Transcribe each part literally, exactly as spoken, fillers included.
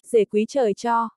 Dề quý trời cho.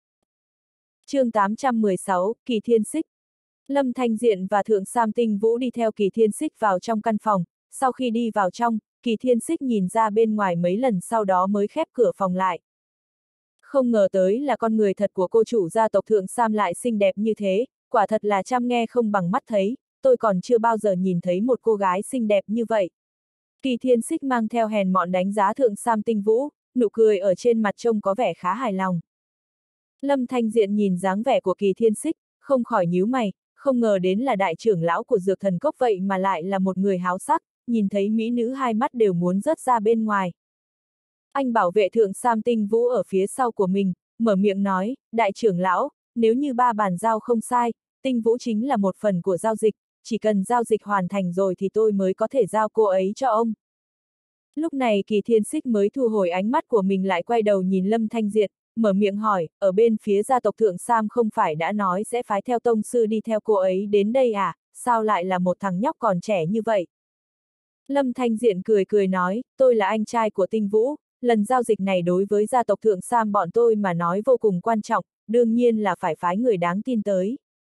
Chương tám trăm mười sáu, Kỳ Thiên Xích. Lâm Thanh Diện và Thượng Sam Tinh Vũ đi theo Kỳ Thiên Xích vào trong căn phòng, sau khi đi vào trong, Kỳ Thiên Xích nhìn ra bên ngoài mấy lần sau đó mới khép cửa phòng lại. Không ngờ tới là con người thật của cô chủ gia tộc Thượng Sam lại xinh đẹp như thế, quả thật là chăm nghe không bằng mắt thấy, tôi còn chưa bao giờ nhìn thấy một cô gái xinh đẹp như vậy. Kỳ Thiên Xích mang theo hèn mọn đánh giá Thượng Sam Tinh Vũ, nụ cười ở trên mặt trông có vẻ khá hài lòng. Lâm Thanh Diện nhìn dáng vẻ của Kỳ Thiên Xích, không khỏi nhíu mày, không ngờ đến là đại trưởng lão của Dược Thần Cốc vậy mà lại là một người háo sắc, nhìn thấy mỹ nữ hai mắt đều muốn rớt ra bên ngoài. Anh bảo vệ Thượng Sam Tinh Vũ ở phía sau của mình, mở miệng nói, đại trưởng lão, nếu như ba bàn giao không sai, Tinh Vũ chính là một phần của giao dịch, chỉ cần giao dịch hoàn thành rồi thì tôi mới có thể giao cô ấy cho ông. Lúc này Kỳ Thiên Xích mới thu hồi ánh mắt của mình lại quay đầu nhìn Lâm Thanh Diện, mở miệng hỏi, ở bên phía gia tộc Thượng Sam không phải đã nói sẽ phái theo tông sư đi theo cô ấy đến đây à, sao lại là một thằng nhóc còn trẻ như vậy? Lâm Thanh Diện cười cười nói, tôi là anh trai của Tinh Vũ, lần giao dịch này đối với gia tộc Thượng Sam bọn tôi mà nói vô cùng quan trọng, đương nhiên là phải phái người đáng tin tới.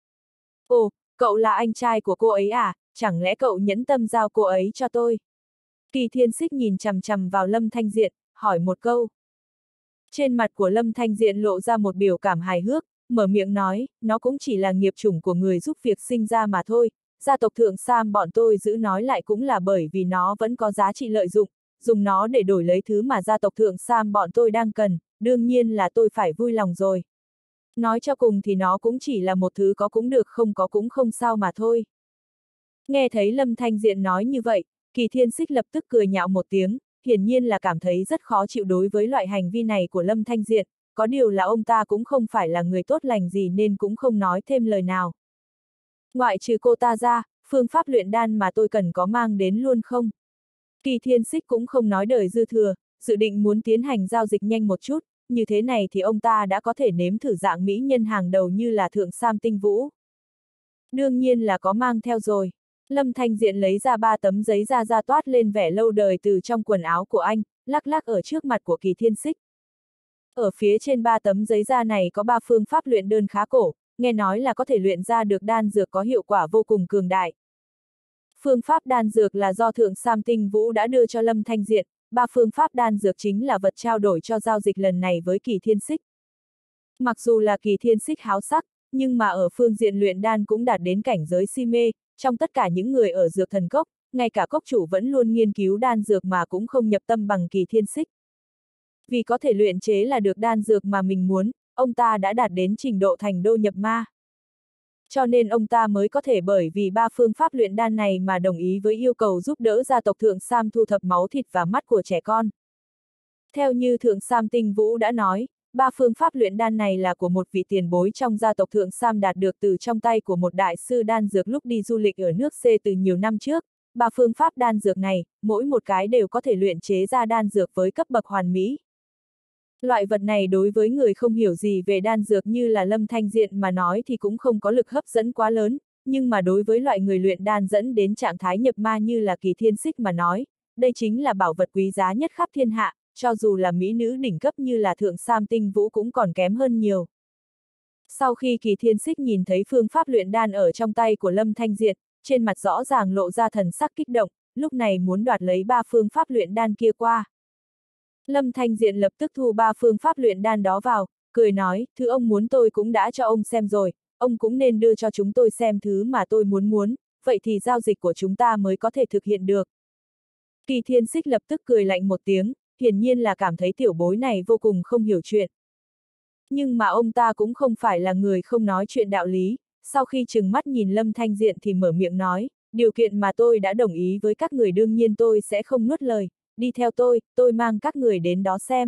Ồ, cậu là anh trai của cô ấy à, chẳng lẽ cậu nhẫn tâm giao cô ấy cho tôi? Kỳ Thiên Xích nhìn chằm chằm vào Lâm Thanh Diện, hỏi một câu. Trên mặt của Lâm Thanh Diện lộ ra một biểu cảm hài hước, mở miệng nói, nó cũng chỉ là nghiệp chủng của người giúp việc sinh ra mà thôi, gia tộc Thượng Sam bọn tôi giữ nói lại cũng là bởi vì nó vẫn có giá trị lợi dụng, dùng nó để đổi lấy thứ mà gia tộc Thượng Sam bọn tôi đang cần, đương nhiên là tôi phải vui lòng rồi. Nói cho cùng thì nó cũng chỉ là một thứ có cũng được không có cũng không sao mà thôi. Nghe thấy Lâm Thanh Diện nói như vậy, Kỳ Thiên Xích lập tức cười nhạo một tiếng, hiển nhiên là cảm thấy rất khó chịu đối với loại hành vi này của Lâm Thanh Diện, có điều là ông ta cũng không phải là người tốt lành gì nên cũng không nói thêm lời nào. Ngoại trừ cô ta ra, phương pháp luyện đan mà tôi cần có mang đến luôn không? Kỳ Thiên Xích cũng không nói đời dư thừa, dự định muốn tiến hành giao dịch nhanh một chút, như thế này thì ông ta đã có thể nếm thử dạng mỹ nhân hàng đầu như là Thượng Sam Tinh Vũ. Đương nhiên là có mang theo rồi. Lâm Thanh Diện lấy ra ba tấm giấy da da toát lên vẻ lâu đời từ trong quần áo của anh, lắc lắc ở trước mặt của Kỳ Thiên Xích. Ở phía trên ba tấm giấy da này có ba phương pháp luyện đơn khá cổ, nghe nói là có thể luyện ra được đan dược có hiệu quả vô cùng cường đại. Phương pháp đan dược là do Thượng Sam Tinh Vũ đã đưa cho Lâm Thanh Diện, ba phương pháp đan dược chính là vật trao đổi cho giao dịch lần này với Kỳ Thiên Xích. Mặc dù là Kỳ Thiên Xích háo sắc, nhưng mà ở phương diện luyện đan cũng đạt đến cảnh giới si mê, trong tất cả những người ở Dược Thần Cốc, ngay cả cốc chủ vẫn luôn nghiên cứu đan dược mà cũng không nhập tâm bằng Kỳ Thiên Xích. Vì có thể luyện chế là được đan dược mà mình muốn, ông ta đã đạt đến trình độ thành đô nhập ma. Cho nên ông ta mới có thể bởi vì ba phương pháp luyện đan này mà đồng ý với yêu cầu giúp đỡ gia tộc Thượng Sam thu thập máu thịt và mắt của trẻ con. Theo như Thượng Sam Tinh Vũ đã nói, ba phương pháp luyện đan này là của một vị tiền bối trong gia tộc Thượng Sam đạt được từ trong tay của một đại sư đan dược lúc đi du lịch ở nước C từ nhiều năm trước. Ba phương pháp đan dược này, mỗi một cái đều có thể luyện chế ra đan dược với cấp bậc hoàn mỹ. Loại vật này đối với người không hiểu gì về đan dược như là Lâm Thanh Diện mà nói thì cũng không có lực hấp dẫn quá lớn, nhưng mà đối với loại người luyện đan dẫn đến trạng thái nhập ma như là Kỳ Thiên Xích mà nói, đây chính là bảo vật quý giá nhất khắp thiên hạ, cho dù là mỹ nữ đỉnh cấp như là Thượng Sam Tinh Vũ cũng còn kém hơn nhiều. Sau khi Kỳ Thiên Xích nhìn thấy phương pháp luyện đan ở trong tay của Lâm Thanh Diện, trên mặt rõ ràng lộ ra thần sắc kích động, lúc này muốn đoạt lấy ba phương pháp luyện đan kia qua. Lâm Thanh Diện lập tức thu ba phương pháp luyện đan đó vào, cười nói, thứ ông muốn tôi cũng đã cho ông xem rồi, ông cũng nên đưa cho chúng tôi xem thứ mà tôi muốn muốn, vậy thì giao dịch của chúng ta mới có thể thực hiện được. Kỳ Thiên Xích lập tức cười lạnh một tiếng, hiển nhiên là cảm thấy tiểu bối này vô cùng không hiểu chuyện. Nhưng mà ông ta cũng không phải là người không nói chuyện đạo lý, sau khi trừng mắt nhìn Lâm Thanh Diện thì mở miệng nói, điều kiện mà tôi đã đồng ý với các người đương nhiên tôi sẽ không nuốt lời. Đi theo tôi, tôi mang các người đến đó xem.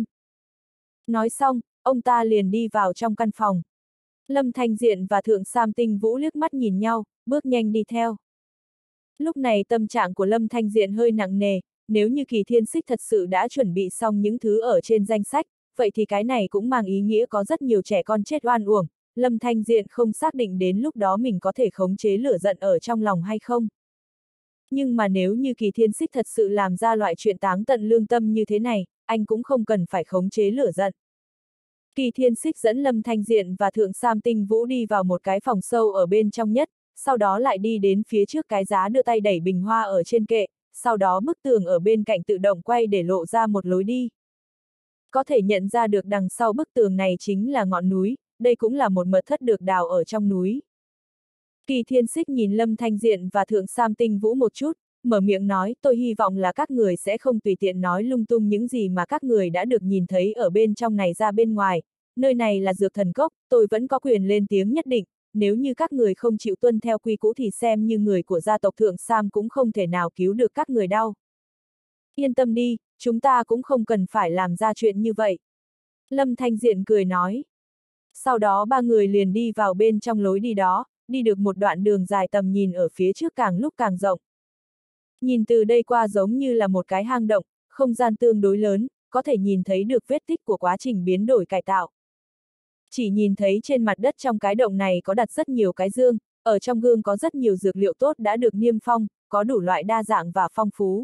Nói xong, ông ta liền đi vào trong căn phòng. Lâm Thanh Diện và Thượng Sam Tinh Vũ liếc mắt nhìn nhau, bước nhanh đi theo. Lúc này tâm trạng của Lâm Thanh Diện hơi nặng nề, nếu như Kỳ Thiên Xích thật sự đã chuẩn bị xong những thứ ở trên danh sách, vậy thì cái này cũng mang ý nghĩa có rất nhiều trẻ con chết oan uổng. Lâm Thanh Diện không xác định đến lúc đó mình có thể khống chế lửa giận ở trong lòng hay không. Nhưng mà nếu như Kỳ Thiên Xích thật sự làm ra loại chuyện táng tận lương tâm như thế này, anh cũng không cần phải khống chế lửa giận. Kỳ Thiên Xích dẫn Lâm Thanh Diện và Thượng Sam Tinh Vũ đi vào một cái phòng sâu ở bên trong nhất, sau đó lại đi đến phía trước cái giá đưa tay đẩy bình hoa ở trên kệ, sau đó bức tường ở bên cạnh tự động quay để lộ ra một lối đi. Có thể nhận ra được đằng sau bức tường này chính là ngọn núi, đây cũng là một mật thất được đào ở trong núi. Kỳ Thiên Xích nhìn Lâm Thanh Diện và Thượng Sam Tinh Vũ một chút, mở miệng nói, tôi hy vọng là các người sẽ không tùy tiện nói lung tung những gì mà các người đã được nhìn thấy ở bên trong này ra bên ngoài. Nơi này là dược thần cốc, tôi vẫn có quyền lên tiếng nhất định, nếu như các người không chịu tuân theo quy cũ thì xem như người của gia tộc Thượng Sam cũng không thể nào cứu được các người đâu. Yên tâm đi, chúng ta cũng không cần phải làm ra chuyện như vậy. Lâm Thanh Diện cười nói. Sau đó ba người liền đi vào bên trong lối đi đó, đi được một đoạn đường dài tầm nhìn ở phía trước càng lúc càng rộng. Nhìn từ đây qua giống như là một cái hang động, không gian tương đối lớn, có thể nhìn thấy được vết tích của quá trình biến đổi cải tạo. Chỉ nhìn thấy trên mặt đất trong cái động này có đặt rất nhiều cái dương, ở trong gương có rất nhiều dược liệu tốt đã được niêm phong, có đủ loại đa dạng và phong phú.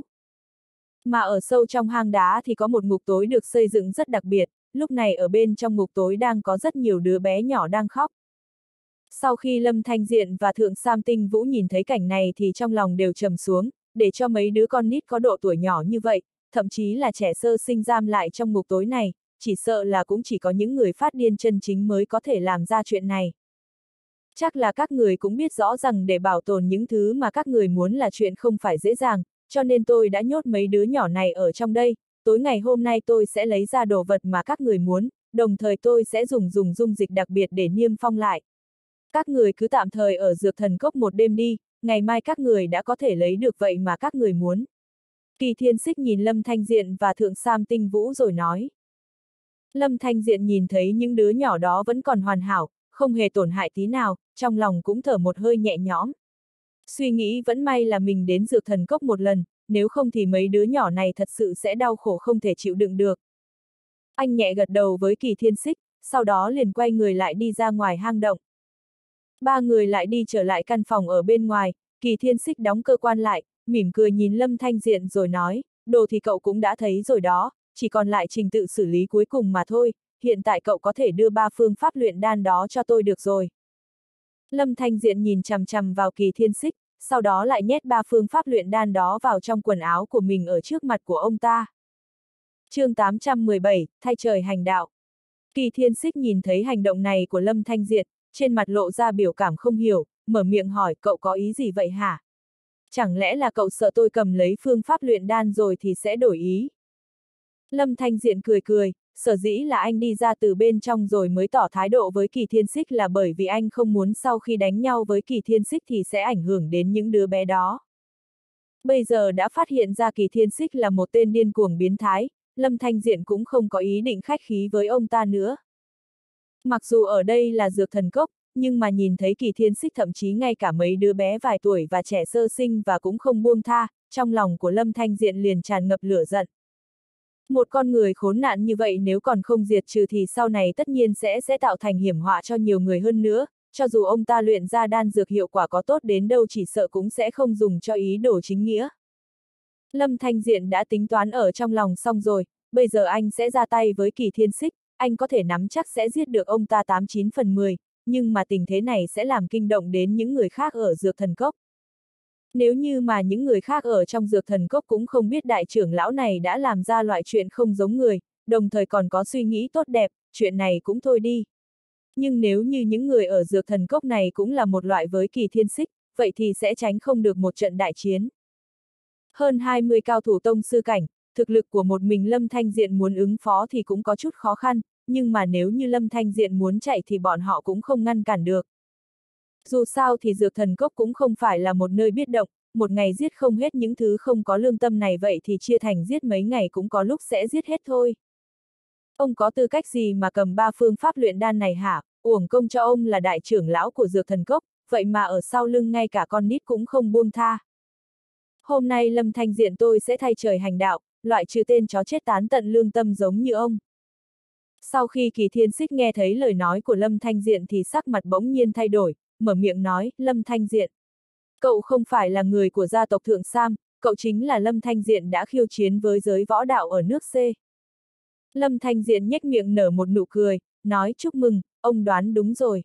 Mà ở sâu trong hang đá thì có một ngục tối được xây dựng rất đặc biệt, lúc này ở bên trong ngục tối đang có rất nhiều đứa bé nhỏ đang khóc. Sau khi Lâm Thanh Diện và Thượng Sam Tinh Vũ nhìn thấy cảnh này thì trong lòng đều trầm xuống, để cho mấy đứa con nít có độ tuổi nhỏ như vậy, thậm chí là trẻ sơ sinh giam lại trong ngục tối này, chỉ sợ là cũng chỉ có những người phát điên chân chính mới có thể làm ra chuyện này. Chắc là các người cũng biết rõ rằng để bảo tồn những thứ mà các người muốn là chuyện không phải dễ dàng, cho nên tôi đã nhốt mấy đứa nhỏ này ở trong đây, tối ngày hôm nay tôi sẽ lấy ra đồ vật mà các người muốn, đồng thời tôi sẽ dùng dùng dung dịch đặc biệt để niêm phong lại. Các người cứ tạm thời ở dược thần cốc một đêm đi, ngày mai các người đã có thể lấy được vậy mà các người muốn. Kỳ Thiên Xích nhìn Lâm Thanh Diện và Thượng Sam Tinh Vũ rồi nói. Lâm Thanh Diện nhìn thấy những đứa nhỏ đó vẫn còn hoàn hảo, không hề tổn hại tí nào, trong lòng cũng thở một hơi nhẹ nhõm. Suy nghĩ vẫn may là mình đến dược thần cốc một lần, nếu không thì mấy đứa nhỏ này thật sự sẽ đau khổ không thể chịu đựng được. Anh nhẹ gật đầu với Kỳ Thiên Xích, sau đó liền quay người lại đi ra ngoài hang động. Ba người lại đi trở lại căn phòng ở bên ngoài, Kỳ Thiên Xích đóng cơ quan lại, mỉm cười nhìn Lâm Thanh Diện rồi nói, đồ thì cậu cũng đã thấy rồi đó, chỉ còn lại trình tự xử lý cuối cùng mà thôi, hiện tại cậu có thể đưa ba phương pháp luyện đan đó cho tôi được rồi. Lâm Thanh Diện nhìn chằm chằm vào Kỳ Thiên Xích, sau đó lại nhét ba phương pháp luyện đan đó vào trong quần áo của mình ở trước mặt của ông ta. Chương tám trăm mười bảy, thay trời hành đạo. Kỳ Thiên Xích nhìn thấy hành động này của Lâm Thanh Diện, trên mặt lộ ra biểu cảm không hiểu, mở miệng hỏi cậu có ý gì vậy hả? Chẳng lẽ là cậu sợ tôi cầm lấy phương pháp luyện đan rồi thì sẽ đổi ý? Lâm Thanh Diện cười cười, sở dĩ là anh đi ra từ bên trong rồi mới tỏ thái độ với Kỳ Thiên Xích là bởi vì anh không muốn sau khi đánh nhau với Kỳ Thiên Xích thì sẽ ảnh hưởng đến những đứa bé đó. Bây giờ đã phát hiện ra Kỳ Thiên Xích là một tên điên cuồng biến thái, Lâm Thanh Diện cũng không có ý định khách khí với ông ta nữa. Mặc dù ở đây là dược thần cốc, nhưng mà nhìn thấy Kỳ Thiên Xích thậm chí ngay cả mấy đứa bé vài tuổi và trẻ sơ sinh và cũng không buông tha, trong lòng của Lâm Thanh Diện liền tràn ngập lửa giận. Một con người khốn nạn như vậy nếu còn không diệt trừ thì sau này tất nhiên sẽ sẽ tạo thành hiểm họa cho nhiều người hơn nữa, cho dù ông ta luyện ra đan dược hiệu quả có tốt đến đâu chỉ sợ cũng sẽ không dùng cho ý đồ chính nghĩa. Lâm Thanh Diện đã tính toán ở trong lòng xong rồi, bây giờ anh sẽ ra tay với Kỳ Thiên Xích, anh có thể nắm chắc sẽ giết được ông ta tám chín phần mười, nhưng mà tình thế này sẽ làm kinh động đến những người khác ở dược thần cốc. Nếu như mà những người khác ở trong dược thần cốc cũng không biết đại trưởng lão này đã làm ra loại chuyện không giống người, đồng thời còn có suy nghĩ tốt đẹp, chuyện này cũng thôi đi. Nhưng nếu như những người ở dược thần cốc này cũng là một loại với Kỳ Thiên Xích, vậy thì sẽ tránh không được một trận đại chiến. Hơn hai mươi cao thủ tông sư cảnh, thực lực của một mình Lâm Thanh Diện muốn ứng phó thì cũng có chút khó khăn, nhưng mà nếu như Lâm Thanh Diện muốn chạy thì bọn họ cũng không ngăn cản được. Dù sao thì dược thần cốc cũng không phải là một nơi biết động, một ngày giết không hết những thứ không có lương tâm này vậy thì chia thành giết mấy ngày cũng có lúc sẽ giết hết thôi. Ông có tư cách gì mà cầm ba phương pháp luyện đan này hả? Uổng công cho ông là đại trưởng lão của dược thần cốc, vậy mà ở sau lưng ngay cả con nít cũng không buông tha. Hôm nay Lâm Thanh Diện tôi sẽ thay trời hành đạo, loại trừ tên chó chết tán tận lương tâm giống như ông. Sau khi Kỳ Thiên Xích nghe thấy lời nói của Lâm Thanh Diện thì sắc mặt bỗng nhiên thay đổi, mở miệng nói, Lâm Thanh Diện. Cậu không phải là người của gia tộc Thượng Sam, cậu chính là Lâm Thanh Diện đã khiêu chiến với giới võ đạo ở nước C. Lâm Thanh Diện nhếch miệng nở một nụ cười, nói chúc mừng, ông đoán đúng rồi.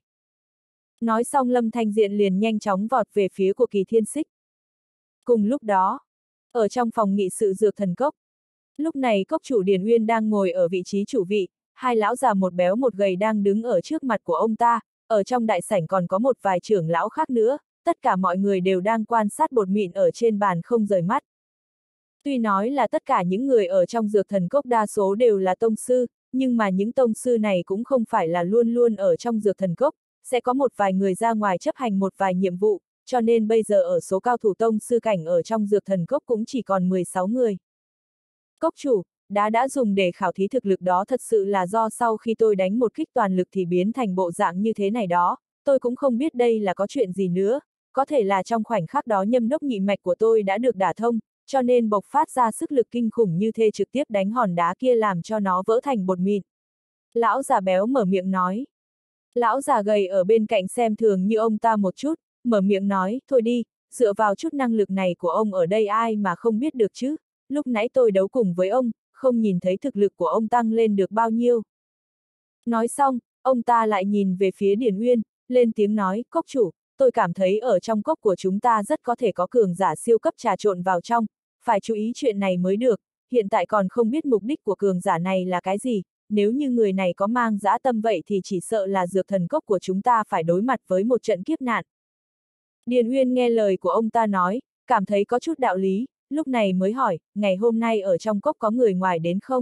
Nói xong Lâm Thanh Diện liền nhanh chóng vọt về phía của Kỳ Thiên Xích. Cùng lúc đó, ở trong phòng nghị sự dược thần cốc, lúc này cốc chủ Điền Uyên đang ngồi ở vị trí chủ vị, hai lão già một béo một gầy đang đứng ở trước mặt của ông ta, ở trong đại sảnh còn có một vài trưởng lão khác nữa, tất cả mọi người đều đang quan sát bột mịn ở trên bàn không rời mắt. Tuy nói là tất cả những người ở trong dược thần cốc đa số đều là tông sư, nhưng mà những tông sư này cũng không phải là luôn luôn ở trong dược thần cốc, sẽ có một vài người ra ngoài chấp hành một vài nhiệm vụ, cho nên bây giờ ở số cao thủ tông sư cảnh ở trong dược thần cốc cũng chỉ còn mười sáu người. Cốc chủ, đá đã dùng để khảo thí thực lực đó thật sự là do sau khi tôi đánh một kích toàn lực thì biến thành bộ dạng như thế này đó, tôi cũng không biết đây là có chuyện gì nữa, có thể là trong khoảnh khắc đó nhâm đốc nhị mạch của tôi đã được đả thông, cho nên bộc phát ra sức lực kinh khủng như thế trực tiếp đánh hòn đá kia làm cho nó vỡ thành bột mịn. Lão già béo mở miệng nói. Lão già gầy ở bên cạnh xem thường như ông ta một chút, mở miệng nói, thôi đi, dựa vào chút năng lực này của ông ở đây ai mà không biết được chứ, lúc nãy tôi đấu cùng với ông, không nhìn thấy thực lực của ông tăng lên được bao nhiêu. Nói xong, ông ta lại nhìn về phía Điền Uyên, lên tiếng nói, cốc chủ, tôi cảm thấy ở trong cốc của chúng ta rất có thể có cường giả siêu cấp trà trộn vào trong, phải chú ý chuyện này mới được, hiện tại còn không biết mục đích của cường giả này là cái gì, nếu như người này có mang dã tâm vậy thì chỉ sợ là dược thần cốc của chúng ta phải đối mặt với một trận kiếp nạn. Điền Uyên nghe lời của ông ta nói, cảm thấy có chút đạo lý, lúc này mới hỏi, ngày hôm nay ở trong cốc có người ngoài đến không?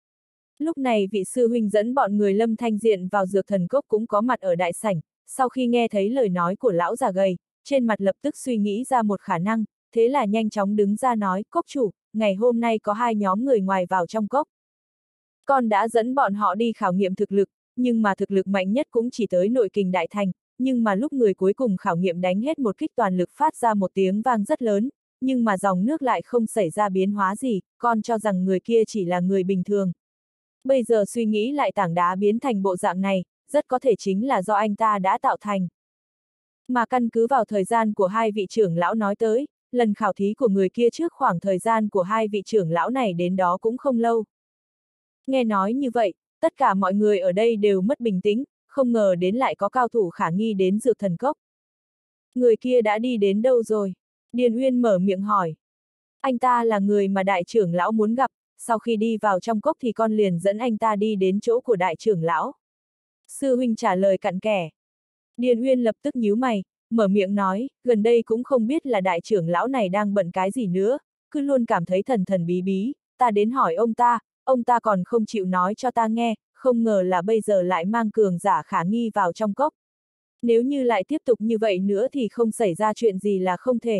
Lúc này vị sư huynh dẫn bọn người Lâm Thanh Diện vào dược thần cốc cũng có mặt ở đại sảnh, sau khi nghe thấy lời nói của lão già gầy, trên mặt lập tức suy nghĩ ra một khả năng, thế là nhanh chóng đứng ra nói, cốc chủ, ngày hôm nay có hai nhóm người ngoài vào trong cốc. Con đã dẫn bọn họ đi khảo nghiệm thực lực, nhưng mà thực lực mạnh nhất cũng chỉ tới nội kình đại thành, nhưng mà lúc người cuối cùng khảo nghiệm đánh hết một kích toàn lực phát ra một tiếng vang rất lớn, nhưng mà dòng nước lại không xảy ra biến hóa gì, con cho rằng người kia chỉ là người bình thường. Bây giờ suy nghĩ lại tảng đá biến thành bộ dạng này, rất có thể chính là do anh ta đã tạo thành. Mà căn cứ vào thời gian của hai vị trưởng lão nói tới, lần khảo thí của người kia trước khoảng thời gian của hai vị trưởng lão này đến đó cũng không lâu. Nghe nói như vậy, tất cả mọi người ở đây đều mất bình tĩnh, không ngờ đến lại có cao thủ khả nghi đến dược thần cốc. Người kia đã đi đến đâu rồi? Điền Uyên mở miệng hỏi. Anh ta là người mà đại trưởng lão muốn gặp, sau khi đi vào trong cốc thì con liền dẫn anh ta đi đến chỗ của đại trưởng lão. Sư huynh trả lời cặn kẽ. Điền Uyên lập tức nhíu mày, mở miệng nói, gần đây cũng không biết là đại trưởng lão này đang bận cái gì nữa, cứ luôn cảm thấy thần thần bí bí, ta đến hỏi ông ta, ông ta còn không chịu nói cho ta nghe, không ngờ là bây giờ lại mang cường giả khả nghi vào trong cốc. Nếu như lại tiếp tục như vậy nữa thì không xảy ra chuyện gì là không thể.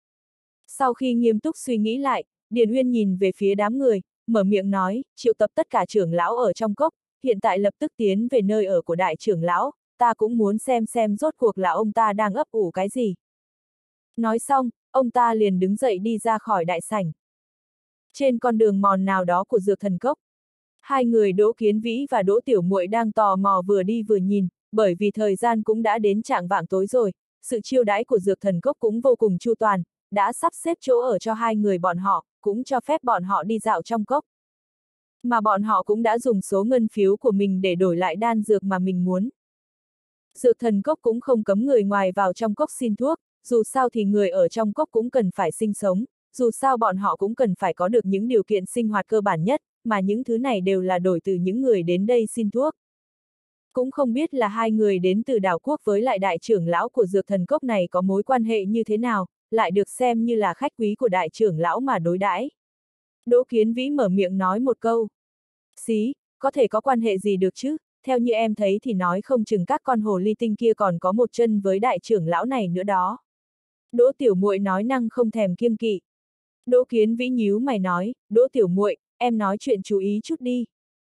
Sau khi nghiêm túc suy nghĩ lại, Điền Uyên nhìn về phía đám người, mở miệng nói, triệu tập tất cả trưởng lão ở trong cốc, hiện tại lập tức tiến về nơi ở của đại trưởng lão, ta cũng muốn xem xem rốt cuộc là ông ta đang ấp ủ cái gì. Nói xong, ông ta liền đứng dậy đi ra khỏi đại sảnh. Trên con đường mòn nào đó của dược thần cốc, hai người Đỗ Kiến Vĩ và Đỗ Tiểu Muội đang tò mò vừa đi vừa nhìn, bởi vì thời gian cũng đã đến chạng vạng tối rồi, sự chiêu đãi của dược thần cốc cũng vô cùng chu toàn, đã sắp xếp chỗ ở cho hai người bọn họ, cũng cho phép bọn họ đi dạo trong cốc. Mà bọn họ cũng đã dùng số ngân phiếu của mình để đổi lại đan dược mà mình muốn. Dược thần cốc cũng không cấm người ngoài vào trong cốc xin thuốc, dù sao thì người ở trong cốc cũng cần phải sinh sống, dù sao bọn họ cũng cần phải có được những điều kiện sinh hoạt cơ bản nhất, mà những thứ này đều là đổi từ những người đến đây xin thuốc. Cũng không biết là hai người đến từ đảo quốc với lại đại trưởng lão của dược thần cốc này có mối quan hệ như thế nào, lại được xem như là khách quý của đại trưởng lão mà đối đãi. Đỗ Kiến Vĩ mở miệng nói một câu. Xí, có thể có quan hệ gì được chứ, theo như em thấy thì nói không chừng các con hồ ly tinh kia còn có một chân với đại trưởng lão này nữa đó. Đỗ Tiểu Muội nói năng không thèm kiêng kỵ. Đỗ Kiến Vĩ nhíu mày nói, Đỗ Tiểu Muội, em nói chuyện chú ý chút đi.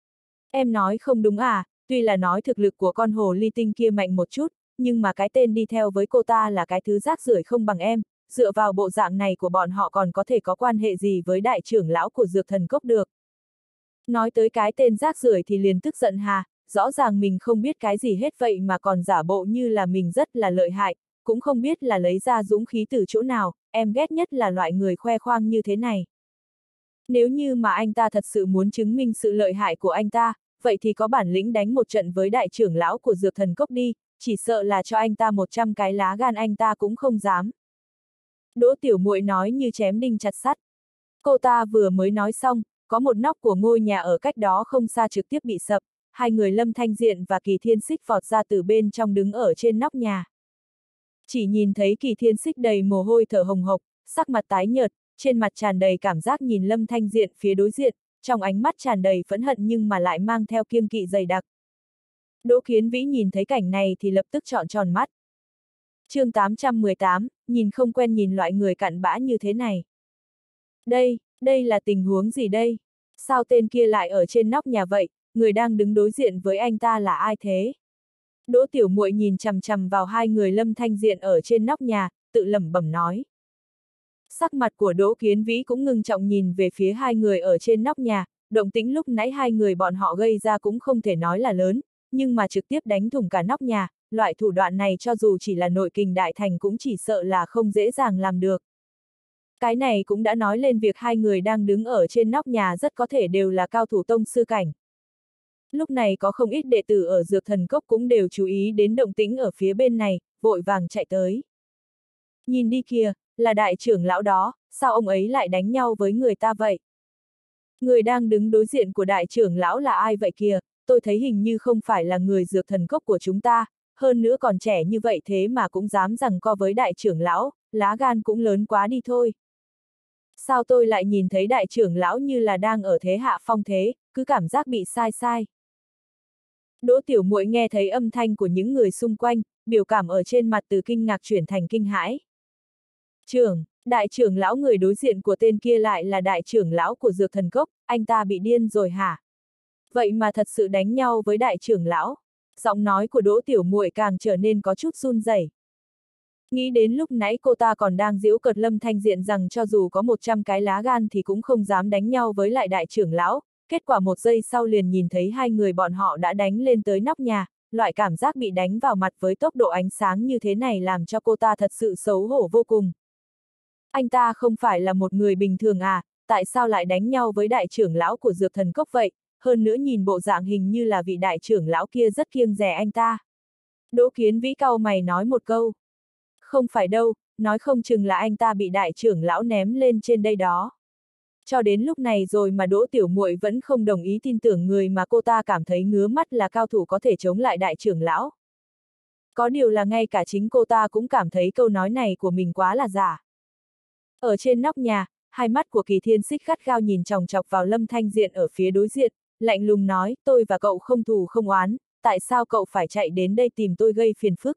Em nói không đúng à, tuy là nói thực lực của con hồ ly tinh kia mạnh một chút, nhưng mà cái tên đi theo với cô ta là cái thứ rác rưởi không bằng em, dựa vào bộ dạng này của bọn họ còn có thể có quan hệ gì với đại trưởng lão của dược thần cốc được. Nói tới cái tên rác rưởi thì liền tức giận hà, rõ ràng mình không biết cái gì hết vậy mà còn giả bộ như là mình rất là lợi hại, cũng không biết là lấy ra dũng khí từ chỗ nào, em ghét nhất là loại người khoe khoang như thế này. Nếu như mà anh ta thật sự muốn chứng minh sự lợi hại của anh ta, vậy thì có bản lĩnh đánh một trận với đại trưởng lão của dược thần cốc đi, chỉ sợ là cho anh ta một trăm cái lá gan anh ta cũng không dám. Đỗ Tiểu Muội nói như chém đinh chặt sắt. Cô ta vừa mới nói xong, có một nóc của ngôi nhà ở cách đó không xa trực tiếp bị sập, hai người Lâm Thanh Diện và Kỳ Thiên Xích vọt ra từ bên trong đứng ở trên nóc nhà. Chỉ nhìn thấy Kỳ Thiên Xích đầy mồ hôi thở hồng hộc, sắc mặt tái nhợt, trên mặt tràn đầy cảm giác nhìn Lâm Thanh Diện phía đối diện, trong ánh mắt tràn đầy phẫn hận nhưng mà lại mang theo kiêng kỵ dày đặc. Đỗ Kiến Vĩ nhìn thấy cảnh này thì lập tức trọn tròn mắt. chương tám trăm mười tám, nhìn không quen nhìn loại người cặn bã như thế này. Đây, đây là tình huống gì đây? Sao tên kia lại ở trên nóc nhà vậy, người đang đứng đối diện với anh ta là ai thế? Đỗ Tiểu Muội nhìn chằm chằm vào hai người Lâm Thanh Diện ở trên nóc nhà, tự lẩm bẩm nói. Sắc mặt của Đỗ Kiến Vĩ cũng ngưng trọng nhìn về phía hai người ở trên nóc nhà, động tĩnh lúc nãy hai người bọn họ gây ra cũng không thể nói là lớn, nhưng mà trực tiếp đánh thủng cả nóc nhà, loại thủ đoạn này cho dù chỉ là nội kình đại thành cũng chỉ sợ là không dễ dàng làm được. Cái này cũng đã nói lên việc hai người đang đứng ở trên nóc nhà rất có thể đều là cao thủ tông sư cảnh. Lúc này có không ít đệ tử ở dược thần cốc cũng đều chú ý đến động tĩnh ở phía bên này, vội vàng chạy tới. Nhìn đi kìa, là đại trưởng lão đó, sao ông ấy lại đánh nhau với người ta vậy? Người đang đứng đối diện của đại trưởng lão là ai vậy kìa, tôi thấy hình như không phải là người dược thần cốc của chúng ta, hơn nữa còn trẻ như vậy thế mà cũng dám giằng co với đại trưởng lão, lá gan cũng lớn quá đi thôi. Sao tôi lại nhìn thấy đại trưởng lão như là đang ở thế hạ phong thế, cứ cảm giác bị sai sai. Đỗ Tiểu Muội nghe thấy âm thanh của những người xung quanh, biểu cảm ở trên mặt từ kinh ngạc chuyển thành kinh hãi. Trưởng, đại trưởng lão người đối diện của tên kia lại là đại trưởng lão của dược thần cốc, anh ta bị điên rồi hả? Vậy mà thật sự đánh nhau với đại trưởng lão. Giọng nói của Đỗ Tiểu Muội càng trở nên có chút run rẩy. Nghĩ đến lúc nãy cô ta còn đang giễu cợt Lâm Thanh Diện rằng cho dù có một trăm cái lá gan thì cũng không dám đánh nhau với lại đại trưởng lão, kết quả một giây sau liền nhìn thấy hai người bọn họ đã đánh lên tới nóc nhà, loại cảm giác bị đánh vào mặt với tốc độ ánh sáng như thế này làm cho cô ta thật sự xấu hổ vô cùng. Anh ta không phải là một người bình thường à, tại sao lại đánh nhau với đại trưởng lão của dược thần cốc vậy, hơn nữa nhìn bộ dạng hình như là vị đại trưởng lão kia rất kiêng dè anh ta. Đỗ Kiến Vĩ cau mày nói một câu. Không phải đâu, nói không chừng là anh ta bị đại trưởng lão ném lên trên đây đó. Cho đến lúc này rồi mà Đỗ Tiểu Muội vẫn không đồng ý tin tưởng người mà cô ta cảm thấy ngứa mắt là cao thủ có thể chống lại đại trưởng lão. Có điều là ngay cả chính cô ta cũng cảm thấy câu nói này của mình quá là giả. Ở trên nóc nhà, hai mắt của Kỳ Thiên Xích gắt gao nhìn chòng chọc vào Lâm Thanh Diện ở phía đối diện, lạnh lùng nói, tôi và cậu không thù không oán, tại sao cậu phải chạy đến đây tìm tôi gây phiền phức?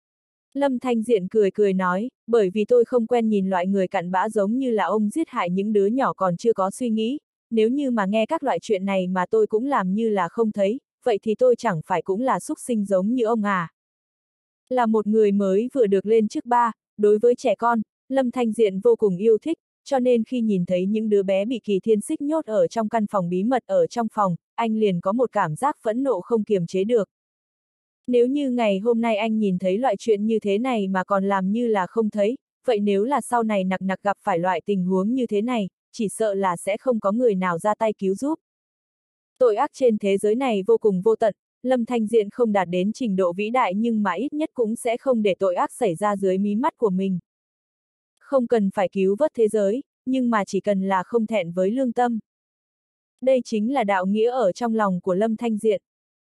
Lâm Thanh Diện cười cười nói, bởi vì tôi không quen nhìn loại người cặn bã giống như là ông giết hại những đứa nhỏ còn chưa có suy nghĩ, nếu như mà nghe các loại chuyện này mà tôi cũng làm như là không thấy, vậy thì tôi chẳng phải cũng là súc sinh giống như ông à. Là một người mới vừa được lên chức ba, đối với trẻ con, Lâm Thanh Diện vô cùng yêu thích, cho nên khi nhìn thấy những đứa bé bị Kỳ Thiên Xích nhốt ở trong căn phòng bí mật ở trong phòng, anh liền có một cảm giác phẫn nộ không kiềm chế được. Nếu như ngày hôm nay anh nhìn thấy loại chuyện như thế này mà còn làm như là không thấy, vậy nếu là sau này nặc nặc gặp phải loại tình huống như thế này, chỉ sợ là sẽ không có người nào ra tay cứu giúp. Tội ác trên thế giới này vô cùng vô tận, Lâm Thanh Diện không đạt đến trình độ vĩ đại nhưng mà ít nhất cũng sẽ không để tội ác xảy ra dưới mí mắt của mình. Không cần phải cứu vớt thế giới, nhưng mà chỉ cần là không thẹn với lương tâm. Đây chính là đạo nghĩa ở trong lòng của Lâm Thanh Diện.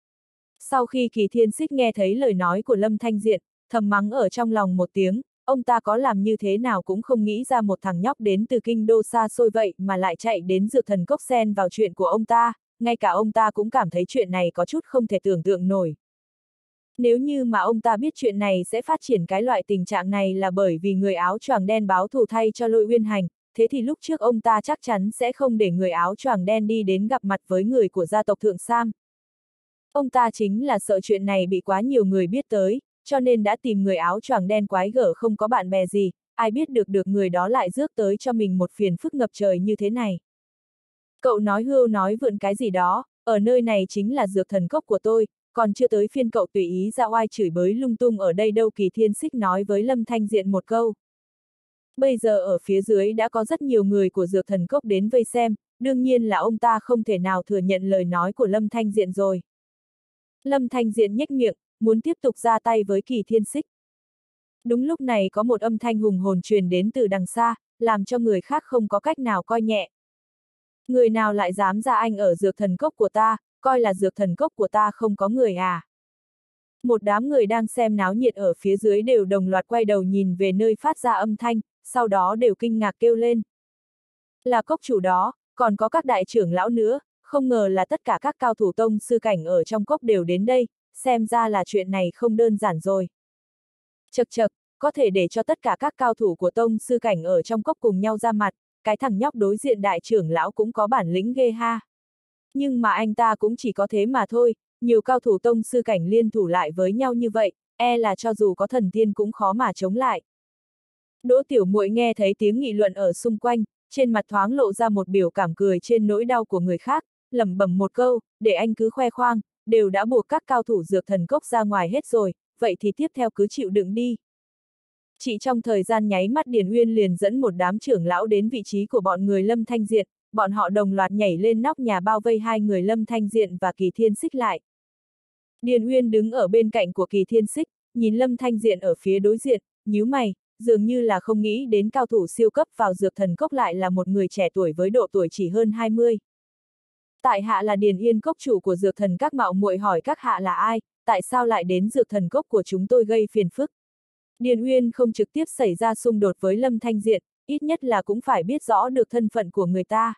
Sau khi Kỳ Thiên Xích nghe thấy lời nói của Lâm Thanh Diện, thầm mắng ở trong lòng một tiếng, ông ta có làm như thế nào cũng không nghĩ ra một thằng nhóc đến từ kinh đô xa xôi vậy mà lại chạy đến dược thần cốc xen vào chuyện của ông ta, ngay cả ông ta cũng cảm thấy chuyện này có chút không thể tưởng tượng nổi. Nếu như mà ông ta biết chuyện này sẽ phát triển cái loại tình trạng này là bởi vì người áo choàng đen báo thù thay cho Lôi Uyên Hành, thế thì lúc trước ông ta chắc chắn sẽ không để người áo choàng đen đi đến gặp mặt với người của gia tộc Thượng Sam. Ông ta chính là sợ chuyện này bị quá nhiều người biết tới, cho nên đã tìm người áo choàng đen quái gở không có bạn bè gì, ai biết được được người đó lại rước tới cho mình một phiền phức ngập trời như thế này. Cậu nói hưu nói vượn cái gì đó, ở nơi này chính là dược thần cốc của tôi, còn chưa tới phiên cậu tùy ý ra oai chửi bới lung tung ở đây đâu. Kỳ Thiên Xích nói với Lâm Thanh Diện một câu. Bây giờ ở phía dưới đã có rất nhiều người của dược thần cốc đến vây xem, đương nhiên là ông ta không thể nào thừa nhận lời nói của Lâm Thanh Diện rồi. Lâm Thanh Diện nhếch miệng, muốn tiếp tục ra tay với Kỳ Thiên Xích. Đúng lúc này có một âm thanh hùng hồn truyền đến từ đằng xa, làm cho người khác không có cách nào coi nhẹ. Người nào lại dám ra anh ở dược thần cốc của ta, coi là dược thần cốc của ta không có người à? Một đám người đang xem náo nhiệt ở phía dưới đều đồng loạt quay đầu nhìn về nơi phát ra âm thanh, sau đó đều kinh ngạc kêu lên. Là cốc chủ đó, còn có các đại trưởng lão nữa, không ngờ là tất cả các cao thủ tông sư cảnh ở trong cốc đều đến đây, xem ra là chuyện này không đơn giản rồi. Chậc chậc, có thể để cho tất cả các cao thủ của tông sư cảnh ở trong cốc cùng nhau ra mặt, cái thằng nhóc đối diện đại trưởng lão cũng có bản lĩnh ghê ha. Nhưng mà anh ta cũng chỉ có thế mà thôi, nhiều cao thủ tông sư cảnh liên thủ lại với nhau như vậy, e là cho dù có thần tiên cũng khó mà chống lại. Đỗ Tiểu Muội nghe thấy tiếng nghị luận ở xung quanh, trên mặt thoáng lộ ra một biểu cảm cười trên nỗi đau của người khác, lẩm bẩm một câu, để anh cứ khoe khoang, đều đã buộc các cao thủ dược thần cốc ra ngoài hết rồi, vậy thì tiếp theo cứ chịu đựng đi. Chỉ trong thời gian nháy mắt Điền Uyên liền dẫn một đám trưởng lão đến vị trí của bọn người Lâm Thanh Diện, bọn họ đồng loạt nhảy lên nóc nhà bao vây hai người Lâm Thanh Diện và Kỳ Thiên Xích lại. Điền Uyên đứng ở bên cạnh của Kỳ Thiên Xích, nhìn Lâm Thanh Diện ở phía đối diện, nhíu mày, dường như là không nghĩ đến cao thủ siêu cấp vào dược thần cốc lại là một người trẻ tuổi với độ tuổi chỉ hơn hai mươi. Tại hạ là Điền Yên cốc chủ của dược thần các, mạo muội hỏi các hạ là ai, tại sao lại đến dược thần cốc của chúng tôi gây phiền phức. Điền Uyên không trực tiếp xảy ra xung đột với Lâm Thanh Diện, ít nhất là cũng phải biết rõ được thân phận của người ta.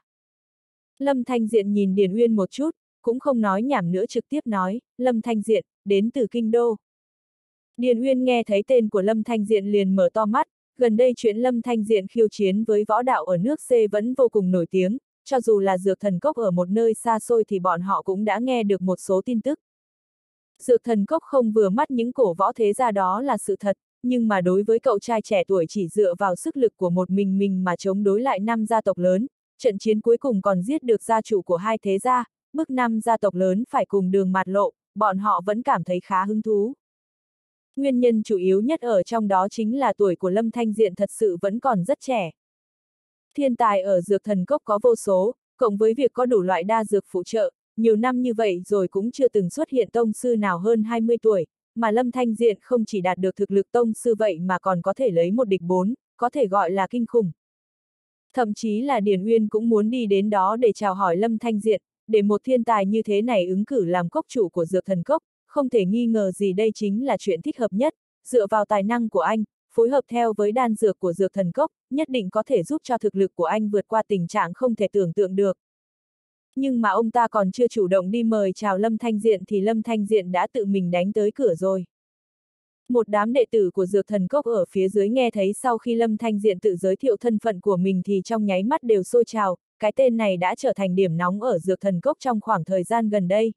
Lâm Thanh Diện nhìn Điền Uyên một chút, cũng không nói nhảm nữa trực tiếp nói, Lâm Thanh Diện, đến từ Kinh Đô. Điền Uyên nghe thấy tên của Lâm Thanh Diện liền mở to mắt, gần đây chuyện Lâm Thanh Diện khiêu chiến với võ đạo ở nước C vẫn vô cùng nổi tiếng, cho dù là dược thần cốc ở một nơi xa xôi thì bọn họ cũng đã nghe được một số tin tức. Dược thần cốc không vừa mắt những cổ võ thế gia đó là sự thật, nhưng mà đối với cậu trai trẻ tuổi chỉ dựa vào sức lực của một mình mình mà chống đối lại năm gia tộc lớn, trận chiến cuối cùng còn giết được gia chủ của hai thế gia, bức năm gia tộc lớn phải cùng đường mạt lộ, bọn họ vẫn cảm thấy khá hứng thú. Nguyên nhân chủ yếu nhất ở trong đó chính là tuổi của Lâm Thanh Diện thật sự vẫn còn rất trẻ. Thiên tài ở dược thần cốc có vô số, cộng với việc có đủ loại đa dược phụ trợ, nhiều năm như vậy rồi cũng chưa từng xuất hiện tông sư nào hơn hai mươi tuổi, mà Lâm Thanh Diện không chỉ đạt được thực lực tông sư vậy mà còn có thể lấy một địch bốn, có thể gọi là kinh khủng. Thậm chí là Điền Uyên cũng muốn đi đến đó để chào hỏi Lâm Thanh Diện, để một thiên tài như thế này ứng cử làm cốc chủ của dược thần cốc, không thể nghi ngờ gì đây chính là chuyện thích hợp nhất, dựa vào tài năng của anh, phối hợp theo với đan dược của dược thần cốc, nhất định có thể giúp cho thực lực của anh vượt qua tình trạng không thể tưởng tượng được. Nhưng mà ông ta còn chưa chủ động đi mời chào Lâm Thanh Diện thì Lâm Thanh Diện đã tự mình đánh tới cửa rồi. Một đám đệ tử của dược thần cốc ở phía dưới nghe thấy sau khi Lâm Thanh Diện tự giới thiệu thân phận của mình thì trong nháy mắt đều sôi trào, cái tên này đã trở thành điểm nóng ở dược thần cốc trong khoảng thời gian gần đây.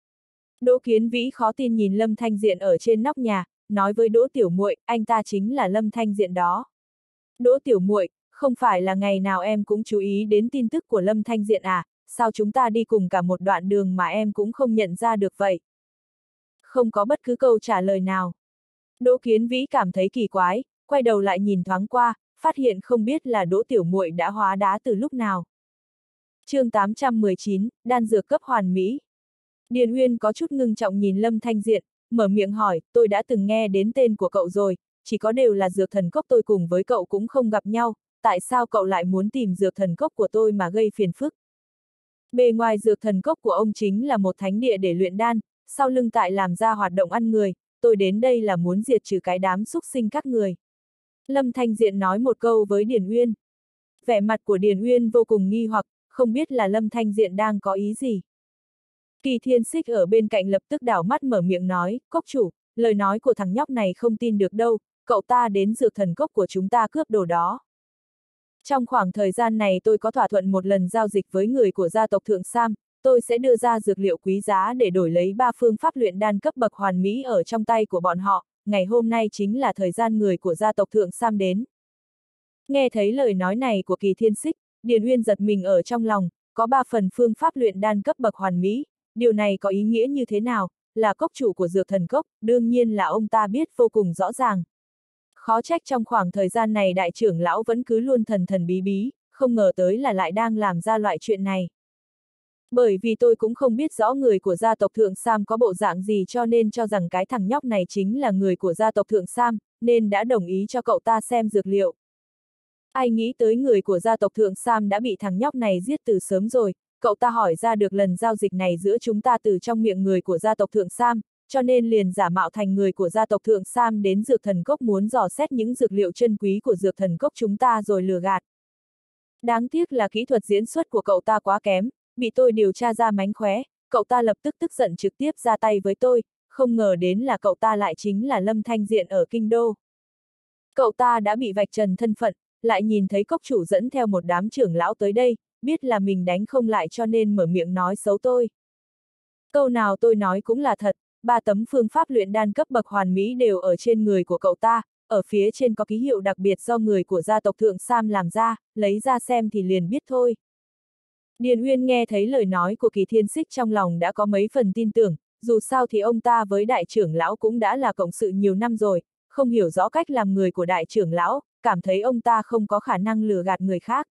Đỗ Kiến Vĩ khó tin nhìn Lâm Thanh Diện ở trên nóc nhà, nói với Đỗ Tiểu Muội, anh ta chính là Lâm Thanh Diện đó. Đỗ Tiểu Muội, không phải là ngày nào em cũng chú ý đến tin tức của Lâm Thanh Diện à, sao chúng ta đi cùng cả một đoạn đường mà em cũng không nhận ra được vậy? Không có bất cứ câu trả lời nào. Đỗ Kiến Vĩ cảm thấy kỳ quái, quay đầu lại nhìn thoáng qua, phát hiện không biết là Đỗ Tiểu Muội đã hóa đá từ lúc nào. Chương tám trăm mười chín, đan dược cấp hoàn mỹ. Điền Uyên có chút ngưng trọng nhìn Lâm Thanh Diện, mở miệng hỏi, tôi đã từng nghe đến tên của cậu rồi, chỉ có điều là dược thần cốc tôi cùng với cậu cũng không gặp nhau, tại sao cậu lại muốn tìm dược thần cốc của tôi mà gây phiền phức? Bề ngoài dược thần cốc của ông chính là một thánh địa để luyện đan, sau lưng tại làm ra hoạt động ăn người, tôi đến đây là muốn diệt trừ cái đám xúc sinh các người. Lâm Thanh Diện nói một câu với Điền Uyên. Vẻ mặt của Điền Uyên vô cùng nghi hoặc, không biết là Lâm Thanh Diện đang có ý gì. Kỳ Thiên Xích ở bên cạnh lập tức đảo mắt mở miệng nói, cốc chủ, lời nói của thằng nhóc này không tin được đâu, cậu ta đến dược thần cốc của chúng ta cướp đồ đó. Trong khoảng thời gian này tôi có thỏa thuận một lần giao dịch với người của gia tộc Thượng Sam, tôi sẽ đưa ra dược liệu quý giá để đổi lấy ba phương pháp luyện đan cấp bậc hoàn mỹ ở trong tay của bọn họ, ngày hôm nay chính là thời gian người của gia tộc Thượng Sam đến. Nghe thấy lời nói này của Kỳ Thiên Xích, Điền Uyên giật mình ở trong lòng, có ba phần phương pháp luyện đan cấp bậc hoàn mỹ, điều này có ý nghĩa như thế nào, là cốc chủ của dược thần cốc, đương nhiên là ông ta biết vô cùng rõ ràng. Khó trách trong khoảng thời gian này đại trưởng lão vẫn cứ luôn thần thần bí bí, không ngờ tới là lại đang làm ra loại chuyện này. Bởi vì tôi cũng không biết rõ người của gia tộc Thượng Sam có bộ dạng gì cho nên cho rằng cái thằng nhóc này chính là người của gia tộc Thượng Sam, nên đã đồng ý cho cậu ta xem dược liệu. Ai nghĩ tới người của gia tộc Thượng Sam đã bị thằng nhóc này giết từ sớm rồi, cậu ta hỏi ra được lần giao dịch này giữa chúng ta từ trong miệng người của gia tộc Thượng Sam, cho nên liền giả mạo thành người của gia tộc Thượng Sam đến dược thần cốc muốn dò xét những dược liệu chân quý của dược thần cốc chúng ta rồi lừa gạt. Đáng tiếc là kỹ thuật diễn xuất của cậu ta quá kém, bị tôi điều tra ra mánh khóe, cậu ta lập tức tức giận trực tiếp ra tay với tôi, không ngờ đến là cậu ta lại chính là Lâm Thanh Diện ở Kinh Đô. Cậu ta đã bị vạch trần thân phận, lại nhìn thấy cốc chủ dẫn theo một đám trưởng lão tới đây, biết là mình đánh không lại cho nên mở miệng nói xấu tôi. Câu nào tôi nói cũng là thật, ba tấm phương pháp luyện đan cấp bậc hoàn mỹ đều ở trên người của cậu ta, ở phía trên có ký hiệu đặc biệt do người của gia tộc Thượng Sam làm ra, lấy ra xem thì liền biết thôi. Điền Uyên nghe thấy lời nói của Kỳ Thiên Xích trong lòng đã có mấy phần tin tưởng, dù sao thì ông ta với đại trưởng lão cũng đã là cộng sự nhiều năm rồi, không hiểu rõ cách làm người của đại trưởng lão, cảm thấy ông ta không có khả năng lừa gạt người khác.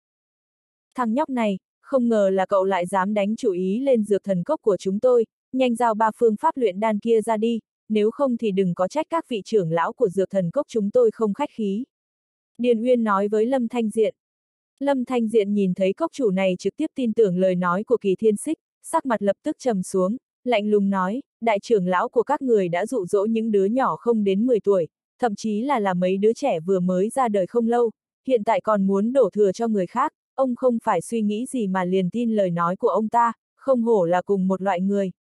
Thằng nhóc này, không ngờ là cậu lại dám đánh chủ ý lên dược thần cốc của chúng tôi, nhanh giao ba phương pháp luyện đan kia ra đi, nếu không thì đừng có trách các vị trưởng lão của dược thần cốc chúng tôi không khách khí. Điền Uyên nói với Lâm Thanh Diện. Lâm Thanh Diện nhìn thấy cốc chủ này trực tiếp tin tưởng lời nói của Kỳ Thiên Xích, sắc mặt lập tức trầm xuống, lạnh lùng nói, đại trưởng lão của các người đã dụ dỗ những đứa nhỏ không đến mười tuổi, thậm chí là là mấy đứa trẻ vừa mới ra đời không lâu, hiện tại còn muốn đổ thừa cho người khác, ông không phải suy nghĩ gì mà liền tin lời nói của ông ta, không hổ là cùng một loại người.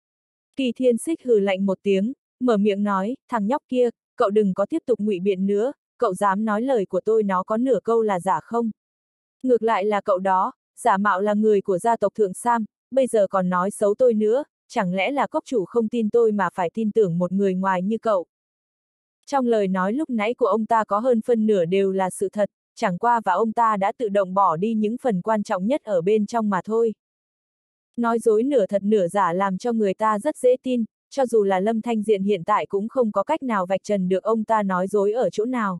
Kỳ Thiên Xích hừ lạnh một tiếng, mở miệng nói, thằng nhóc kia, cậu đừng có tiếp tục ngụy biện nữa, cậu dám nói lời của tôi nó có nửa câu là giả không? Ngược lại là cậu đó, giả mạo là người của gia tộc Thượng Sam, bây giờ còn nói xấu tôi nữa, chẳng lẽ là cốc chủ không tin tôi mà phải tin tưởng một người ngoài như cậu? Trong lời nói lúc nãy của ông ta có hơn phân nửa đều là sự thật, chẳng qua và ông ta đã tự động bỏ đi những phần quan trọng nhất ở bên trong mà thôi. Nói dối nửa thật nửa giả làm cho người ta rất dễ tin, cho dù là Lâm Thanh Diện hiện tại cũng không có cách nào vạch trần được ông ta nói dối ở chỗ nào.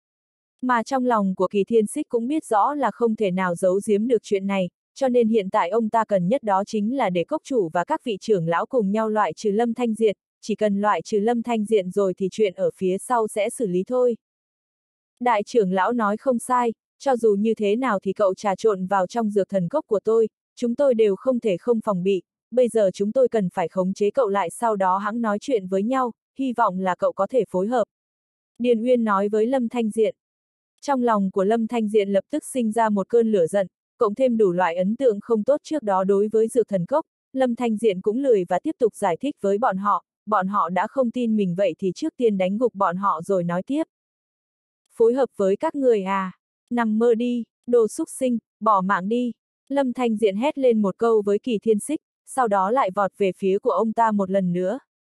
Mà trong lòng của Kỳ Thiên Xích cũng biết rõ là không thể nào giấu giếm được chuyện này, cho nên hiện tại ông ta cần nhất đó chính là để cốc chủ và các vị trưởng lão cùng nhau loại trừ Lâm Thanh Diện, chỉ cần loại trừ Lâm Thanh Diện rồi thì chuyện ở phía sau sẽ xử lý thôi. Đại trưởng lão nói không sai, cho dù như thế nào thì cậu trà trộn vào trong dược thần cốc của tôi, chúng tôi đều không thể không phòng bị, bây giờ chúng tôi cần phải khống chế cậu lại sau đó hẵng nói chuyện với nhau, hy vọng là cậu có thể phối hợp. Điền Uyên nói với Lâm Thanh Diện. Trong lòng của Lâm Thanh Diện lập tức sinh ra một cơn lửa giận, cộng thêm đủ loại ấn tượng không tốt trước đó đối với dược thần cốc, Lâm Thanh Diện cũng lười và tiếp tục giải thích với bọn họ, bọn họ đã không tin mình vậy thì trước tiên đánh gục bọn họ rồi nói tiếp. Phối hợp với các người à, nằm mơ đi, đồ xúc sinh, bỏ mạng đi. Lâm Thanh Diện hét lên một câu với Kỳ Thiên Xích, sau đó lại vọt về phía của ông ta một lần nữa.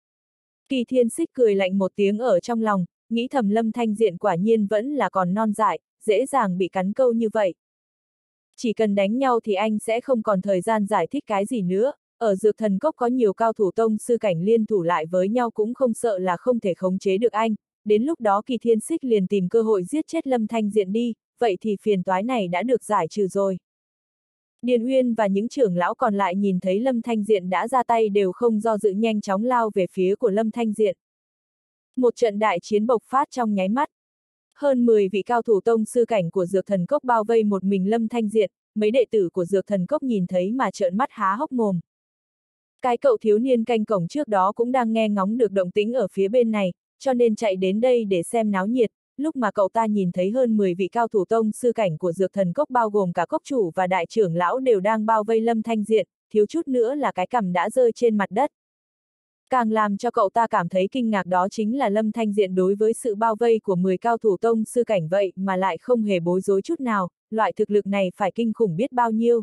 Kỳ Thiên Xích cười lạnh một tiếng ở trong lòng, nghĩ thầm Lâm Thanh Diện quả nhiên vẫn là còn non dại, dễ dàng bị cắn câu như vậy. Chỉ cần đánh nhau thì anh sẽ không còn thời gian giải thích cái gì nữa, ở dược thần cốc có nhiều cao thủ tông sư cảnh liên thủ lại với nhau cũng không sợ là không thể khống chế được anh, đến lúc đó Kỳ Thiên Xích liền tìm cơ hội giết chết Lâm Thanh Diện đi, vậy thì phiền toái này đã được giải trừ rồi. Điền Uyên và những trưởng lão còn lại nhìn thấy Lâm Thanh Diện đã ra tay đều không do dự nhanh chóng lao về phía của Lâm Thanh Diện. Một trận đại chiến bộc phát trong nháy mắt. Hơn mười vị cao thủ tông sư cảnh của dược thần cốc bao vây một mình Lâm Thanh Diện, mấy đệ tử của dược thần cốc nhìn thấy mà trợn mắt há hốc mồm. Cái cậu thiếu niên canh cổng trước đó cũng đang nghe ngóng được động tĩnh ở phía bên này, cho nên chạy đến đây để xem náo nhiệt, lúc mà cậu ta nhìn thấy hơn mười vị cao thủ tông sư cảnh của dược thần cốc bao gồm cả cốc chủ và đại trưởng lão đều đang bao vây Lâm Thanh Diện, thiếu chút nữa là cái cằm đã rơi trên mặt đất. Càng làm cho cậu ta cảm thấy kinh ngạc đó chính là Lâm Thanh Diện đối với sự bao vây của mười cao thủ tông sư cảnh vậy mà lại không hề bối rối chút nào, loại thực lực này phải kinh khủng biết bao nhiêu.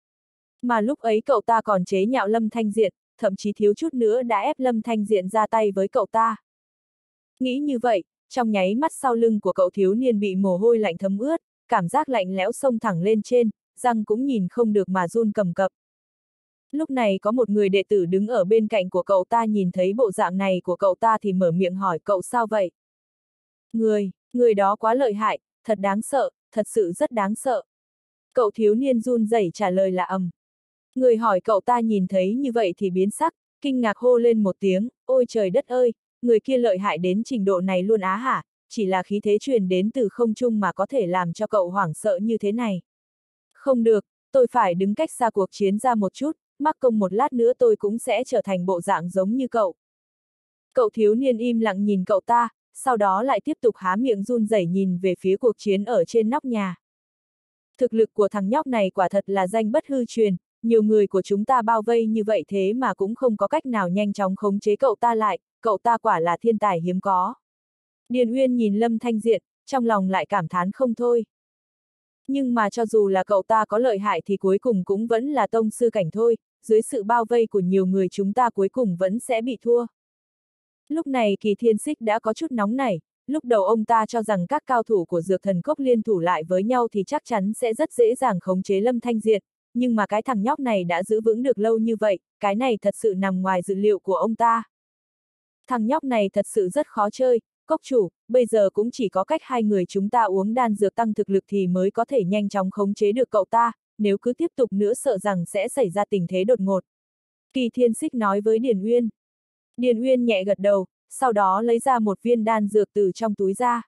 Mà lúc ấy cậu ta còn chế nhạo Lâm Thanh Diện, thậm chí thiếu chút nữa đã ép Lâm Thanh Diện ra tay với cậu ta. Nghĩ như vậy, trong nháy mắt sau lưng của cậu thiếu niên bị mồ hôi lạnh thấm ướt, cảm giác lạnh lẽo xông thẳng lên trên, răng cũng nhìn không được mà run cầm cập. Lúc này có một người đệ tử đứng ở bên cạnh của cậu ta nhìn thấy bộ dạng này của cậu ta thì mở miệng hỏi cậu sao vậy? Người, người đó quá lợi hại, thật đáng sợ, thật sự rất đáng sợ. Cậu thiếu niên run rẩy trả lời là ầm. Người hỏi cậu ta nhìn thấy như vậy thì biến sắc, kinh ngạc hô lên một tiếng, ôi trời đất ơi, người kia lợi hại đến trình độ này luôn á hả, chỉ là khí thế truyền đến từ không trung mà có thể làm cho cậu hoảng sợ như thế này. Không được, tôi phải đứng cách xa cuộc chiến ra một chút, mắc công một lát nữa tôi cũng sẽ trở thành bộ dạng giống như cậu. Cậu thiếu niên im lặng nhìn cậu ta, sau đó lại tiếp tục há miệng run rẩy nhìn về phía cuộc chiến ở trên nóc nhà. Thực lực của thằng nhóc này quả thật là danh bất hư truyền, nhiều người của chúng ta bao vây như vậy thế mà cũng không có cách nào nhanh chóng khống chế cậu ta lại, cậu ta quả là thiên tài hiếm có. Điền Uyên nhìn Lâm Thanh Diện, trong lòng lại cảm thán không thôi. Nhưng mà cho dù là cậu ta có lợi hại thì cuối cùng cũng vẫn là tông sư cảnh thôi, dưới sự bao vây của nhiều người chúng ta cuối cùng vẫn sẽ bị thua. Lúc này Kỳ Thiên Xích đã có chút nóng nảy, lúc đầu ông ta cho rằng các cao thủ của Dược Thần Cốc liên thủ lại với nhau thì chắc chắn sẽ rất dễ dàng khống chế Lâm Thanh Diện, nhưng mà cái thằng nhóc này đã giữ vững được lâu như vậy, cái này thật sự nằm ngoài dự liệu của ông ta. Thằng nhóc này thật sự rất khó chơi, Cốc chủ, bây giờ cũng chỉ có cách hai người chúng ta uống đan dược tăng thực lực thì mới có thể nhanh chóng khống chế được cậu ta, nếu cứ tiếp tục nữa sợ rằng sẽ xảy ra tình thế đột ngột. Kỳ Thiên Xích nói với Điền Uyên. Điền Uyên nhẹ gật đầu, sau đó lấy ra một viên đan dược từ trong túi ra.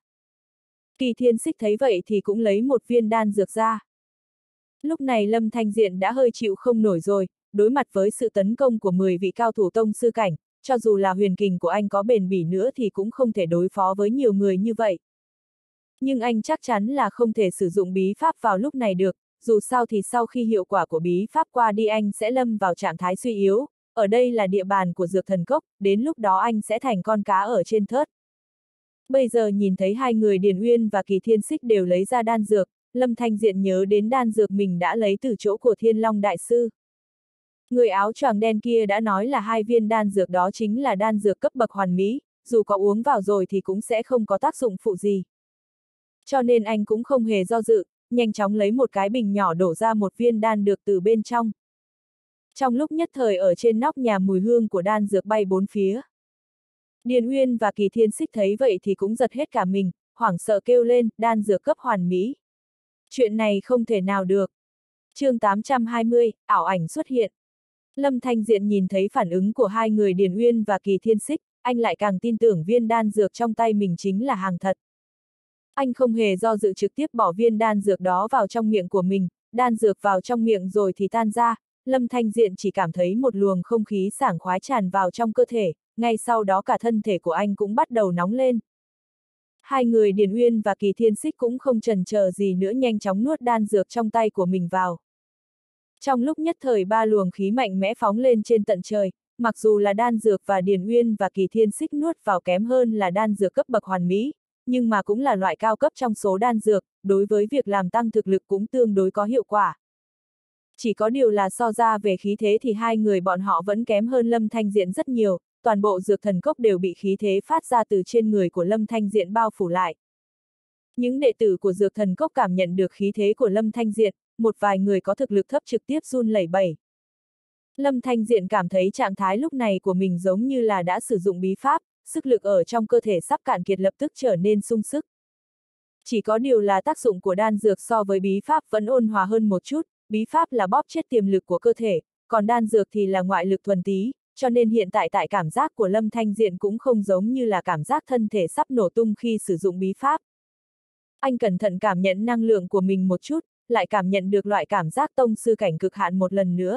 Kỳ Thiên Xích thấy vậy thì cũng lấy một viên đan dược ra. Lúc này Lâm Thanh Diện đã hơi chịu không nổi rồi, đối mặt với sự tấn công của mười vị cao thủ tông sư cảnh, cho dù là huyền kình của anh có bền bỉ nữa thì cũng không thể đối phó với nhiều người như vậy. Nhưng anh chắc chắn là không thể sử dụng bí pháp vào lúc này được, dù sao thì sau khi hiệu quả của bí pháp qua đi anh sẽ lâm vào trạng thái suy yếu, ở đây là địa bàn của Dược Thần Cốc, đến lúc đó anh sẽ thành con cá ở trên thớt. Bây giờ nhìn thấy hai người Điền Uyên và Kỳ Thiên Xích đều lấy ra đan dược, Lâm Thanh Diện nhớ đến đan dược mình đã lấy từ chỗ của Thiên Long Đại Sư. Người áo choàng đen kia đã nói là hai viên đan dược đó chính là đan dược cấp bậc hoàn mỹ, dù có uống vào rồi thì cũng sẽ không có tác dụng phụ gì. Cho nên anh cũng không hề do dự, nhanh chóng lấy một cái bình nhỏ đổ ra một viên đan dược từ bên trong. Trong lúc nhất thời ở trên nóc nhà mùi hương của đan dược bay bốn phía. Điền Uyên và Kỳ Thiên Xích thấy vậy thì cũng giật hết cả mình, hoảng sợ kêu lên, đan dược cấp hoàn mỹ. Chuyện này không thể nào được. chương tám trăm hai mươi, ảo ảnh xuất hiện. Lâm Thanh Diện nhìn thấy phản ứng của hai người Điền Uyên và Kỳ Thiên Xích, anh lại càng tin tưởng viên đan dược trong tay mình chính là hàng thật. Anh không hề do dự trực tiếp bỏ viên đan dược đó vào trong miệng của mình, đan dược vào trong miệng rồi thì tan ra, Lâm Thanh Diện chỉ cảm thấy một luồng không khí sảng khoái tràn vào trong cơ thể, ngay sau đó cả thân thể của anh cũng bắt đầu nóng lên. Hai người Điền Uyên và Kỳ Thiên Xích cũng không chần chờ gì nữa nhanh chóng nuốt đan dược trong tay của mình vào. Trong lúc nhất thời ba luồng khí mạnh mẽ phóng lên trên tận trời, mặc dù là đan dược và Điền Uyên và Kỳ Thiên Xích nuốt vào kém hơn là đan dược cấp bậc hoàn mỹ, nhưng mà cũng là loại cao cấp trong số đan dược, đối với việc làm tăng thực lực cũng tương đối có hiệu quả. Chỉ có điều là so ra về khí thế thì hai người bọn họ vẫn kém hơn Lâm Thanh Diện rất nhiều, toàn bộ Dược Thần Cốc đều bị khí thế phát ra từ trên người của Lâm Thanh Diện bao phủ lại. Những đệ tử của Dược Thần Cốc cảm nhận được khí thế của Lâm Thanh Diện, một vài người có thực lực thấp trực tiếp run lẩy bẩy. Lâm Thanh Diện cảm thấy trạng thái lúc này của mình giống như là đã sử dụng bí pháp, sức lực ở trong cơ thể sắp cạn kiệt lập tức trở nên sung sức. Chỉ có điều là tác dụng của đan dược so với bí pháp vẫn ôn hòa hơn một chút, bí pháp là bóp chết tiềm lực của cơ thể, còn đan dược thì là ngoại lực thuần túy, cho nên hiện tại tại cảm giác của Lâm Thanh Diện cũng không giống như là cảm giác thân thể sắp nổ tung khi sử dụng bí pháp. Anh cẩn thận cảm nhận năng lượng của mình một chút, lại cảm nhận được loại cảm giác tông sư cảnh cực hạn một lần nữa.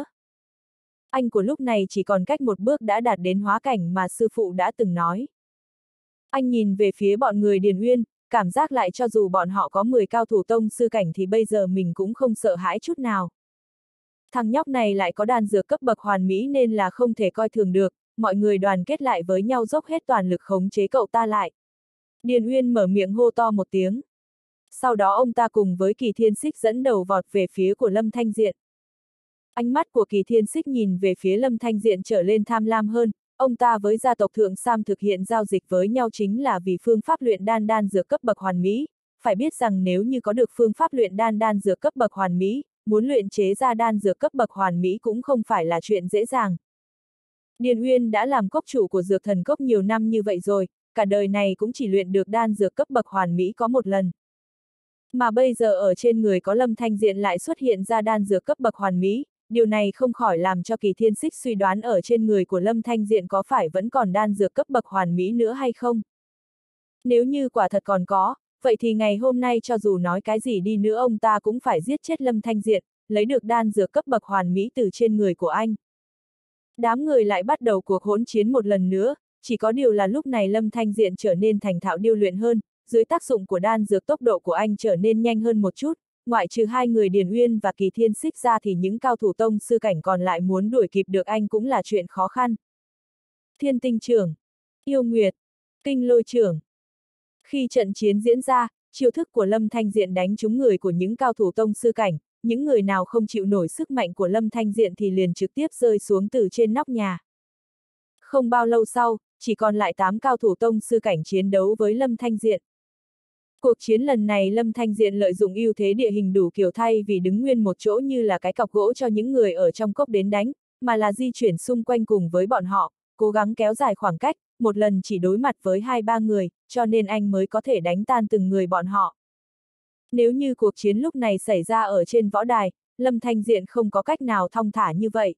Anh của lúc này chỉ còn cách một bước đã đạt đến hóa cảnh mà sư phụ đã từng nói. Anh nhìn về phía bọn người Điền Uyên, cảm giác lại cho dù bọn họ có mười cao thủ tông sư cảnh thì bây giờ mình cũng không sợ hãi chút nào. Thằng nhóc này lại có đan dược cấp bậc hoàn mỹ nên là không thể coi thường được, mọi người đoàn kết lại với nhau dốc hết toàn lực khống chế cậu ta lại. Điền Uyên mở miệng hô to một tiếng. Sau đó ông ta cùng với Kỳ Thiên Xích dẫn đầu vọt về phía của Lâm Thanh Diện. Ánh mắt của Kỳ Thiên Xích nhìn về phía Lâm Thanh Diện trở lên tham lam hơn, ông ta với gia tộc Thượng Sam thực hiện giao dịch với nhau chính là vì phương pháp luyện đan đan dược cấp bậc hoàn mỹ, phải biết rằng nếu như có được phương pháp luyện đan đan dược cấp bậc hoàn mỹ, muốn luyện chế ra đan dược cấp bậc hoàn mỹ cũng không phải là chuyện dễ dàng. Điền Uyên đã làm cốc chủ của Dược Thần Cốc nhiều năm như vậy rồi, cả đời này cũng chỉ luyện được đan dược cấp bậc hoàn mỹ có một lần. Mà bây giờ ở trên người có Lâm Thanh Diện lại xuất hiện ra đan dược cấp bậc hoàn mỹ, điều này không khỏi làm cho Kỳ Thiên Xích suy đoán ở trên người của Lâm Thanh Diện có phải vẫn còn đan dược cấp bậc hoàn mỹ nữa hay không. Nếu như quả thật còn có, vậy thì ngày hôm nay cho dù nói cái gì đi nữa ông ta cũng phải giết chết Lâm Thanh Diện, lấy được đan dược cấp bậc hoàn mỹ từ trên người của anh. Đám người lại bắt đầu cuộc hỗn chiến một lần nữa, chỉ có điều là lúc này Lâm Thanh Diện trở nên thành thạo điêu luyện hơn, dưới tác dụng của đan dược tốc độ của anh trở nên nhanh hơn một chút, ngoại trừ hai người Điền Uyên và Kỳ Thiên Xích ra thì những cao thủ tông sư cảnh còn lại muốn đuổi kịp được anh cũng là chuyện khó khăn. Thiên Tinh Trưởng, Yêu Nguyệt, Kinh Lôi Trưởng. Khi trận chiến diễn ra, chiêu thức của Lâm Thanh Diện đánh trúng người của những cao thủ tông sư cảnh, những người nào không chịu nổi sức mạnh của Lâm Thanh Diện thì liền trực tiếp rơi xuống từ trên nóc nhà. Không bao lâu sau, chỉ còn lại tám cao thủ tông sư cảnh chiến đấu với Lâm Thanh Diện. Cuộc chiến lần này Lâm Thanh Diện lợi dụng ưu thế địa hình đủ kiểu thay vì đứng nguyên một chỗ như là cái cọc gỗ cho những người ở trong cốc đến đánh, mà là di chuyển xung quanh cùng với bọn họ, cố gắng kéo dài khoảng cách, một lần chỉ đối mặt với hai ba người, cho nên anh mới có thể đánh tan từng người bọn họ. Nếu như cuộc chiến lúc này xảy ra ở trên võ đài, Lâm Thanh Diện không có cách nào thong thả như vậy.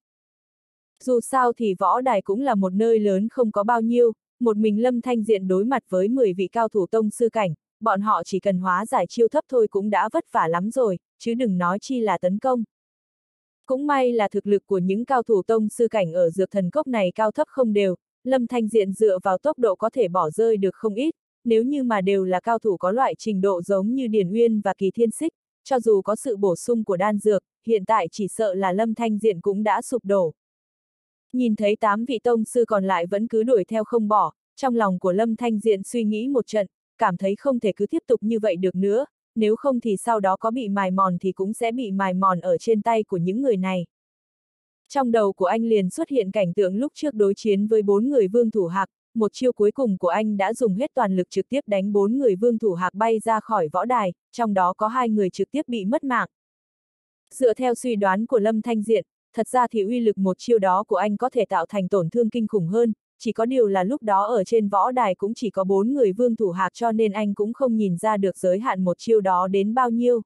Dù sao thì võ đài cũng là một nơi lớn không có bao nhiêu, một mình Lâm Thanh Diện đối mặt với mười vị cao thủ tông sư cảnh, bọn họ chỉ cần hóa giải chiêu thấp thôi cũng đã vất vả lắm rồi, chứ đừng nói chi là tấn công. Cũng may là thực lực của những cao thủ tông sư cảnh ở dược thần cốc này cao thấp không đều, Lâm Thanh Diện dựa vào tốc độ có thể bỏ rơi được không ít, nếu như mà đều là cao thủ có loại trình độ giống như Điền Uyên và Kỳ Thiên Xích, cho dù có sự bổ sung của đan dược, hiện tại chỉ sợ là Lâm Thanh Diện cũng đã sụp đổ. Nhìn thấy tám vị tông sư còn lại vẫn cứ đuổi theo không bỏ, trong lòng của Lâm Thanh Diện suy nghĩ một trận, cảm thấy không thể cứ tiếp tục như vậy được nữa, nếu không thì sau đó có bị mài mòn thì cũng sẽ bị mài mòn ở trên tay của những người này. Trong đầu của anh liền xuất hiện cảnh tượng lúc trước đối chiến với bốn người Vương Thủ Hạc, một chiêu cuối cùng của anh đã dùng hết toàn lực trực tiếp đánh bốn người Vương Thủ Hạc bay ra khỏi võ đài, trong đó có hai người trực tiếp bị mất mạng. Dựa theo suy đoán của Lâm Thanh Diện, thật ra thì uy lực một chiêu đó của anh có thể tạo thành tổn thương kinh khủng hơn, chỉ có điều là lúc đó ở trên võ đài cũng chỉ có bốn người Vương Thủ Hạc cho nên anh cũng không nhìn ra được giới hạn một chiêu đó đến bao nhiêu.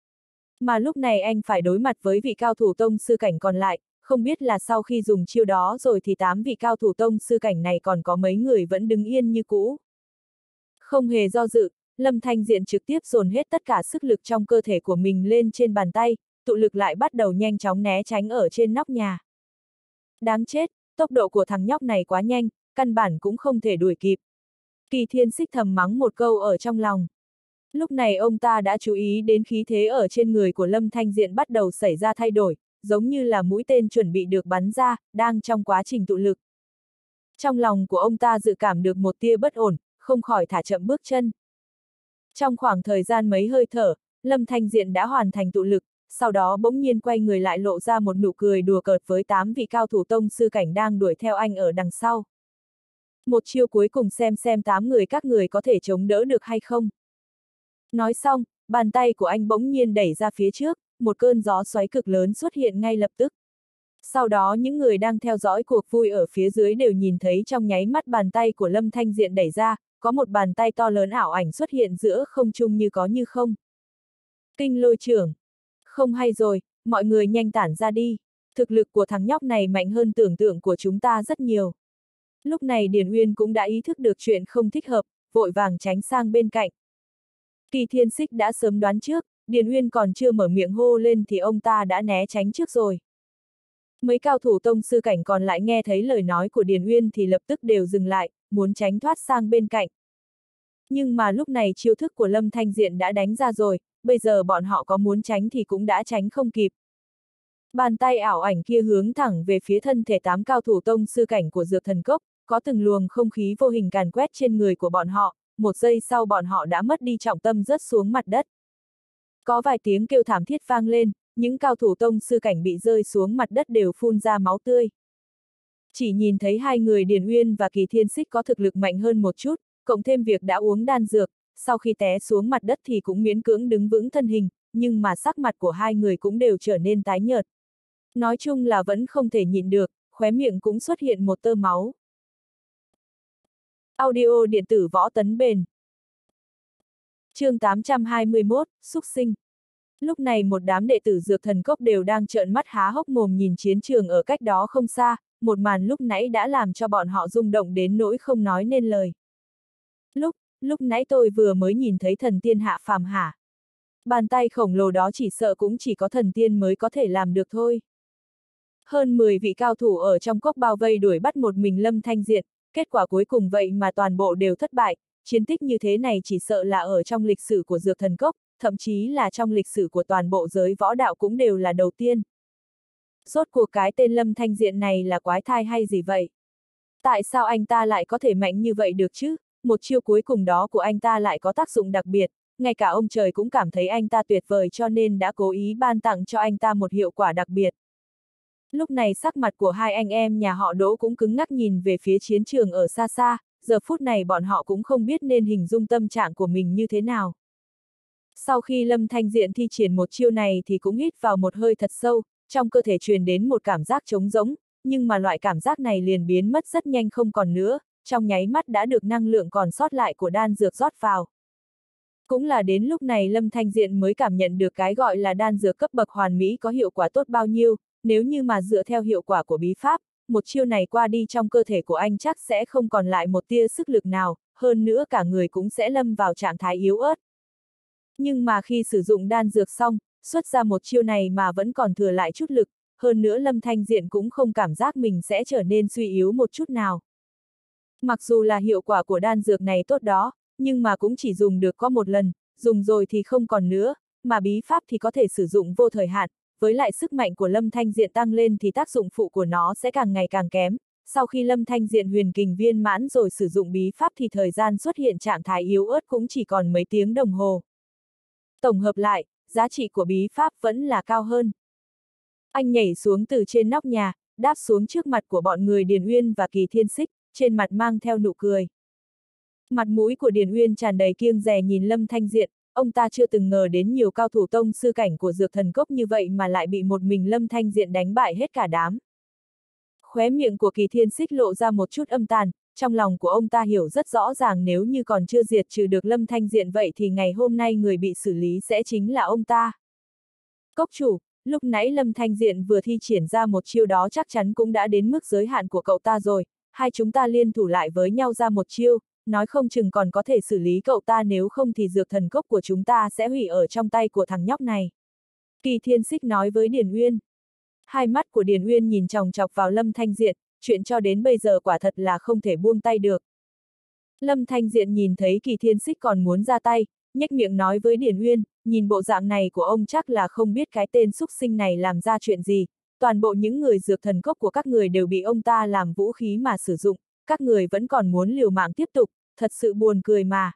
Mà lúc này anh phải đối mặt với vị cao thủ tông sư cảnh còn lại, không biết là sau khi dùng chiêu đó rồi thì tám vị cao thủ tông sư cảnh này còn có mấy người vẫn đứng yên như cũ. Không hề do dự, Lâm Thanh Diện trực tiếp dồn hết tất cả sức lực trong cơ thể của mình lên trên bàn tay, tụ lực lại bắt đầu nhanh chóng né tránh ở trên nóc nhà. Đáng chết, tốc độ của thằng nhóc này quá nhanh, căn bản cũng không thể đuổi kịp. Kỳ Thiên Xích thầm mắng một câu ở trong lòng. Lúc này ông ta đã chú ý đến khí thế ở trên người của Lâm Thanh Diện bắt đầu xảy ra thay đổi, giống như là mũi tên chuẩn bị được bắn ra, đang trong quá trình tụ lực. Trong lòng của ông ta dự cảm được một tia bất ổn, không khỏi thả chậm bước chân. Trong khoảng thời gian mấy hơi thở, Lâm Thanh Diện đã hoàn thành tụ lực, sau đó bỗng nhiên quay người lại lộ ra một nụ cười đùa cợt với tám vị cao thủ tông sư cảnh đang đuổi theo anh ở đằng sau. Một chiêu cuối cùng xem xem tám người các người có thể chống đỡ được hay không. Nói xong, bàn tay của anh bỗng nhiên đẩy ra phía trước, một cơn gió xoáy cực lớn xuất hiện ngay lập tức. Sau đó những người đang theo dõi cuộc vui ở phía dưới đều nhìn thấy trong nháy mắt bàn tay của Lâm Thanh Diện đẩy ra, có một bàn tay to lớn ảo ảnh xuất hiện giữa không trung như có như không. Kinh Lôi Trưởng. Không hay rồi, mọi người nhanh tản ra đi. Thực lực của thằng nhóc này mạnh hơn tưởng tượng của chúng ta rất nhiều. Lúc này Điền Uyên cũng đã ý thức được chuyện không thích hợp, vội vàng tránh sang bên cạnh. Kỳ Thiên Xích đã sớm đoán trước, Điền Uyên còn chưa mở miệng hô lên thì ông ta đã né tránh trước rồi. Mấy cao thủ tông sư cảnh còn lại nghe thấy lời nói của Điền Uyên thì lập tức đều dừng lại, muốn tránh thoát sang bên cạnh. Nhưng mà lúc này chiêu thức của Lâm Thanh Diện đã đánh ra rồi, bây giờ bọn họ có muốn tránh thì cũng đã tránh không kịp. Bàn tay ảo ảnh kia hướng thẳng về phía thân thể tám cao thủ tông sư cảnh của dược thần cốc, có từng luồng không khí vô hình càn quét trên người của bọn họ, một giây sau bọn họ đã mất đi trọng tâm rớt xuống mặt đất. Có vài tiếng kêu thảm thiết vang lên, những cao thủ tông sư cảnh bị rơi xuống mặt đất đều phun ra máu tươi. Chỉ nhìn thấy hai người Điền Uyên và Kỳ Thiên Xích có thực lực mạnh hơn một chút, cộng thêm việc đã uống đan dược, sau khi té xuống mặt đất thì cũng miễn cưỡng đứng vững thân hình, nhưng mà sắc mặt của hai người cũng đều trở nên tái nhợt. Nói chung là vẫn không thể nhịn được, khóe miệng cũng xuất hiện một tơ máu. Audio điện tử Võ Tấn Bền Chương tám trăm hai mươi mốt, xúc sinh. Lúc này một đám đệ tử Dược Thần Cốc đều đang trợn mắt há hốc mồm nhìn chiến trường ở cách đó không xa, một màn lúc nãy đã làm cho bọn họ rung động đến nỗi không nói nên lời. Lúc, lúc nãy tôi vừa mới nhìn thấy thần tiên hạ phàm hả? Bàn tay khổng lồ đó chỉ sợ cũng chỉ có thần tiên mới có thể làm được thôi. Hơn mười vị cao thủ ở trong cốc bao vây đuổi bắt một mình Lâm Thanh Diện, kết quả cuối cùng vậy mà toàn bộ đều thất bại, chiến tích như thế này chỉ sợ là ở trong lịch sử của Dược Thần Cốc, thậm chí là trong lịch sử của toàn bộ giới võ đạo cũng đều là đầu tiên. Rốt cuộc cái tên Lâm Thanh Diện này là quái thai hay gì vậy? Tại sao anh ta lại có thể mạnh như vậy được chứ? Một chiêu cuối cùng đó của anh ta lại có tác dụng đặc biệt, ngay cả ông trời cũng cảm thấy anh ta tuyệt vời cho nên đã cố ý ban tặng cho anh ta một hiệu quả đặc biệt. Lúc này sắc mặt của hai anh em nhà họ Đỗ cũng cứng ngắc nhìn về phía chiến trường ở xa xa, giờ phút này bọn họ cũng không biết nên hình dung tâm trạng của mình như thế nào. Sau khi Lâm Thanh Diện thi triển một chiêu này thì cũng hít vào một hơi thật sâu, trong cơ thể truyền đến một cảm giác trống rỗng, nhưng mà loại cảm giác này liền biến mất rất nhanh không còn nữa, trong nháy mắt đã được năng lượng còn sót lại của đan dược rót vào. Cũng là đến lúc này Lâm Thanh Diện mới cảm nhận được cái gọi là đan dược cấp bậc hoàn mỹ có hiệu quả tốt bao nhiêu, nếu như mà dựa theo hiệu quả của bí pháp, một chiêu này qua đi trong cơ thể của anh chắc sẽ không còn lại một tia sức lực nào, hơn nữa cả người cũng sẽ lâm vào trạng thái yếu ớt. Nhưng mà khi sử dụng đan dược xong, xuất ra một chiêu này mà vẫn còn thừa lại chút lực, hơn nữa Lâm Thanh Diện cũng không cảm giác mình sẽ trở nên suy yếu một chút nào. Mặc dù là hiệu quả của đan dược này tốt đó, nhưng mà cũng chỉ dùng được có một lần, dùng rồi thì không còn nữa, mà bí pháp thì có thể sử dụng vô thời hạn, với lại sức mạnh của Lâm Thanh Diện tăng lên thì tác dụng phụ của nó sẽ càng ngày càng kém. Sau khi Lâm Thanh Diện huyền kình viên mãn rồi sử dụng bí pháp thì thời gian xuất hiện trạng thái yếu ớt cũng chỉ còn mấy tiếng đồng hồ. Tổng hợp lại, giá trị của bí pháp vẫn là cao hơn. Anh nhảy xuống từ trên nóc nhà, đáp xuống trước mặt của bọn người Điền Uyên và Kỳ Thiên Xích, trên mặt mang theo nụ cười. Mặt mũi của Điền Uyên tràn đầy kiêng dè nhìn Lâm Thanh Diện, ông ta chưa từng ngờ đến nhiều cao thủ tông sư cảnh của Dược Thần Cốc như vậy mà lại bị một mình Lâm Thanh Diện đánh bại hết cả đám. Khóe miệng của Kỳ Thiên Xích lộ ra một chút âm tàn, trong lòng của ông ta hiểu rất rõ ràng nếu như còn chưa diệt trừ được Lâm Thanh Diện vậy thì ngày hôm nay người bị xử lý sẽ chính là ông ta. Cốc chủ, lúc nãy Lâm Thanh Diện vừa thi triển ra một chiêu đó chắc chắn cũng đã đến mức giới hạn của cậu ta rồi, hai chúng ta liên thủ lại với nhau ra một chiêu, nói không chừng còn có thể xử lý cậu ta, nếu không thì Dược Thần Cốc của chúng ta sẽ hủy ở trong tay của thằng nhóc này. Kỳ Thiên Xích nói với Điền Uyên. Hai mắt của Điền Uyên nhìn chòng chọc vào Lâm Thanh Diện, chuyện cho đến bây giờ quả thật là không thể buông tay được. Lâm Thanh Diện nhìn thấy Kỳ Thiên Xích còn muốn ra tay, nhếch miệng nói với Điền Uyên, nhìn bộ dạng này của ông chắc là không biết cái tên xúc sinh này làm ra chuyện gì, toàn bộ những người Dược Thần Cốc của các người đều bị ông ta làm vũ khí mà sử dụng, các người vẫn còn muốn liều mạng tiếp tục, thật sự buồn cười mà.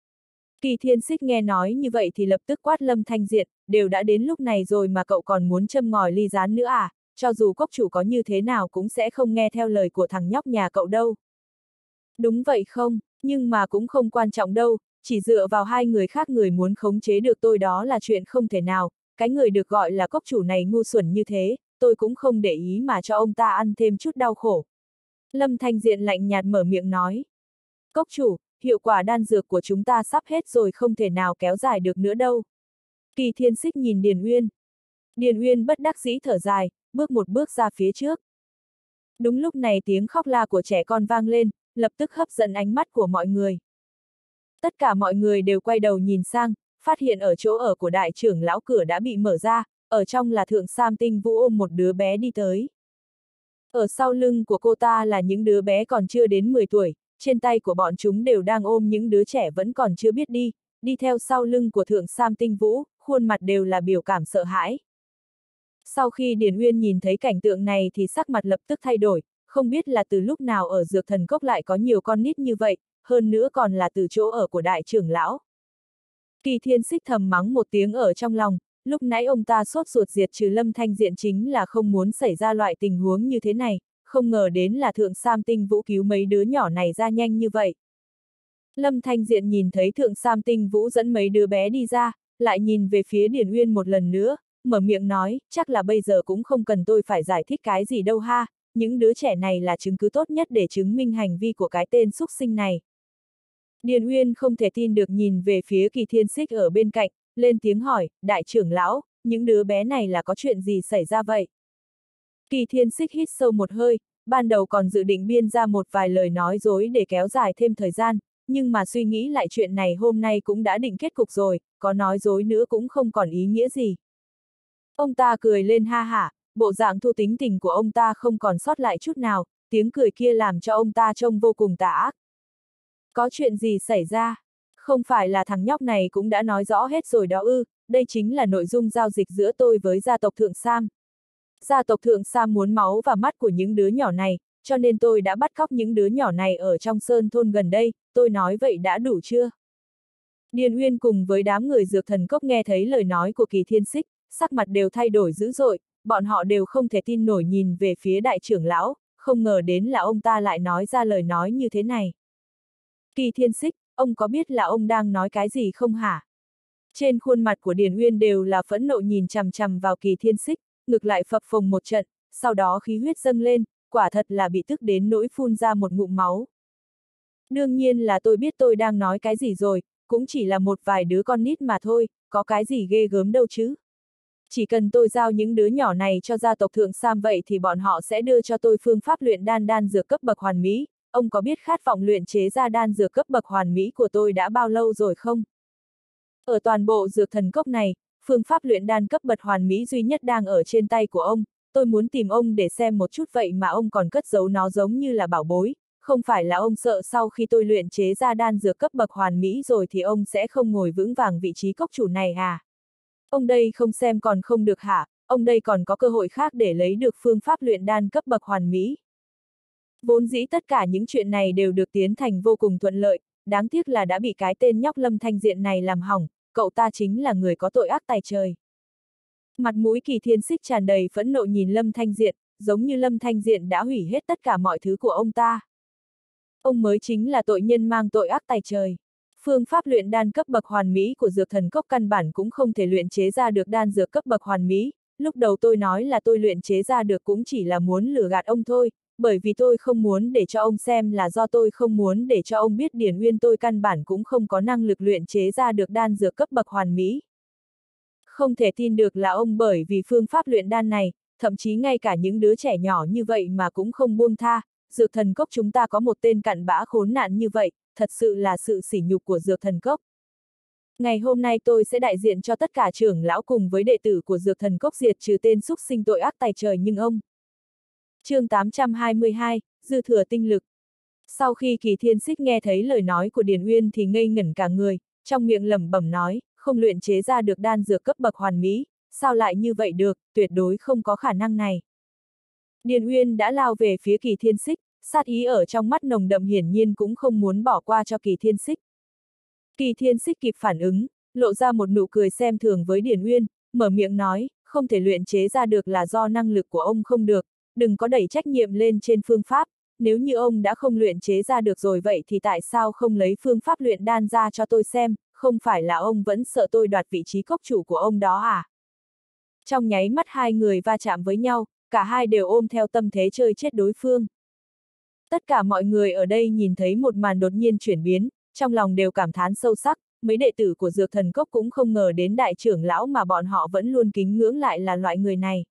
Kỳ Thiên Xích nghe nói như vậy thì lập tức quát Lâm Thanh Diện, đều đã đến lúc này rồi mà cậu còn muốn châm ngòi ly gián nữa à, cho dù cốc chủ có như thế nào cũng sẽ không nghe theo lời của thằng nhóc nhà cậu đâu. Đúng vậy không, nhưng mà cũng không quan trọng đâu, chỉ dựa vào hai người khác người muốn khống chế được tôi đó là chuyện không thể nào, cái người được gọi là cốc chủ này ngu xuẩn như thế, tôi cũng không để ý mà cho ông ta ăn thêm chút đau khổ. Lâm Thanh Diện lạnh nhạt mở miệng nói. Cốc chủ, hiệu quả đan dược của chúng ta sắp hết rồi, không thể nào kéo dài được nữa đâu. Kỳ Thiên Xích nhìn Điền Uyên. Điền Uyên bất đắc dĩ thở dài, bước một bước ra phía trước. Đúng lúc này tiếng khóc la của trẻ con vang lên, lập tức hấp dẫn ánh mắt của mọi người. Tất cả mọi người đều quay đầu nhìn sang, phát hiện ở chỗ ở của đại trưởng lão cửa đã bị mở ra, ở trong là Thượng Sam Tinh Vũ ôm một đứa bé đi tới. Ở sau lưng của cô ta là những đứa bé còn chưa đến mười tuổi, trên tay của bọn chúng đều đang ôm những đứa trẻ vẫn còn chưa biết đi, đi theo sau lưng của Thượng Sam Tinh Vũ, khuôn mặt đều là biểu cảm sợ hãi. Sau khi Điền Uyên nhìn thấy cảnh tượng này thì sắc mặt lập tức thay đổi, không biết là từ lúc nào ở Dược Thần Cốc lại có nhiều con nít như vậy, hơn nữa còn là từ chỗ ở của đại trưởng lão. Kỳ Thiên Xích thầm mắng một tiếng ở trong lòng, lúc nãy ông ta sốt ruột diệt trừ Lâm Thanh Diện chính là không muốn xảy ra loại tình huống như thế này, không ngờ đến là Thượng Sam Tinh Vũ cứu mấy đứa nhỏ này ra nhanh như vậy. Lâm Thanh Diện nhìn thấy Thượng Sam Tinh Vũ dẫn mấy đứa bé đi ra, lại nhìn về phía Điền Uyên một lần nữa, mở miệng nói, chắc là bây giờ cũng không cần tôi phải giải thích cái gì đâu ha, những đứa trẻ này là chứng cứ tốt nhất để chứng minh hành vi của cái tên xúc sinh này. Điền Uyên không thể tin được nhìn về phía Kỳ Thiên Xích ở bên cạnh, lên tiếng hỏi, đại trưởng lão, những đứa bé này là có chuyện gì xảy ra vậy? Kỳ Thiên Xích hít sâu một hơi, ban đầu còn dự định biên ra một vài lời nói dối để kéo dài thêm thời gian, nhưng mà suy nghĩ lại chuyện này hôm nay cũng đã định kết cục rồi, có nói dối nữa cũng không còn ý nghĩa gì. Ông ta cười lên ha hả, bộ dạng thu tính tình của ông ta không còn sót lại chút nào, tiếng cười kia làm cho ông ta trông vô cùng tà ác. Có chuyện gì xảy ra? Không phải là thằng nhóc này cũng đã nói rõ hết rồi đó ư, đây chính là nội dung giao dịch giữa tôi với gia tộc Thượng Sam. Gia tộc Thượng Sam muốn máu và mắt của những đứa nhỏ này, cho nên tôi đã bắt cóc những đứa nhỏ này ở trong sơn thôn gần đây, tôi nói vậy đã đủ chưa? Điền Uyên cùng với đám người dược thần cốc nghe thấy lời nói của Kỳ Thiên Xích, sắc mặt đều thay đổi dữ dội, bọn họ đều không thể tin nổi nhìn về phía đại trưởng lão, không ngờ đến là ông ta lại nói ra lời nói như thế này. Kỳ Thiên Xích, ông có biết là ông đang nói cái gì không hả? Trên khuôn mặt của Điền Uyên đều là phẫn nộ nhìn chằm chằm vào Kỳ Thiên Xích, ngực lại phập phồng một trận, sau đó khí huyết dâng lên, quả thật là bị tức đến nỗi phun ra một ngụm máu. Đương nhiên là tôi biết tôi đang nói cái gì rồi, cũng chỉ là một vài đứa con nít mà thôi, có cái gì ghê gớm đâu chứ. Chỉ cần tôi giao những đứa nhỏ này cho gia tộc Thượng Sam vậy thì bọn họ sẽ đưa cho tôi phương pháp luyện đan đan dược cấp bậc hoàn mỹ, ông có biết khát vọng luyện chế ra đan dược cấp bậc hoàn mỹ của tôi đã bao lâu rồi không? Ở toàn bộ dược thần cốc này, phương pháp luyện đan cấp bậc hoàn mỹ duy nhất đang ở trên tay của ông, tôi muốn tìm ông để xem một chút vậy mà ông còn cất giấu nó giống như là bảo bối, không phải là ông sợ sau khi tôi luyện chế ra đan dược cấp bậc hoàn mỹ rồi thì ông sẽ không ngồi vững vàng vị trí cốc chủ này à? Ông đây không xem còn không được hả, ông đây còn có cơ hội khác để lấy được phương pháp luyện đan cấp bậc hoàn mỹ. Vốn dĩ tất cả những chuyện này đều được tiến thành vô cùng thuận lợi, đáng tiếc là đã bị cái tên nhóc Lâm Thanh Diện này làm hỏng, cậu ta chính là người có tội ác tày trời. Mặt mũi Kỳ Thiên Xích tràn đầy phẫn nộ nhìn Lâm Thanh Diện, giống như Lâm Thanh Diện đã hủy hết tất cả mọi thứ của ông ta. Ông mới chính là tội nhân mang tội ác tày trời. Phương pháp luyện đan cấp bậc hoàn mỹ của dược thần cốc căn bản cũng không thể luyện chế ra được đan dược cấp bậc hoàn mỹ, lúc đầu tôi nói là tôi luyện chế ra được cũng chỉ là muốn lừa gạt ông thôi, bởi vì tôi không muốn để cho ông xem là do tôi không muốn để cho ông biết Điền Uyên tôi căn bản cũng không có năng lực luyện chế ra được đan dược cấp bậc hoàn mỹ. Không thể tin được là ông bởi vì phương pháp luyện đan này, thậm chí ngay cả những đứa trẻ nhỏ như vậy mà cũng không buông tha, dược thần cốc chúng ta có một tên cặn bã khốn nạn như vậy, thật sự là sự sỉ nhục của dược thần cốc. Ngày hôm nay tôi sẽ đại diện cho tất cả trưởng lão cùng với đệ tử của dược thần cốc diệt trừ tên xúc sinh tội ác tày trời nhưng ông. Chương tám trăm hai mươi hai, dư thừa tinh lực. Sau khi Kỳ Thiên Xích nghe thấy lời nói của Điền Uyên thì ngây ngẩn cả người, trong miệng lẩm bẩm nói, không luyện chế ra được đan dược cấp bậc hoàn mỹ, sao lại như vậy được, tuyệt đối không có khả năng này. Điền Uyên đã lao về phía Kỳ Thiên Xích, sát ý ở trong mắt nồng đậm hiển nhiên cũng không muốn bỏ qua cho Kỳ Thiên Xích. Kỳ Thiên Xích kịp phản ứng, lộ ra một nụ cười xem thường với Điền Uyên, mở miệng nói, không thể luyện chế ra được là do năng lực của ông không được, đừng có đẩy trách nhiệm lên trên phương pháp, nếu như ông đã không luyện chế ra được rồi vậy thì tại sao không lấy phương pháp luyện đan ra cho tôi xem, không phải là ông vẫn sợ tôi đoạt vị trí cốc chủ của ông đó à? Trong nháy mắt hai người va chạm với nhau, cả hai đều ôm theo tâm thế chơi chết đối phương. Tất cả mọi người ở đây nhìn thấy một màn đột nhiên chuyển biến, trong lòng đều cảm thán sâu sắc, mấy đệ tử của dược thần cốc cũng không ngờ đến đại trưởng lão mà bọn họ vẫn luôn kính ngưỡng lại là loại người này.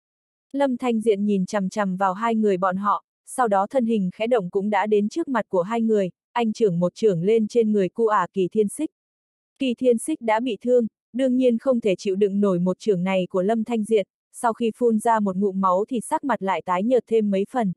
Lâm Thanh Diện nhìn chằm chằm vào hai người bọn họ, sau đó thân hình khẽ động cũng đã đến trước mặt của hai người, anh trưởng một trưởng lên trên người cu ả Kỳ Thiên Xích. Kỳ Thiên Xích đã bị thương, đương nhiên không thể chịu đựng nổi một trưởng này của Lâm Thanh Diện, sau khi phun ra một ngụm máu thì sắc mặt lại tái nhợt thêm mấy phần.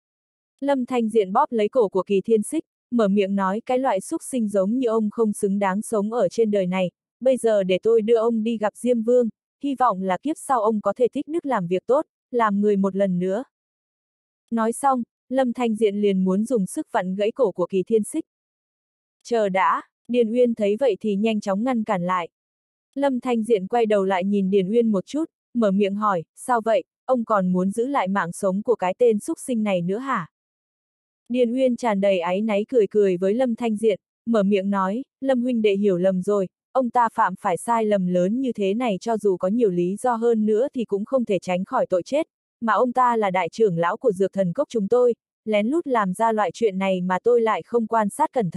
Lâm Thanh Diện bóp lấy cổ của Kỳ Thiên Xích, mở miệng nói cái loại xúc sinh giống như ông không xứng đáng sống ở trên đời này, bây giờ để tôi đưa ông đi gặp Diêm Vương, hy vọng là kiếp sau ông có thể thích đức làm việc tốt, làm người một lần nữa. Nói xong, Lâm Thanh Diện liền muốn dùng sức vặn gãy cổ của Kỳ Thiên Xích. Chờ đã, Điền Uyên thấy vậy thì nhanh chóng ngăn cản lại. Lâm Thanh Diện quay đầu lại nhìn Điền Uyên một chút, mở miệng hỏi, sao vậy, ông còn muốn giữ lại mạng sống của cái tên xúc sinh này nữa hả? Điền Uyên tràn đầy áy náy cười cười với Lâm Thanh Diện, mở miệng nói, Lâm huynh đệ hiểu lầm rồi, ông ta phạm phải sai lầm lớn như thế này cho dù có nhiều lý do hơn nữa thì cũng không thể tránh khỏi tội chết, mà ông ta là đại trưởng lão của dược thần cốc chúng tôi, lén lút làm ra loại chuyện này mà tôi lại không quan sát cẩn thận,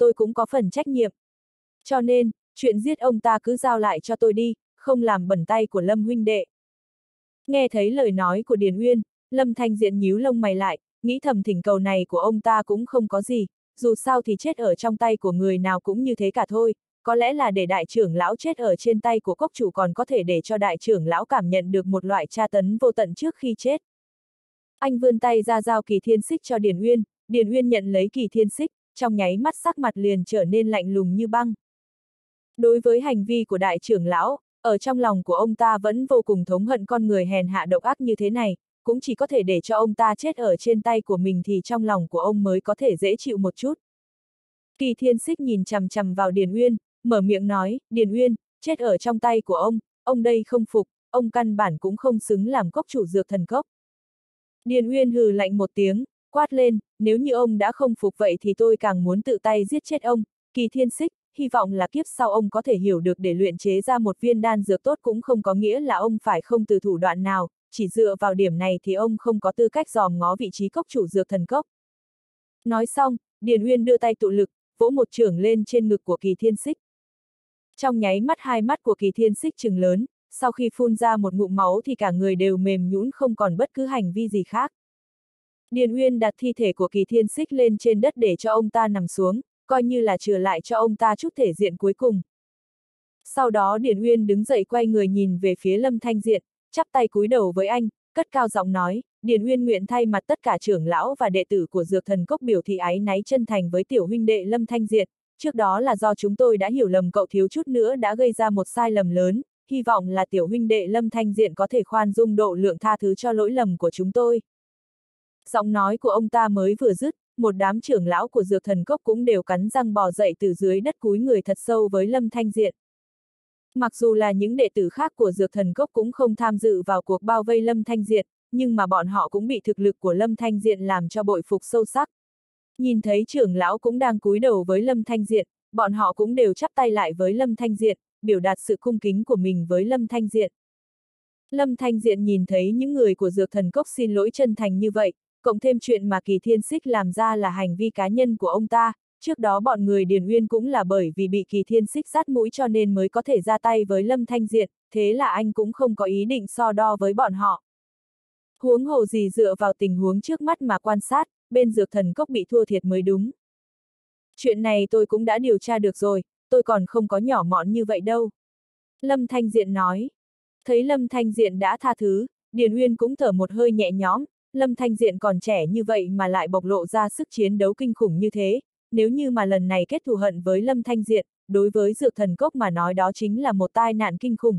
tôi cũng có phần trách nhiệm. Cho nên, chuyện giết ông ta cứ giao lại cho tôi đi, không làm bẩn tay của Lâm huynh đệ. Nghe thấy lời nói của Điền Uyên, Lâm Thanh Diện nhíu lông mày lại, nghĩ thầm thỉnh cầu này của ông ta cũng không có gì, dù sao thì chết ở trong tay của người nào cũng như thế cả thôi, có lẽ là để đại trưởng lão chết ở trên tay của cốc chủ còn có thể để cho đại trưởng lão cảm nhận được một loại tra tấn vô tận trước khi chết. Anh vươn tay ra giao Kỳ Thiên Xích cho Điền Uyên, Điền Uyên nhận lấy Kỳ Thiên Xích, trong nháy mắt sắc mặt liền trở nên lạnh lùng như băng. Đối với hành vi của đại trưởng lão, ở trong lòng của ông ta vẫn vô cùng thống hận con người hèn hạ độc ác như thế này, cũng chỉ có thể để cho ông ta chết ở trên tay của mình thì trong lòng của ông mới có thể dễ chịu một chút. Kỳ Thiên Xích nhìn chằm chằm vào Điền Uyên, mở miệng nói, Điền Uyên, chết ở trong tay của ông, ông đây không phục, ông căn bản cũng không xứng làm cốc chủ dược thần cốc. Điền Uyên hừ lạnh một tiếng, quát lên, nếu như ông đã không phục vậy thì tôi càng muốn tự tay giết chết ông. Kỳ Thiên Xích, hy vọng là kiếp sau ông có thể hiểu được để luyện chế ra một viên đan dược tốt cũng không có nghĩa là ông phải không từ thủ đoạn nào, chỉ dựa vào điểm này thì ông không có tư cách dòm ngó vị trí cốc chủ dược thần cốc. Nói xong, Điền Uyên đưa tay tụ lực, vỗ một chưởng lên trên ngực của Kỳ Thiên Xích. Trong nháy mắt hai mắt của Kỳ Thiên Xích trừng lớn, sau khi phun ra một ngụm máu thì cả người đều mềm nhũn không còn bất cứ hành vi gì khác. Điền Uyên đặt thi thể của Kỳ Thiên Xích lên trên đất để cho ông ta nằm xuống, coi như là trừ lại cho ông ta chút thể diện cuối cùng. Sau đó Điền Uyên đứng dậy quay người nhìn về phía Lâm Thanh Diện, chắp tay cúi đầu với anh, cất cao giọng nói, Điền Uyên nguyện thay mặt tất cả trưởng lão và đệ tử của Dược Thần Cốc biểu thị áy náy chân thành với tiểu huynh đệ Lâm Thanh Diện, trước đó là do chúng tôi đã hiểu lầm cậu thiếu chút nữa đã gây ra một sai lầm lớn, hy vọng là tiểu huynh đệ Lâm Thanh Diện có thể khoan dung độ lượng tha thứ cho lỗi lầm của chúng tôi. Giọng nói của ông ta mới vừa dứt, một đám trưởng lão của Dược Thần Cốc cũng đều cắn răng bò dậy từ dưới đất cúi người thật sâu với Lâm Thanh Diện. Mặc dù là những đệ tử khác của Dược Thần Cốc cũng không tham dự vào cuộc bao vây Lâm Thanh Diện, nhưng mà bọn họ cũng bị thực lực của Lâm Thanh Diện làm cho bội phục sâu sắc. Nhìn thấy trưởng lão cũng đang cúi đầu với Lâm Thanh Diện, bọn họ cũng đều chắp tay lại với Lâm Thanh Diện, biểu đạt sự cung kính của mình với Lâm Thanh Diện. Lâm Thanh Diện nhìn thấy những người của Dược Thần Cốc xin lỗi chân thành như vậy, cộng thêm chuyện mà Kỳ Thiên Xích làm ra là hành vi cá nhân của ông ta, trước đó bọn người Điền Uyên cũng là bởi vì bị Kỳ Thiên Xích sát mũi cho nên mới có thể ra tay với Lâm Thanh Diện, thế là anh cũng không có ý định so đo với bọn họ. Huống hồ gì dựa vào tình huống trước mắt mà quan sát, bên Dược Thần Cốc bị thua thiệt mới đúng. Chuyện này tôi cũng đã điều tra được rồi, tôi còn không có nhỏ mọn như vậy đâu. Lâm Thanh Diện nói. Thấy Lâm Thanh Diện đã tha thứ, Điền Uyên cũng thở một hơi nhẹ nhõm, Lâm Thanh Diện còn trẻ như vậy mà lại bộc lộ ra sức chiến đấu kinh khủng như thế, nếu như mà lần này kết thù hận với Lâm Thanh Diện, đối với Dược Thần Cốc mà nói đó chính là một tai nạn kinh khủng.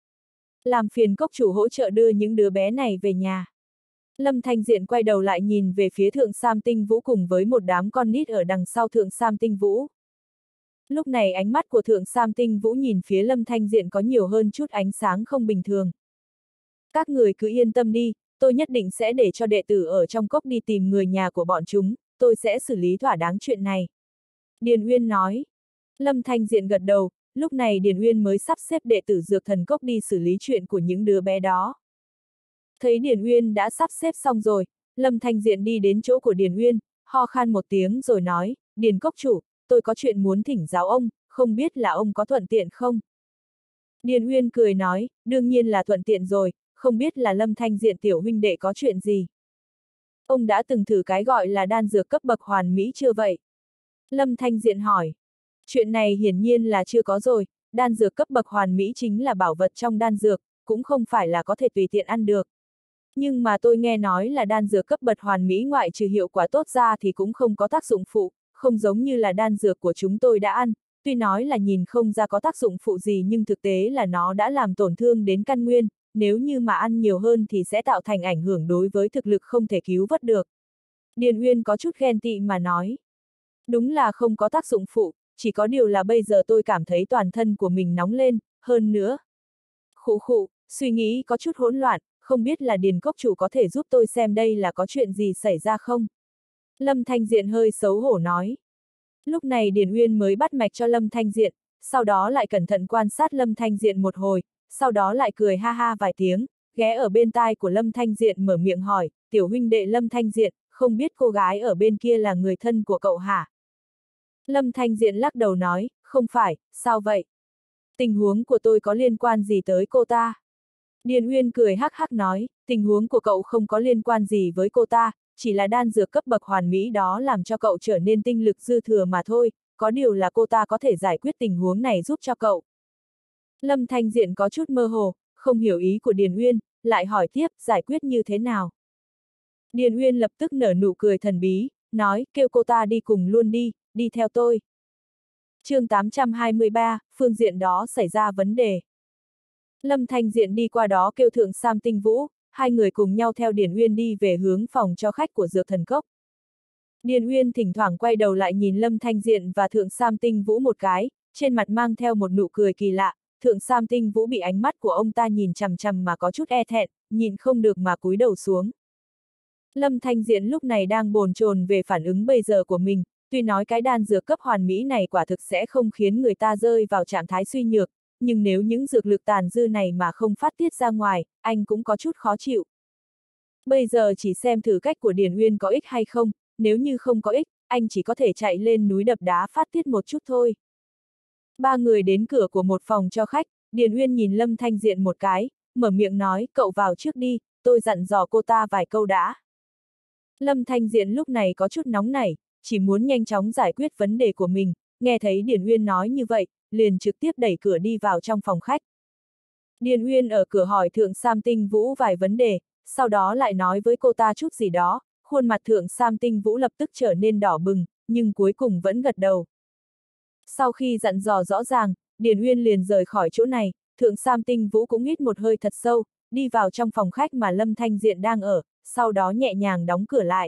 Làm phiền cốc chủ hỗ trợ đưa những đứa bé này về nhà. Lâm Thanh Diện quay đầu lại nhìn về phía Thượng Sam Tinh Vũ cùng với một đám con nít ở đằng sau Thượng Sam Tinh Vũ. Lúc này ánh mắt của Thượng Sam Tinh Vũ nhìn phía Lâm Thanh Diện có nhiều hơn chút ánh sáng không bình thường. Các người cứ yên tâm đi, tôi nhất định sẽ để cho đệ tử ở trong cốc đi tìm người nhà của bọn chúng, tôi sẽ xử lý thỏa đáng chuyện này. Điền Uyên nói. Lâm Thanh Diện gật đầu, lúc này Điền Uyên mới sắp xếp đệ tử Dược Thần Cốc đi xử lý chuyện của những đứa bé đó. Thấy Điền Uyên đã sắp xếp xong rồi, Lâm Thanh Diện đi đến chỗ của Điền Uyên, ho khan một tiếng rồi nói, Điền Cốc chủ, tôi có chuyện muốn thỉnh giáo ông, không biết là ông có thuận tiện không? Điền Uyên cười nói, đương nhiên là thuận tiện rồi, không biết là Lâm Thanh Diện tiểu huynh đệ có chuyện gì? Ông đã từng thử cái gọi là đan dược cấp bậc hoàn mỹ chưa vậy? Lâm Thanh Diện hỏi. Chuyện này hiển nhiên là chưa có rồi, đan dược cấp bậc hoàn mỹ chính là bảo vật trong đan dược, cũng không phải là có thể tùy tiện ăn được. Nhưng mà tôi nghe nói là đan dược cấp bậc hoàn mỹ ngoại trừ hiệu quả tốt ra thì cũng không có tác dụng phụ, không giống như là đan dược của chúng tôi đã ăn, tuy nói là nhìn không ra có tác dụng phụ gì nhưng thực tế là nó đã làm tổn thương đến căn nguyên, nếu như mà ăn nhiều hơn thì sẽ tạo thành ảnh hưởng đối với thực lực không thể cứu vớt được. Điền Uyên có chút ghen tị mà nói. Đúng là không có tác dụng phụ, chỉ có điều là bây giờ tôi cảm thấy toàn thân của mình nóng lên, hơn nữa. Khụ khụ, suy nghĩ có chút hỗn loạn, không biết là Điền Cốc chủ có thể giúp tôi xem đây là có chuyện gì xảy ra không? Lâm Thanh Diện hơi xấu hổ nói. Lúc này Điền Uyên mới bắt mạch cho Lâm Thanh Diện, sau đó lại cẩn thận quan sát Lâm Thanh Diện một hồi, sau đó lại cười ha ha vài tiếng, ghé ở bên tai của Lâm Thanh Diện mở miệng hỏi, tiểu huynh đệ Lâm Thanh Diện, không biết cô gái ở bên kia là người thân của cậu hả? Lâm Thanh Diện lắc đầu nói, không phải, sao vậy? Tình huống của tôi có liên quan gì tới cô ta? Điền Uyên cười hắc hắc nói, tình huống của cậu không có liên quan gì với cô ta, chỉ là đan dược cấp bậc hoàn mỹ đó làm cho cậu trở nên tinh lực dư thừa mà thôi, có điều là cô ta có thể giải quyết tình huống này giúp cho cậu. Lâm Thanh Diện có chút mơ hồ, không hiểu ý của Điền Uyên, lại hỏi tiếp, giải quyết như thế nào? Điền Uyên lập tức nở nụ cười thần bí, nói, kêu cô ta đi cùng luôn đi, đi theo tôi. chương tám trăm hai mươi ba, phương diện đó xảy ra vấn đề. Lâm Thanh Diện đi qua đó kêu Thượng Sam Tinh Vũ, hai người cùng nhau theo Điền Uyên đi về hướng phòng cho khách của Dược Thần Cốc. Điền Uyên thỉnh thoảng quay đầu lại nhìn Lâm Thanh Diện và Thượng Sam Tinh Vũ một cái, trên mặt mang theo một nụ cười kỳ lạ. Thượng Sam Tinh Vũ bị ánh mắt của ông ta nhìn chằm chằm mà có chút e thẹn, nhìn không được mà cúi đầu xuống. Lâm Thanh Diện lúc này đang bồn chồn về phản ứng bây giờ của mình, tuy nói cái đan dược cấp hoàn mỹ này quả thực sẽ không khiến người ta rơi vào trạng thái suy nhược, nhưng nếu những dược lực tàn dư này mà không phát tiết ra ngoài, anh cũng có chút khó chịu. Bây giờ chỉ xem thử cách của Điền Uyên có ích hay không, nếu như không có ích, anh chỉ có thể chạy lên núi đập đá phát tiết một chút thôi. Ba người đến cửa của một phòng cho khách, Điền Uyên nhìn Lâm Thanh Diện một cái, mở miệng nói, cậu vào trước đi, tôi dặn dò cô ta vài câu đã. Lâm Thanh Diện lúc này có chút nóng nảy, chỉ muốn nhanh chóng giải quyết vấn đề của mình, nghe thấy Điền Uyên nói như vậy, liền trực tiếp đẩy cửa đi vào trong phòng khách. Điền Uyên ở cửa hỏi Thượng Sam Tinh Vũ vài vấn đề, sau đó lại nói với cô ta chút gì đó, khuôn mặt Thượng Sam Tinh Vũ lập tức trở nên đỏ bừng, nhưng cuối cùng vẫn gật đầu. Sau khi dặn dò rõ ràng, Điền Uyên liền rời khỏi chỗ này, Thượng Sam Tinh Vũ cũng hít một hơi thật sâu, đi vào trong phòng khách mà Lâm Thanh Diện đang ở, sau đó nhẹ nhàng đóng cửa lại.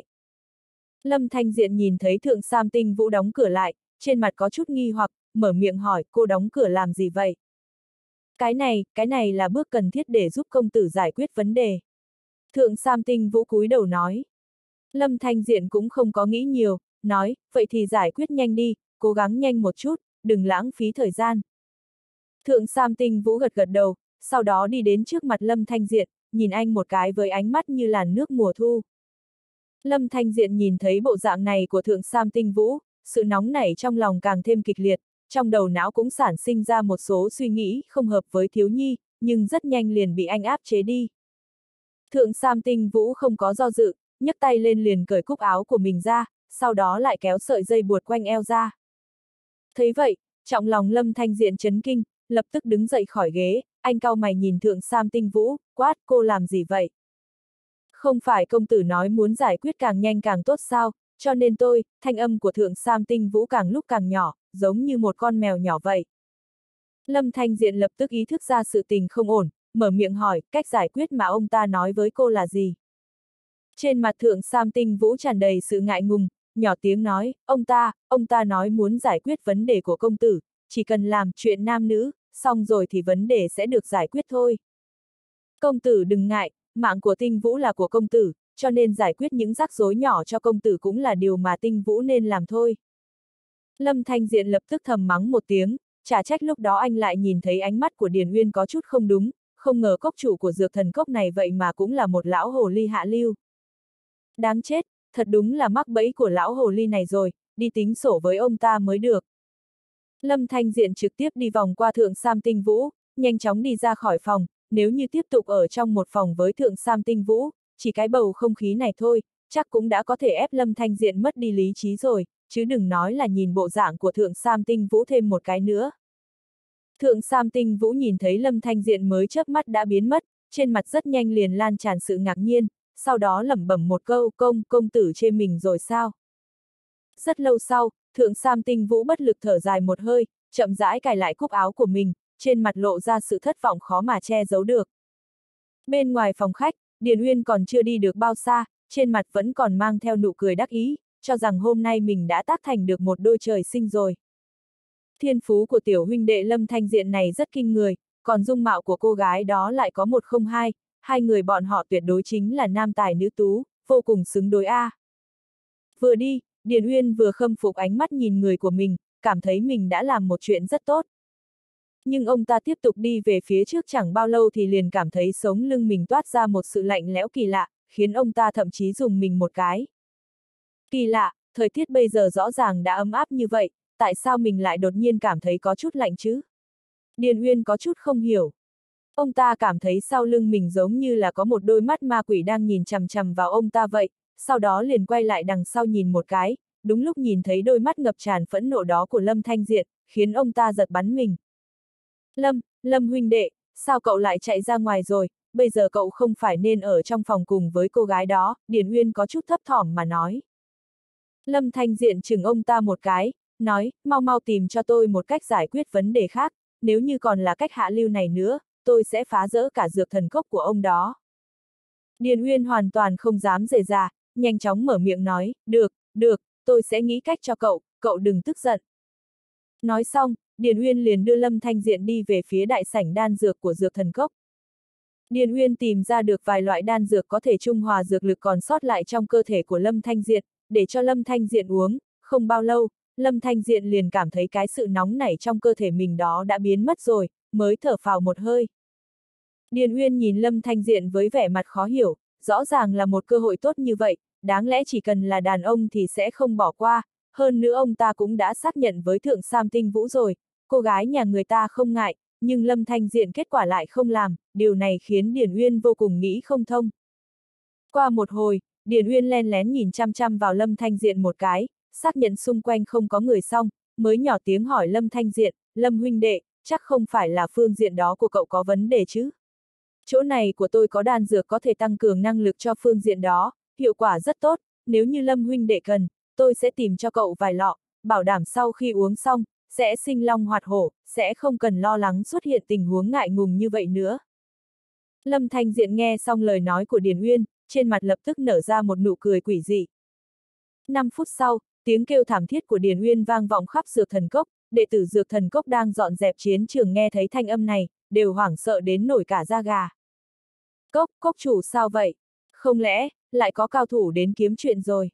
Lâm Thanh Diện nhìn thấy Thượng Sam Tinh Vũ đóng cửa lại, trên mặt có chút nghi hoặc, mở miệng hỏi, cô đóng cửa làm gì vậy? Cái này, cái này là bước cần thiết để giúp công tử giải quyết vấn đề. Thượng Sam Tinh Vũ cúi đầu nói. Lâm Thanh Diện cũng không có nghĩ nhiều, nói, vậy thì giải quyết nhanh đi, cố gắng nhanh một chút, đừng lãng phí thời gian. Thượng Sam Tinh Vũ gật gật đầu, sau đó đi đến trước mặt Lâm Thanh Diện, nhìn anh một cái với ánh mắt như làn nước mùa thu. Lâm Thanh Diện nhìn thấy bộ dạng này của Thượng Sam Tinh Vũ, sự nóng nảy trong lòng càng thêm kịch liệt, trong đầu não cũng sản sinh ra một số suy nghĩ không hợp với thiếu nhi, nhưng rất nhanh liền bị anh áp chế đi. Thượng Sam Tinh Vũ không có do dự, nhấc tay lên liền cởi cúc áo của mình ra, sau đó lại kéo sợi dây buộc quanh eo ra. Thấy vậy, trọng lòng Lâm Thanh Diện chấn kinh, lập tức đứng dậy khỏi ghế, anh cau mày nhìn Thượng Sam Tinh Vũ, quát, cô làm gì vậy? Không phải công tử nói muốn giải quyết càng nhanh càng tốt sao, cho nên tôi, thanh âm của Thượng Sam Tinh Vũ càng lúc càng nhỏ, giống như một con mèo nhỏ vậy. Lâm Thanh Diện lập tức ý thức ra sự tình không ổn, mở miệng hỏi, cách giải quyết mà ông ta nói với cô là gì? Trên mặt Thượng Sam Tinh Vũ tràn đầy sự ngại ngùng, nhỏ tiếng nói, ông ta, ông ta nói muốn giải quyết vấn đề của công tử, chỉ cần làm chuyện nam nữ, xong rồi thì vấn đề sẽ được giải quyết thôi. Công tử đừng ngại, mạng của Tinh Vũ là của công tử, cho nên giải quyết những rắc rối nhỏ cho công tử cũng là điều mà Tinh Vũ nên làm thôi. Lâm Thanh Diện lập tức thầm mắng một tiếng, chả trách lúc đó anh lại nhìn thấy ánh mắt của Điền Uyên có chút không đúng, không ngờ cốc chủ của Dược Thần Cốc này vậy mà cũng là một lão hồ ly hạ lưu. Đáng chết, thật đúng là mắc bẫy của lão hồ ly này rồi, đi tính sổ với ông ta mới được. Lâm Thanh Diện trực tiếp đi vòng qua Thượng Sam Tinh Vũ, nhanh chóng đi ra khỏi phòng, nếu như tiếp tục ở trong một phòng với Thượng Sam Tinh Vũ, chỉ cái bầu không khí này thôi, chắc cũng đã có thể ép Lâm Thanh Diện mất đi lý trí rồi, chứ đừng nói là nhìn bộ dạng của Thượng Sam Tinh Vũ thêm một cái nữa. Thượng Sam Tinh Vũ nhìn thấy Lâm Thanh Diện mới chớp mắt đã biến mất, trên mặt rất nhanh liền lan tràn sự ngạc nhiên, sau đó lẩm bẩm một câu, công, công tử chê mình rồi sao? Rất lâu sau, Thượng Sam Tinh Vũ bất lực thở dài một hơi, chậm rãi cài lại cúc áo của mình, trên mặt lộ ra sự thất vọng khó mà che giấu được. Bên ngoài phòng khách, Điền Uyên còn chưa đi được bao xa, trên mặt vẫn còn mang theo nụ cười đắc ý, cho rằng hôm nay mình đã tác thành được một đôi trời sinh rồi. Thiên phú của tiểu huynh đệ Lâm Thanh Diện này rất kinh người, còn dung mạo của cô gái đó lại có một không hai, hai người bọn họ tuyệt đối chính là nam tài nữ tú, vô cùng xứng đối a. Vừa đi, Điền Uyên vừa khâm phục ánh mắt nhìn người của mình, cảm thấy mình đã làm một chuyện rất tốt. Nhưng ông ta tiếp tục đi về phía trước chẳng bao lâu thì liền cảm thấy sống lưng mình toát ra một sự lạnh lẽo kỳ lạ, khiến ông ta thậm chí dùng mình một cái. Kỳ lạ, thời tiết bây giờ rõ ràng đã ấm áp như vậy, tại sao mình lại đột nhiên cảm thấy có chút lạnh chứ? Điền Uyên có chút không hiểu. Ông ta cảm thấy sau lưng mình giống như là có một đôi mắt ma quỷ đang nhìn chằm chằm vào ông ta vậy, sau đó liền quay lại đằng sau nhìn một cái, đúng lúc nhìn thấy đôi mắt ngập tràn phẫn nộ đó của Lâm Thanh Diện, khiến ông ta giật bắn mình. Lâm, Lâm huynh đệ, sao cậu lại chạy ra ngoài rồi, bây giờ cậu không phải nên ở trong phòng cùng với cô gái đó, Điền Uyên có chút thấp thỏm mà nói. Lâm Thanh Diện chừng ông ta một cái, nói, mau mau tìm cho tôi một cách giải quyết vấn đề khác, nếu như còn là cách hạ lưu này nữa, tôi sẽ phá rỡ cả dược thần cốc của ông đó. Điền Uyên hoàn toàn không dám dè dà, nhanh chóng mở miệng nói, được, được, tôi sẽ nghĩ cách cho cậu, cậu đừng tức giận. Nói xong, Điền Uyên liền đưa Lâm Thanh Diện đi về phía đại sảnh đan dược của dược thần cốc. Điền Uyên tìm ra được vài loại đan dược có thể trung hòa dược lực còn sót lại trong cơ thể của Lâm Thanh Diện, để cho Lâm Thanh Diện uống, không bao lâu, Lâm Thanh Diện liền cảm thấy cái sự nóng nảy trong cơ thể mình đó đã biến mất rồi, mới thở phào một hơi. Điền Uyên nhìn Lâm Thanh Diện với vẻ mặt khó hiểu, rõ ràng là một cơ hội tốt như vậy, đáng lẽ chỉ cần là đàn ông thì sẽ không bỏ qua, hơn nữa ông ta cũng đã xác nhận với Thượng Sam Tinh Vũ rồi, cô gái nhà người ta không ngại, nhưng Lâm Thanh Diện kết quả lại không làm, điều này khiến Điền Uyên vô cùng nghĩ không thông. Qua một hồi, Điền Uyên len lén nhìn chăm chăm vào Lâm Thanh Diện một cái, xác nhận xung quanh không có người xong, mới nhỏ tiếng hỏi Lâm Thanh Diện, Lâm huynh đệ, chắc không phải là phương diện đó của cậu có vấn đề chứ? Chỗ này của tôi có đan dược có thể tăng cường năng lực cho phương diện đó, hiệu quả rất tốt, nếu như Lâm huynh đệ cần, tôi sẽ tìm cho cậu vài lọ, bảo đảm sau khi uống xong, sẽ sinh long hoạt hổ, sẽ không cần lo lắng xuất hiện tình huống ngại ngùng như vậy nữa. Lâm Thanh Diện nghe xong lời nói của Điền Uyên, trên mặt lập tức nở ra một nụ cười quỷ dị. Năm phút sau, tiếng kêu thảm thiết của Điền Uyên vang vọng khắp dược thần cốc, đệ tử dược thần cốc đang dọn dẹp chiến trường nghe thấy thanh âm này, đều hoảng sợ đến nổi cả da gà. Cốc, cốc chủ sao vậy? Không lẽ, lại có cao thủ đến kiếm chuyện rồi?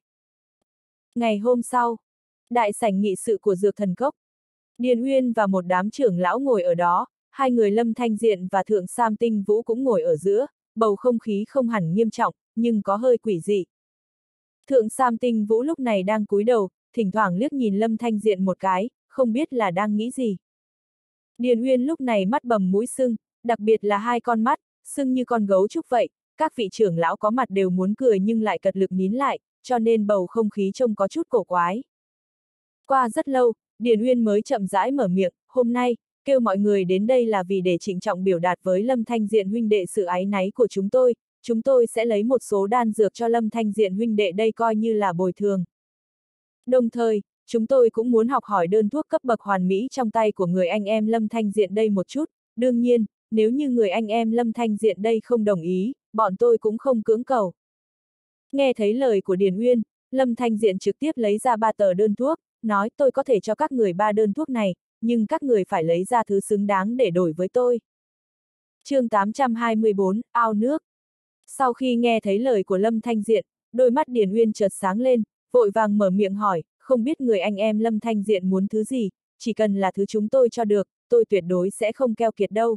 Ngày hôm sau, đại sảnh nghị sự của dược thần cốc, Điền Uyên và một đám trưởng lão ngồi ở đó, hai người Lâm Thanh Diện và Thượng Sam Tinh Vũ cũng ngồi ở giữa, bầu không khí không hẳn nghiêm trọng, nhưng có hơi quỷ dị. Thượng Sam Tinh Vũ lúc này đang cúi đầu, thỉnh thoảng liếc nhìn Lâm Thanh Diện một cái, không biết là đang nghĩ gì. Điền Uyên lúc này mắt bầm mũi sưng, đặc biệt là hai con mắt, sưng như con gấu trúc vậy, các vị trưởng lão có mặt đều muốn cười nhưng lại cật lực nín lại, cho nên bầu không khí trông có chút cổ quái. Qua rất lâu, Điền Uyên mới chậm rãi mở miệng, hôm nay, kêu mọi người đến đây là vì để trịnh trọng biểu đạt với Lâm Thanh Diện huynh đệ sự áy náy của chúng tôi, chúng tôi sẽ lấy một số đan dược cho Lâm Thanh Diện huynh đệ đây coi như là bồi thường. Đồng thời, chúng tôi cũng muốn học hỏi đơn thuốc cấp bậc hoàn mỹ trong tay của người anh em Lâm Thanh Diện đây một chút, đương nhiên, nếu như người anh em Lâm Thanh Diện đây không đồng ý, bọn tôi cũng không cưỡng cầu. Nghe thấy lời của Điền Uyên, Lâm Thanh Diện trực tiếp lấy ra ba tờ đơn thuốc, nói tôi có thể cho các người ba đơn thuốc này, nhưng các người phải lấy ra thứ xứng đáng để đổi với tôi. chương tám trăm hai mươi bốn, ao nước. Sau khi nghe thấy lời của Lâm Thanh Diện, đôi mắt Điền Uyên chợt sáng lên, vội vàng mở miệng hỏi, không biết người anh em Lâm Thanh Diện muốn thứ gì, chỉ cần là thứ chúng tôi cho được, tôi tuyệt đối sẽ không keo kiệt đâu.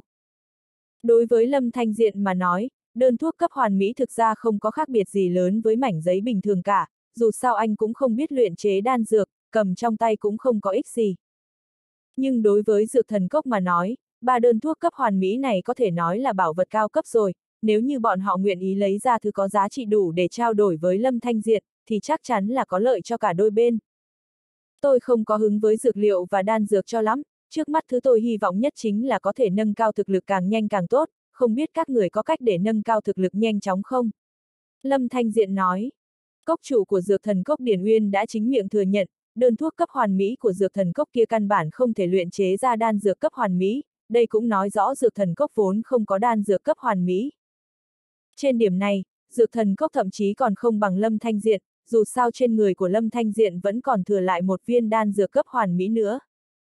Đối với Lâm Thanh Diện mà nói, đơn thuốc cấp hoàn mỹ thực ra không có khác biệt gì lớn với mảnh giấy bình thường cả, dù sao anh cũng không biết luyện chế đan dược, cầm trong tay cũng không có ích gì. Nhưng đối với dược thần cốc mà nói, ba đơn thuốc cấp hoàn mỹ này có thể nói là bảo vật cao cấp rồi, nếu như bọn họ nguyện ý lấy ra thứ có giá trị đủ để trao đổi với Lâm Thanh Diện, thì chắc chắn là có lợi cho cả đôi bên. Tôi không có hứng với dược liệu và đan dược cho lắm, trước mắt thứ tôi hy vọng nhất chính là có thể nâng cao thực lực càng nhanh càng tốt, không biết các người có cách để nâng cao thực lực nhanh chóng không? Lâm Thanh Diện nói. Cốc chủ của dược thần cốc Điền Uyên đã chính miệng thừa nhận, đơn thuốc cấp hoàn mỹ của dược thần cốc kia căn bản không thể luyện chế ra đan dược cấp hoàn mỹ, đây cũng nói rõ dược thần cốc vốn không có đan dược cấp hoàn mỹ. Trên điểm này, dược thần cốc thậm chí còn không bằng Lâm Thanh Diện, dù sao trên người của Lâm Thanh Diện vẫn còn thừa lại một viên đan dược cấp hoàn mỹ nữa.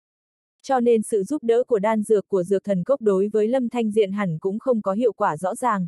Cho nên sự giúp đỡ của đan dược của dược thần cốc đối với Lâm Thanh Diện hẳn cũng không có hiệu quả rõ ràng.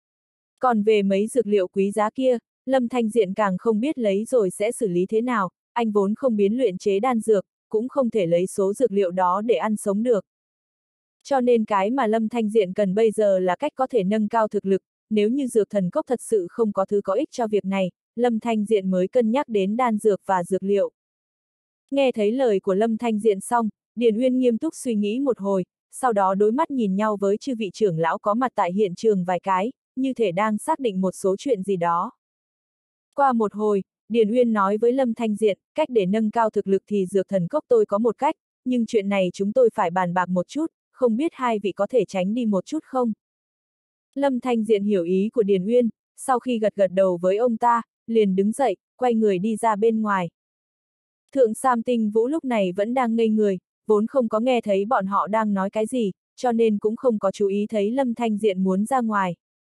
Còn về mấy dược liệu quý giá kia, Lâm Thanh Diện càng không biết lấy rồi sẽ xử lý thế nào, anh vốn không biến luyện chế đan dược, cũng không thể lấy số dược liệu đó để ăn sống được. Cho nên cái mà Lâm Thanh Diện cần bây giờ là cách có thể nâng cao thực lực, nếu như dược thần cốc thật sự không có thứ có ích cho việc này, Lâm Thanh Diện mới cân nhắc đến đan dược và dược liệu. Nghe thấy lời của Lâm Thanh Diện xong, Điền Uyên nghiêm túc suy nghĩ một hồi, sau đó đối mắt nhìn nhau với chư vị trưởng lão có mặt tại hiện trường vài cái, như thể đang xác định một số chuyện gì đó. Qua một hồi, Điền Uyên nói với Lâm Thanh Diện, cách để nâng cao thực lực thì dược thần cốc tôi có một cách, nhưng chuyện này chúng tôi phải bàn bạc một chút, không biết hai vị có thể tránh đi một chút không? Lâm Thanh Diện hiểu ý của Điền Uyên, sau khi gật gật đầu với ông ta, liền đứng dậy, quay người đi ra bên ngoài. Thượng Sam Tinh Vũ lúc này vẫn đang ngây người, vốn không có nghe thấy bọn họ đang nói cái gì, cho nên cũng không có chú ý thấy Lâm Thanh Diện muốn ra ngoài.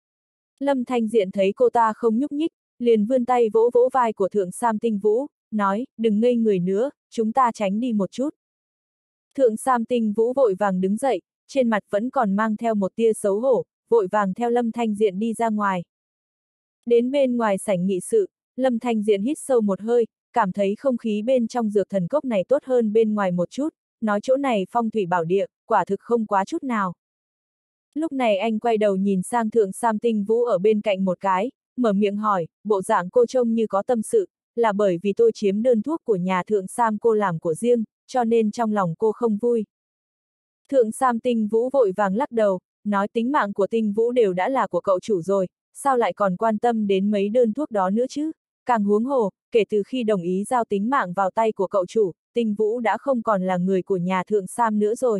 Lâm Thanh Diện thấy cô ta không nhúc nhích, liền vươn tay vỗ vỗ vai của Thượng Sam Tinh Vũ, nói, đừng ngây người nữa, chúng ta tránh đi một chút. Thượng Sam Tinh Vũ vội vàng đứng dậy, trên mặt vẫn còn mang theo một tia xấu hổ, vội vàng theo Lâm Thanh Diện đi ra ngoài. Đến bên ngoài sảnh nghị sự, Lâm Thanh Diện hít sâu một hơi, cảm thấy không khí bên trong dược thần cốc này tốt hơn bên ngoài một chút, nói chỗ này phong thủy bảo địa, quả thực không quá chút nào. Lúc này anh quay đầu nhìn sang Thượng Sam Tinh Vũ ở bên cạnh một cái, mở miệng hỏi, bộ dạng cô trông như có tâm sự, là bởi vì tôi chiếm đơn thuốc của nhà Thượng Sam cô làm của riêng, cho nên trong lòng cô không vui. Thượng Sam Tinh Vũ vội vàng lắc đầu, nói tính mạng của Tinh Vũ đều đã là của cậu chủ rồi, sao lại còn quan tâm đến mấy đơn thuốc đó nữa chứ? Càng huống hồ, kể từ khi đồng ý giao tính mạng vào tay của cậu chủ, Tinh Vũ đã không còn là người của nhà Thượng Sam nữa rồi.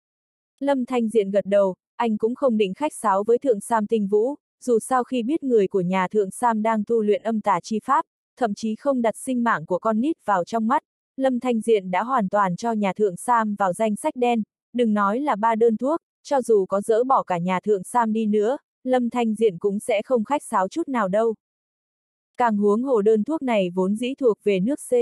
Lâm Thanh Diện gật đầu, anh cũng không định khách sáo với Thượng Sam Tinh Vũ, dù sao khi biết người của nhà Thượng Sam đang tu luyện âm tà chi pháp, thậm chí không đặt sinh mạng của con nít vào trong mắt, Lâm Thanh Diện đã hoàn toàn cho nhà Thượng Sam vào danh sách đen, đừng nói là ba đơn thuốc, cho dù có dỡ bỏ cả nhà Thượng Sam đi nữa, Lâm Thanh Diện cũng sẽ không khách sáo chút nào đâu. Càng huống hồ đơn thuốc này vốn dĩ thuộc về nước C.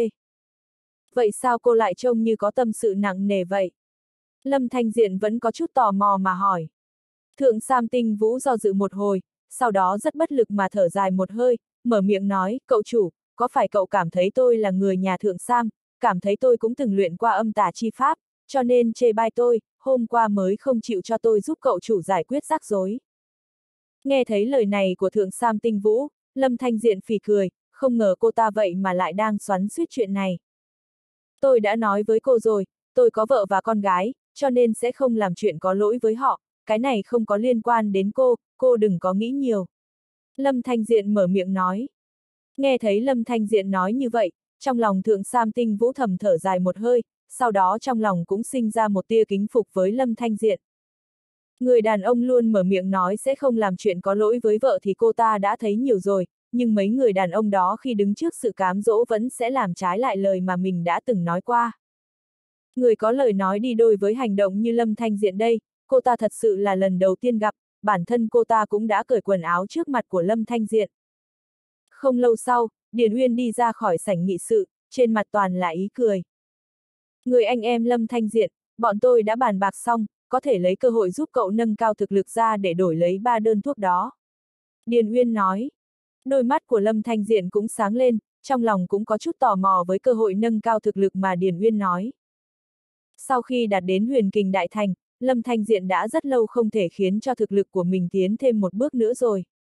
Vậy sao cô lại trông như có tâm sự nặng nề vậy? Lâm Thanh Diện vẫn có chút tò mò mà hỏi. Thượng Sam Tinh Vũ do dự một hồi, sau đó rất bất lực mà thở dài một hơi, mở miệng nói, cậu chủ, có phải cậu cảm thấy tôi là người nhà Thượng Sam, cảm thấy tôi cũng từng luyện qua âm tà chi pháp, cho nên chê bai tôi, hôm qua mới không chịu cho tôi giúp cậu chủ giải quyết rắc rối. Nghe thấy lời này của Thượng Sam Tinh Vũ, Lâm Thanh Diện phì cười, không ngờ cô ta vậy mà lại đang xoắn xuýt chuyện này. Tôi đã nói với cô rồi, tôi có vợ và con gái, cho nên sẽ không làm chuyện có lỗi với họ, cái này không có liên quan đến cô, cô đừng có nghĩ nhiều. Lâm Thanh Diện mở miệng nói. Nghe thấy Lâm Thanh Diện nói như vậy, trong lòng Thượng Sam Tinh Vũ thầm thở dài một hơi, sau đó trong lòng cũng sinh ra một tia kính phục với Lâm Thanh Diện. Người đàn ông luôn mở miệng nói sẽ không làm chuyện có lỗi với vợ thì cô ta đã thấy nhiều rồi, nhưng mấy người đàn ông đó khi đứng trước sự cám dỗ vẫn sẽ làm trái lại lời mà mình đã từng nói qua. Người có lời nói đi đôi với hành động như Lâm Thanh Diện đây, cô ta thật sự là lần đầu tiên gặp, bản thân cô ta cũng đã cởi quần áo trước mặt của Lâm Thanh Diện. Không lâu sau, Điền Uyên đi ra khỏi sảnh nghị sự, trên mặt toàn là ý cười. Người anh em Lâm Thanh Diện, bọn tôi đã bàn bạc xong, có thể lấy cơ hội giúp cậu nâng cao thực lực ra để đổi lấy ba đơn thuốc đó. Điền Uyên nói. Đôi mắt của Lâm Thanh Diện cũng sáng lên, trong lòng cũng có chút tò mò với cơ hội nâng cao thực lực mà Điền Uyên nói. Sau khi đạt đến huyền kình đại thành, Lâm Thanh Diện đã rất lâu không thể khiến cho thực lực của mình tiến thêm một bước nữa rồi.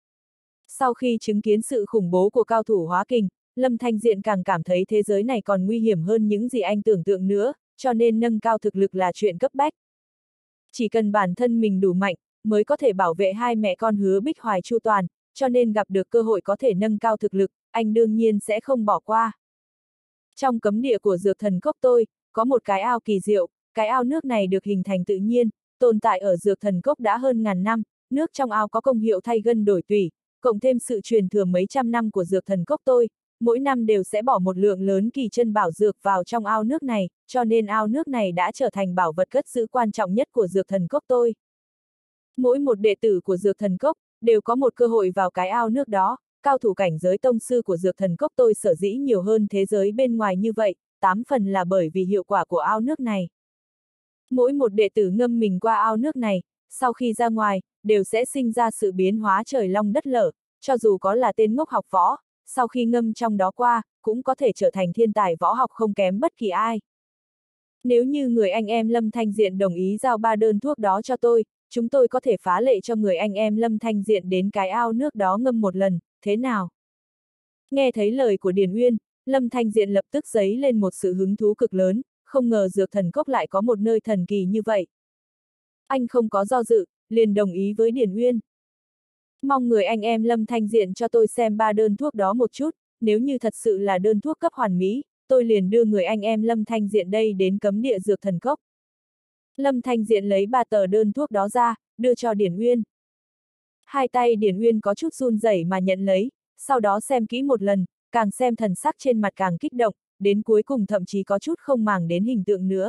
Sau khi chứng kiến sự khủng bố của cao thủ hóa kình, Lâm Thanh Diện càng cảm thấy thế giới này còn nguy hiểm hơn những gì anh tưởng tượng nữa, cho nên nâng cao thực lực là chuyện cấp bách. Chỉ cần bản thân mình đủ mạnh, mới có thể bảo vệ hai mẹ con Hứa Bích Hoài chu toàn, cho nên gặp được cơ hội có thể nâng cao thực lực, anh đương nhiên sẽ không bỏ qua. Trong cấm địa của dược thần cốc tôi, có một cái ao kỳ diệu, cái ao nước này được hình thành tự nhiên, tồn tại ở dược thần cốc đã hơn ngàn năm, nước trong ao có công hiệu thay gân đổi tủy, cộng thêm sự truyền thừa mấy trăm năm của dược thần cốc tôi, mỗi năm đều sẽ bỏ một lượng lớn kỳ chân bảo dược vào trong ao nước này, cho nên ao nước này đã trở thành bảo vật cất giữ quan trọng nhất của dược thần cốc tôi. Mỗi một đệ tử của dược thần cốc đều có một cơ hội vào cái ao nước đó, cao thủ cảnh giới tông sư của dược thần cốc tôi sở dĩ nhiều hơn thế giới bên ngoài như vậy, tám phần là bởi vì hiệu quả của ao nước này. Mỗi một đệ tử ngâm mình qua ao nước này, sau khi ra ngoài, đều sẽ sinh ra sự biến hóa trời long đất lở, cho dù có là tên ngốc học võ, sau khi ngâm trong đó qua, cũng có thể trở thành thiên tài võ học không kém bất kỳ ai. Nếu như người anh em Lâm Thanh Diện đồng ý giao ba đơn thuốc đó cho tôi, chúng tôi có thể phá lệ cho người anh em Lâm Thanh Diện đến cái ao nước đó ngâm một lần, thế nào? Nghe thấy lời của Điền Uyên, Lâm Thanh Diện lập tức dấy lên một sự hứng thú cực lớn, không ngờ dược thần cốc lại có một nơi thần kỳ như vậy. Anh không có do dự, liền đồng ý với Điền Uyên. Mong người anh em Lâm Thanh Diện cho tôi xem ba đơn thuốc đó một chút, nếu như thật sự là đơn thuốc cấp hoàn mỹ, tôi liền đưa người anh em Lâm Thanh Diện đây đến cấm địa dược thần cốc. Lâm Thanh Diện lấy ba tờ đơn thuốc đó ra, đưa cho Điền Uyên. Hai tay Điền Uyên có chút run rẩy mà nhận lấy, sau đó xem kỹ một lần, càng xem thần sắc trên mặt càng kích động, đến cuối cùng thậm chí có chút không màng đến hình tượng nữa.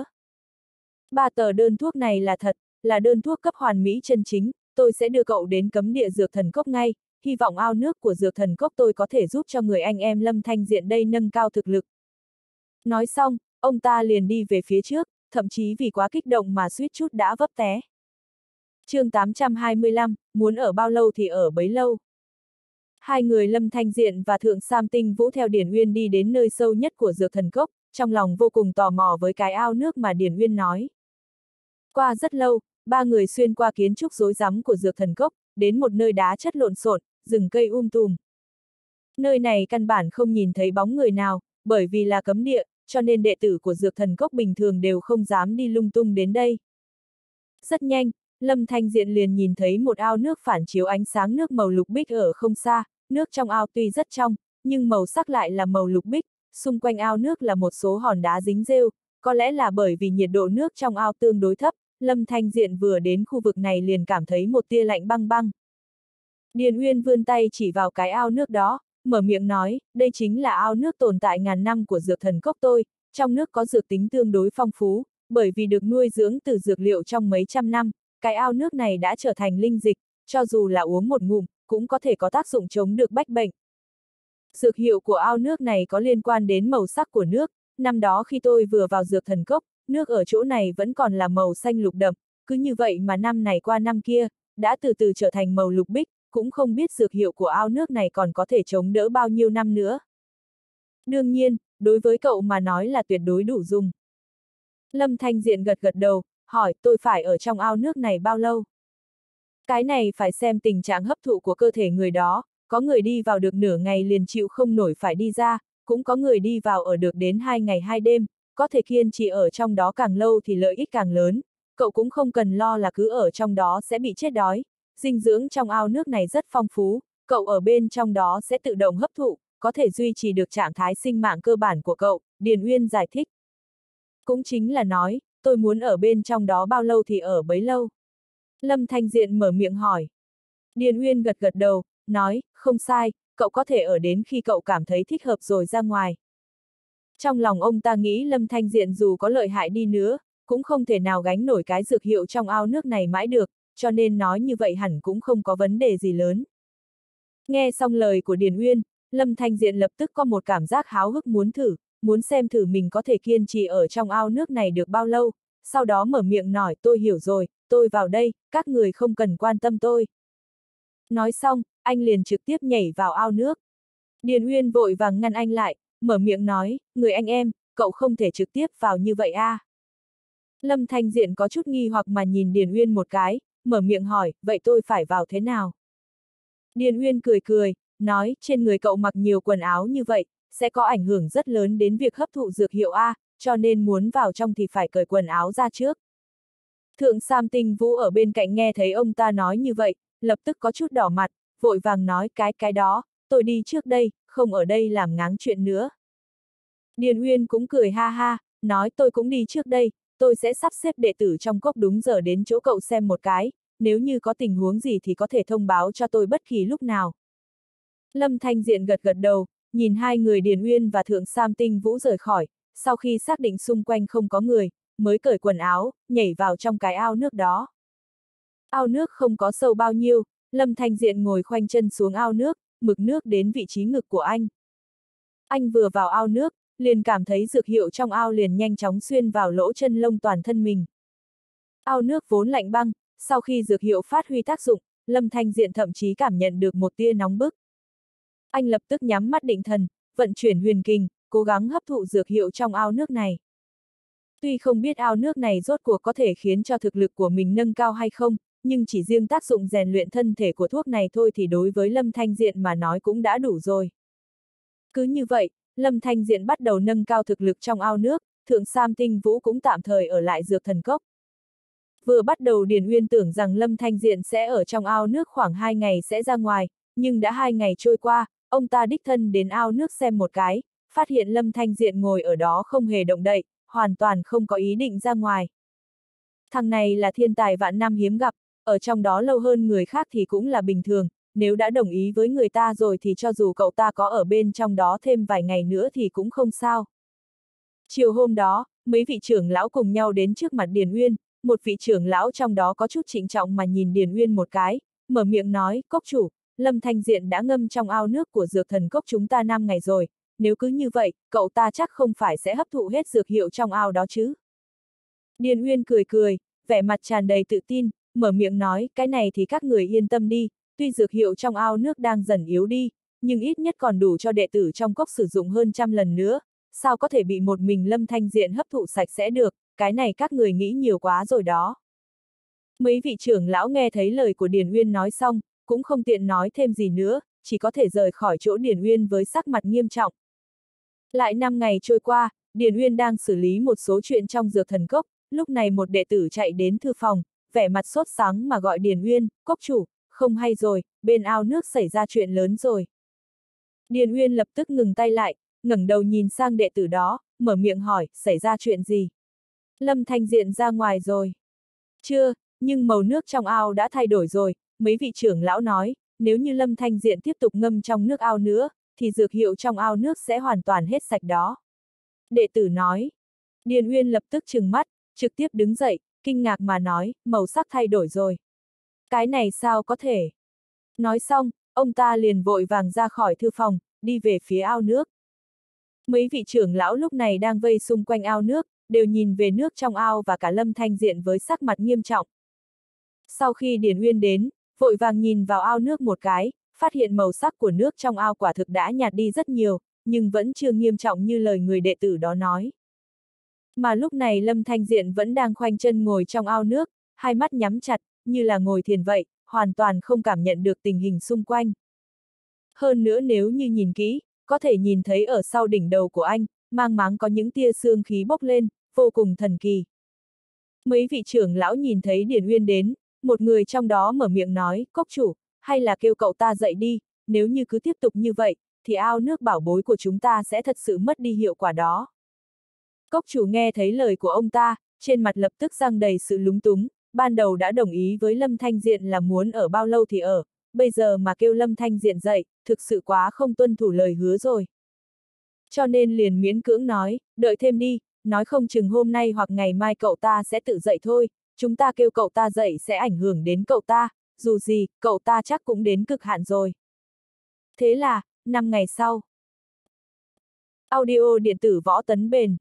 Ba tờ đơn thuốc này là thật, là đơn thuốc cấp hoàn mỹ chân chính, tôi sẽ đưa cậu đến cấm địa dược thần cốc ngay, hy vọng ao nước của dược thần cốc tôi có thể giúp cho người anh em Lâm Thanh Diện đây nâng cao thực lực. Nói xong, ông ta liền đi về phía trước, thậm chí vì quá kích động mà suýt chút đã vấp té. chương tám trăm hai mươi lăm, muốn ở bao lâu thì ở bấy lâu. Hai người Lâm Thanh Diện và Thượng Sam Tinh Vũ theo Điền Uyên đi đến nơi sâu nhất của dược thần cốc, trong lòng vô cùng tò mò với cái ao nước mà Điền Uyên nói. Qua rất lâu, ba người xuyên qua kiến trúc rối rắm của dược thần cốc, đến một nơi đá chất lộn xộn, rừng cây um tùm. Nơi này căn bản không nhìn thấy bóng người nào, bởi vì là cấm địa, cho nên đệ tử của dược thần cốc bình thường đều không dám đi lung tung đến đây. Rất nhanh, Lâm Thanh Diện liền nhìn thấy một ao nước phản chiếu ánh sáng nước màu lục bích ở không xa, nước trong ao tuy rất trong, nhưng màu sắc lại là màu lục bích, xung quanh ao nước là một số hòn đá dính rêu, có lẽ là bởi vì nhiệt độ nước trong ao tương đối thấp, Lâm Thanh Diện vừa đến khu vực này liền cảm thấy một tia lạnh băng băng. Điền Uyên vươn tay chỉ vào cái ao nước đó, mở miệng nói, đây chính là ao nước tồn tại ngàn năm của dược thần cốc tôi, trong nước có dược tính tương đối phong phú, bởi vì được nuôi dưỡng từ dược liệu trong mấy trăm năm, cái ao nước này đã trở thành linh dịch, cho dù là uống một ngụm, cũng có thể có tác dụng chống được bách bệnh. Dược hiệu của ao nước này có liên quan đến màu sắc của nước, năm đó khi tôi vừa vào dược thần cốc, nước ở chỗ này vẫn còn là màu xanh lục đậm, cứ như vậy mà năm này qua năm kia, đã từ từ trở thành màu lục bích, cũng không biết dược hiệu của ao nước này còn có thể chống đỡ bao nhiêu năm nữa. Đương nhiên, đối với cậu mà nói là tuyệt đối đủ dùng. Lâm Thanh Diện gật gật đầu, hỏi tôi phải ở trong ao nước này bao lâu? Cái này phải xem tình trạng hấp thụ của cơ thể người đó, có người đi vào được nửa ngày liền chịu không nổi phải đi ra, cũng có người đi vào ở được đến hai ngày hai đêm, có thể kiên trì ở trong đó càng lâu thì lợi ích càng lớn, cậu cũng không cần lo là cứ ở trong đó sẽ bị chết đói, dinh dưỡng trong ao nước này rất phong phú, cậu ở bên trong đó sẽ tự động hấp thụ, có thể duy trì được trạng thái sinh mạng cơ bản của cậu, Điền Uyên giải thích. Cũng chính là nói, tôi muốn ở bên trong đó bao lâu thì ở bấy lâu. Lâm Thanh Diện mở miệng hỏi. Điền Uyên gật gật đầu, nói, không sai, cậu có thể ở đến khi cậu cảm thấy thích hợp rồi ra ngoài. Trong lòng ông ta nghĩ Lâm Thanh Diện dù có lợi hại đi nữa, cũng không thể nào gánh nổi cái dược hiệu trong ao nước này mãi được, cho nên nói như vậy hẳn cũng không có vấn đề gì lớn. Nghe xong lời của Điền Uyên, Lâm Thanh Diện lập tức có một cảm giác háo hức muốn thử, muốn xem thử mình có thể kiên trì ở trong ao nước này được bao lâu, sau đó mở miệng nói tôi hiểu rồi, tôi vào đây, các người không cần quan tâm tôi. Nói xong, anh liền trực tiếp nhảy vào ao nước. Điền Uyên vội vàng ngăn anh lại, mở miệng nói, người anh em, cậu không thể trực tiếp vào như vậy à. Lâm Thanh Diện có chút nghi hoặc mà nhìn Điền Uyên một cái, mở miệng hỏi, vậy tôi phải vào thế nào? Điền Uyên cười cười, nói, trên người cậu mặc nhiều quần áo như vậy, sẽ có ảnh hưởng rất lớn đến việc hấp thụ dược hiệu A, cho nên muốn vào trong thì phải cởi quần áo ra trước. Thượng Sam Tinh Vũ ở bên cạnh nghe thấy ông ta nói như vậy, lập tức có chút đỏ mặt, vội vàng nói cái cái đó, tôi đi trước đây, không ở đây làm ngáng chuyện nữa. Điền Uyên cũng cười ha ha, nói tôi cũng đi trước đây, tôi sẽ sắp xếp đệ tử trong cốc đúng giờ đến chỗ cậu xem một cái, nếu như có tình huống gì thì có thể thông báo cho tôi bất kỳ lúc nào. Lâm Thanh Diện gật gật đầu, nhìn hai người Điền Uyên và Thượng Sam Tinh Vũ rời khỏi, sau khi xác định xung quanh không có người, mới cởi quần áo, nhảy vào trong cái ao nước đó. Ao nước không có sâu bao nhiêu, Lâm Thanh Diện ngồi khoanh chân xuống ao nước, mực nước đến vị trí ngực của anh. Anh vừa vào ao nước, liền cảm thấy dược hiệu trong ao liền nhanh chóng xuyên vào lỗ chân lông toàn thân mình. Ao nước vốn lạnh băng, sau khi dược hiệu phát huy tác dụng, Lâm Thanh Diện thậm chí cảm nhận được một tia nóng bức. Anh lập tức nhắm mắt định thần, vận chuyển huyền kình, cố gắng hấp thụ dược hiệu trong ao nước này. Tuy không biết ao nước này rốt cuộc có thể khiến cho thực lực của mình nâng cao hay không, nhưng chỉ riêng tác dụng rèn luyện thân thể của thuốc này thôi thì đối với Lâm Thanh Diện mà nói cũng đã đủ rồi. Cứ như vậy, Lâm Thanh Diện bắt đầu nâng cao thực lực trong ao nước, Thượng Sam Tinh Vũ cũng tạm thời ở lại Dược Thần Cốc. Vừa bắt đầu Điền Uyên tưởng rằng Lâm Thanh Diện sẽ ở trong ao nước khoảng hai ngày sẽ ra ngoài, nhưng đã hai ngày trôi qua, ông ta đích thân đến ao nước xem một cái, phát hiện Lâm Thanh Diện ngồi ở đó không hề động đậy, hoàn toàn không có ý định ra ngoài. Thằng này là thiên tài vạn năm hiếm gặp, ở trong đó lâu hơn người khác thì cũng là bình thường, nếu đã đồng ý với người ta rồi thì cho dù cậu ta có ở bên trong đó thêm vài ngày nữa thì cũng không sao. Chiều hôm đó, mấy vị trưởng lão cùng nhau đến trước mặt Điền Uyên, một vị trưởng lão trong đó có chút trịnh trọng mà nhìn Điền Uyên một cái, mở miệng nói, cốc chủ, Lâm Thanh Diện đã ngâm trong ao nước của Dược Thần Cốc chúng ta năm ngày rồi, nếu cứ như vậy, cậu ta chắc không phải sẽ hấp thụ hết dược hiệu trong ao đó chứ. Điền Uyên cười cười, vẻ mặt tràn đầy tự tin, mở miệng nói, cái này thì các người yên tâm đi, tuy dược hiệu trong ao nước đang dần yếu đi, nhưng ít nhất còn đủ cho đệ tử trong cốc sử dụng hơn trăm lần nữa, sao có thể bị một mình Lâm Thanh Diện hấp thụ sạch sẽ được, cái này các người nghĩ nhiều quá rồi đó. Mấy vị trưởng lão nghe thấy lời của Điền Uyên nói xong, cũng không tiện nói thêm gì nữa, chỉ có thể rời khỏi chỗ Điền Uyên với sắc mặt nghiêm trọng. Lại năm ngày trôi qua, Điền Uyên đang xử lý một số chuyện trong Dược Thần Cốc, lúc này một đệ tử chạy đến thư phòng, vẻ mặt sốt sắng mà gọi Điền Uyên, cốc chủ, không hay rồi, bên ao nước xảy ra chuyện lớn rồi. Điền Uyên lập tức ngừng tay lại, ngẩng đầu nhìn sang đệ tử đó, mở miệng hỏi, xảy ra chuyện gì? Lâm Thanh Diện ra ngoài rồi. Chưa, nhưng màu nước trong ao đã thay đổi rồi, mấy vị trưởng lão nói, nếu như Lâm Thanh Diện tiếp tục ngâm trong nước ao nữa, thì dược hiệu trong ao nước sẽ hoàn toàn hết sạch đó. Đệ tử nói. Điền Uyên lập tức trừng mắt, trực tiếp đứng dậy, kinh ngạc mà nói, màu sắc thay đổi rồi. Cái này sao có thể? Nói xong, ông ta liền vội vàng ra khỏi thư phòng, đi về phía ao nước. Mấy vị trưởng lão lúc này đang vây xung quanh ao nước, đều nhìn về nước trong ao và cả Lâm Thanh Diện với sắc mặt nghiêm trọng. Sau khi Điền Uyên đến, vội vàng nhìn vào ao nước một cái, phát hiện màu sắc của nước trong ao quả thực đã nhạt đi rất nhiều, nhưng vẫn chưa nghiêm trọng như lời người đệ tử đó nói. Mà lúc này Lâm Thanh Diện vẫn đang khoanh chân ngồi trong ao nước, hai mắt nhắm chặt, như là ngồi thiền vậy, hoàn toàn không cảm nhận được tình hình xung quanh. Hơn nữa nếu như nhìn kỹ, có thể nhìn thấy ở sau đỉnh đầu của anh, mang máng có những tia xương khí bốc lên, vô cùng thần kỳ. Mấy vị trưởng lão nhìn thấy Điền Uyên đến, một người trong đó mở miệng nói, cốc chủ, hay là kêu cậu ta dậy đi, nếu như cứ tiếp tục như vậy, thì ao nước bảo bối của chúng ta sẽ thật sự mất đi hiệu quả đó. Cốc chủ nghe thấy lời của ông ta, trên mặt lập tức giăng đầy sự lúng túng, ban đầu đã đồng ý với Lâm Thanh Diện là muốn ở bao lâu thì ở, bây giờ mà kêu Lâm Thanh Diện dậy, thực sự quá không tuân thủ lời hứa rồi. Cho nên liền miễn cưỡng nói, đợi thêm đi, nói không chừng hôm nay hoặc ngày mai cậu ta sẽ tự dậy thôi, chúng ta kêu cậu ta dậy sẽ ảnh hưởng đến cậu ta, dù gì, cậu ta chắc cũng đến cực hạn rồi. Thế là, năm ngày sau. Audio điện tử Võ Tấn Bền.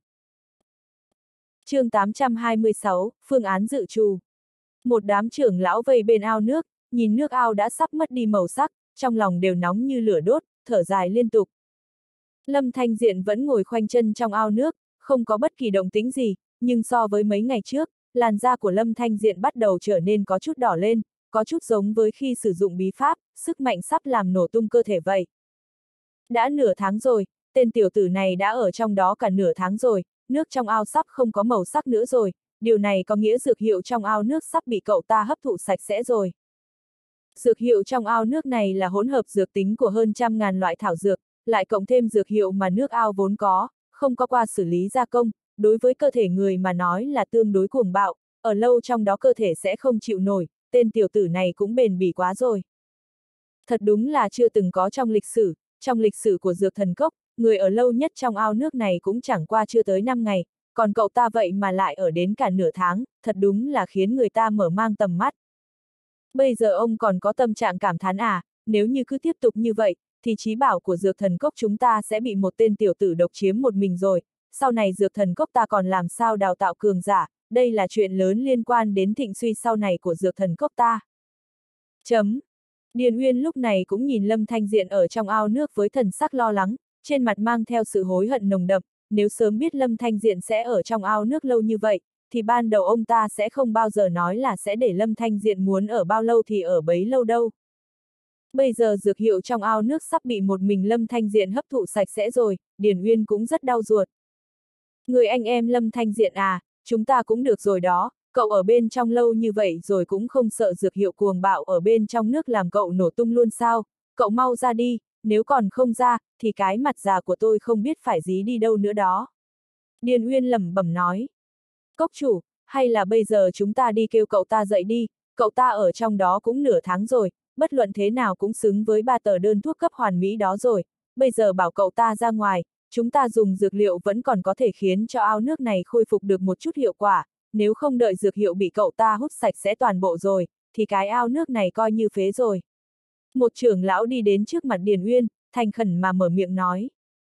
Chương tám trăm hai mươi sáu, phương án dự trù. Một đám trưởng lão vây bên ao nước, nhìn nước ao đã sắp mất đi màu sắc, trong lòng đều nóng như lửa đốt, thở dài liên tục. Lâm Thanh Diện vẫn ngồi khoanh chân trong ao nước, không có bất kỳ động tĩnh gì, nhưng so với mấy ngày trước, làn da của Lâm Thanh Diện bắt đầu trở nên có chút đỏ lên, có chút giống với khi sử dụng bí pháp, sức mạnh sắp làm nổ tung cơ thể vậy. Đã nửa tháng rồi, tên tiểu tử này đã ở trong đó cả nửa tháng rồi, nước trong ao sắp không có màu sắc nữa rồi, điều này có nghĩa dược hiệu trong ao nước sắp bị cậu ta hấp thụ sạch sẽ rồi. Dược hiệu trong ao nước này là hỗn hợp dược tính của hơn trăm ngàn loại thảo dược, lại cộng thêm dược hiệu mà nước ao vốn có, không có qua xử lý gia công, đối với cơ thể người mà nói là tương đối cuồng bạo, ở lâu trong đó cơ thể sẽ không chịu nổi, tên tiểu tử này cũng bền bỉ quá rồi. Thật đúng là chưa từng có trong lịch sử, trong lịch sử của Dược Thần Cốc, người ở lâu nhất trong ao nước này cũng chẳng qua chưa tới năm ngày, còn cậu ta vậy mà lại ở đến cả nửa tháng, thật đúng là khiến người ta mở mang tầm mắt. Bây giờ ông còn có tâm trạng cảm thán à, nếu như cứ tiếp tục như vậy, thì trí bảo của Dược Thần Cốc chúng ta sẽ bị một tên tiểu tử độc chiếm một mình rồi, sau này Dược Thần Cốc ta còn làm sao đào tạo cường giả, đây là chuyện lớn liên quan đến thịnh suy sau này của Dược Thần Cốc ta. Chấm. Điền Uyên lúc này cũng nhìn Lâm Thanh Diện ở trong ao nước với thần sắc lo lắng, trên mặt mang theo sự hối hận nồng đậm, nếu sớm biết Lâm Thanh Diện sẽ ở trong ao nước lâu như vậy, thì ban đầu ông ta sẽ không bao giờ nói là sẽ để Lâm Thanh Diện muốn ở bao lâu thì ở bấy lâu đâu. Bây giờ dược hiệu trong ao nước sắp bị một mình Lâm Thanh Diện hấp thụ sạch sẽ rồi, Điền Uyên cũng rất đau ruột. Người anh em Lâm Thanh Diện à, chúng ta cũng được rồi đó, cậu ở bên trong lâu như vậy rồi cũng không sợ dược hiệu cuồng bạo ở bên trong nước làm cậu nổ tung luôn sao, cậu mau ra đi, nếu còn không ra, thì cái mặt già của tôi không biết phải dí đi đâu nữa đó. Điền Uyên lẩm bẩm nói. Cốc chủ, hay là bây giờ chúng ta đi kêu cậu ta dậy đi, cậu ta ở trong đó cũng nửa tháng rồi, bất luận thế nào cũng xứng với ba tờ đơn thuốc cấp hoàn mỹ đó rồi, bây giờ bảo cậu ta ra ngoài, chúng ta dùng dược liệu vẫn còn có thể khiến cho ao nước này khôi phục được một chút hiệu quả, nếu không đợi dược hiệu bị cậu ta hút sạch sẽ toàn bộ rồi, thì cái ao nước này coi như phế rồi. Một trưởng lão đi đến trước mặt Điền Uyên, thành khẩn mà mở miệng nói.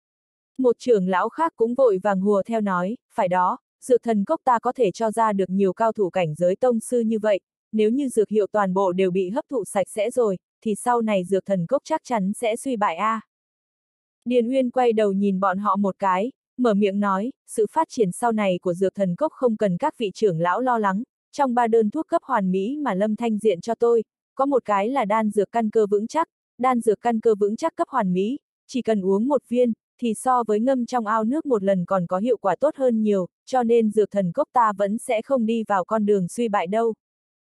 Một trưởng lão khác cũng vội vàng hùa theo nói, phải đó, dược thần cốc ta có thể cho ra được nhiều cao thủ cảnh giới tông sư như vậy, nếu như dược hiệu toàn bộ đều bị hấp thụ sạch sẽ rồi, thì sau này dược thần cốc chắc chắn sẽ suy bại a. À. Điền Uyên quay đầu nhìn bọn họ một cái, mở miệng nói, sự phát triển sau này của dược thần cốc không cần các vị trưởng lão lo lắng, trong ba đơn thuốc cấp hoàn mỹ mà Lâm Thanh Diện cho tôi, có một cái là đan dược căn cơ vững chắc, đan dược căn cơ vững chắc cấp hoàn mỹ, chỉ cần uống một viên, thì so với ngâm trong ao nước một lần còn có hiệu quả tốt hơn nhiều, cho nên dược thần cốc ta vẫn sẽ không đi vào con đường suy bại đâu.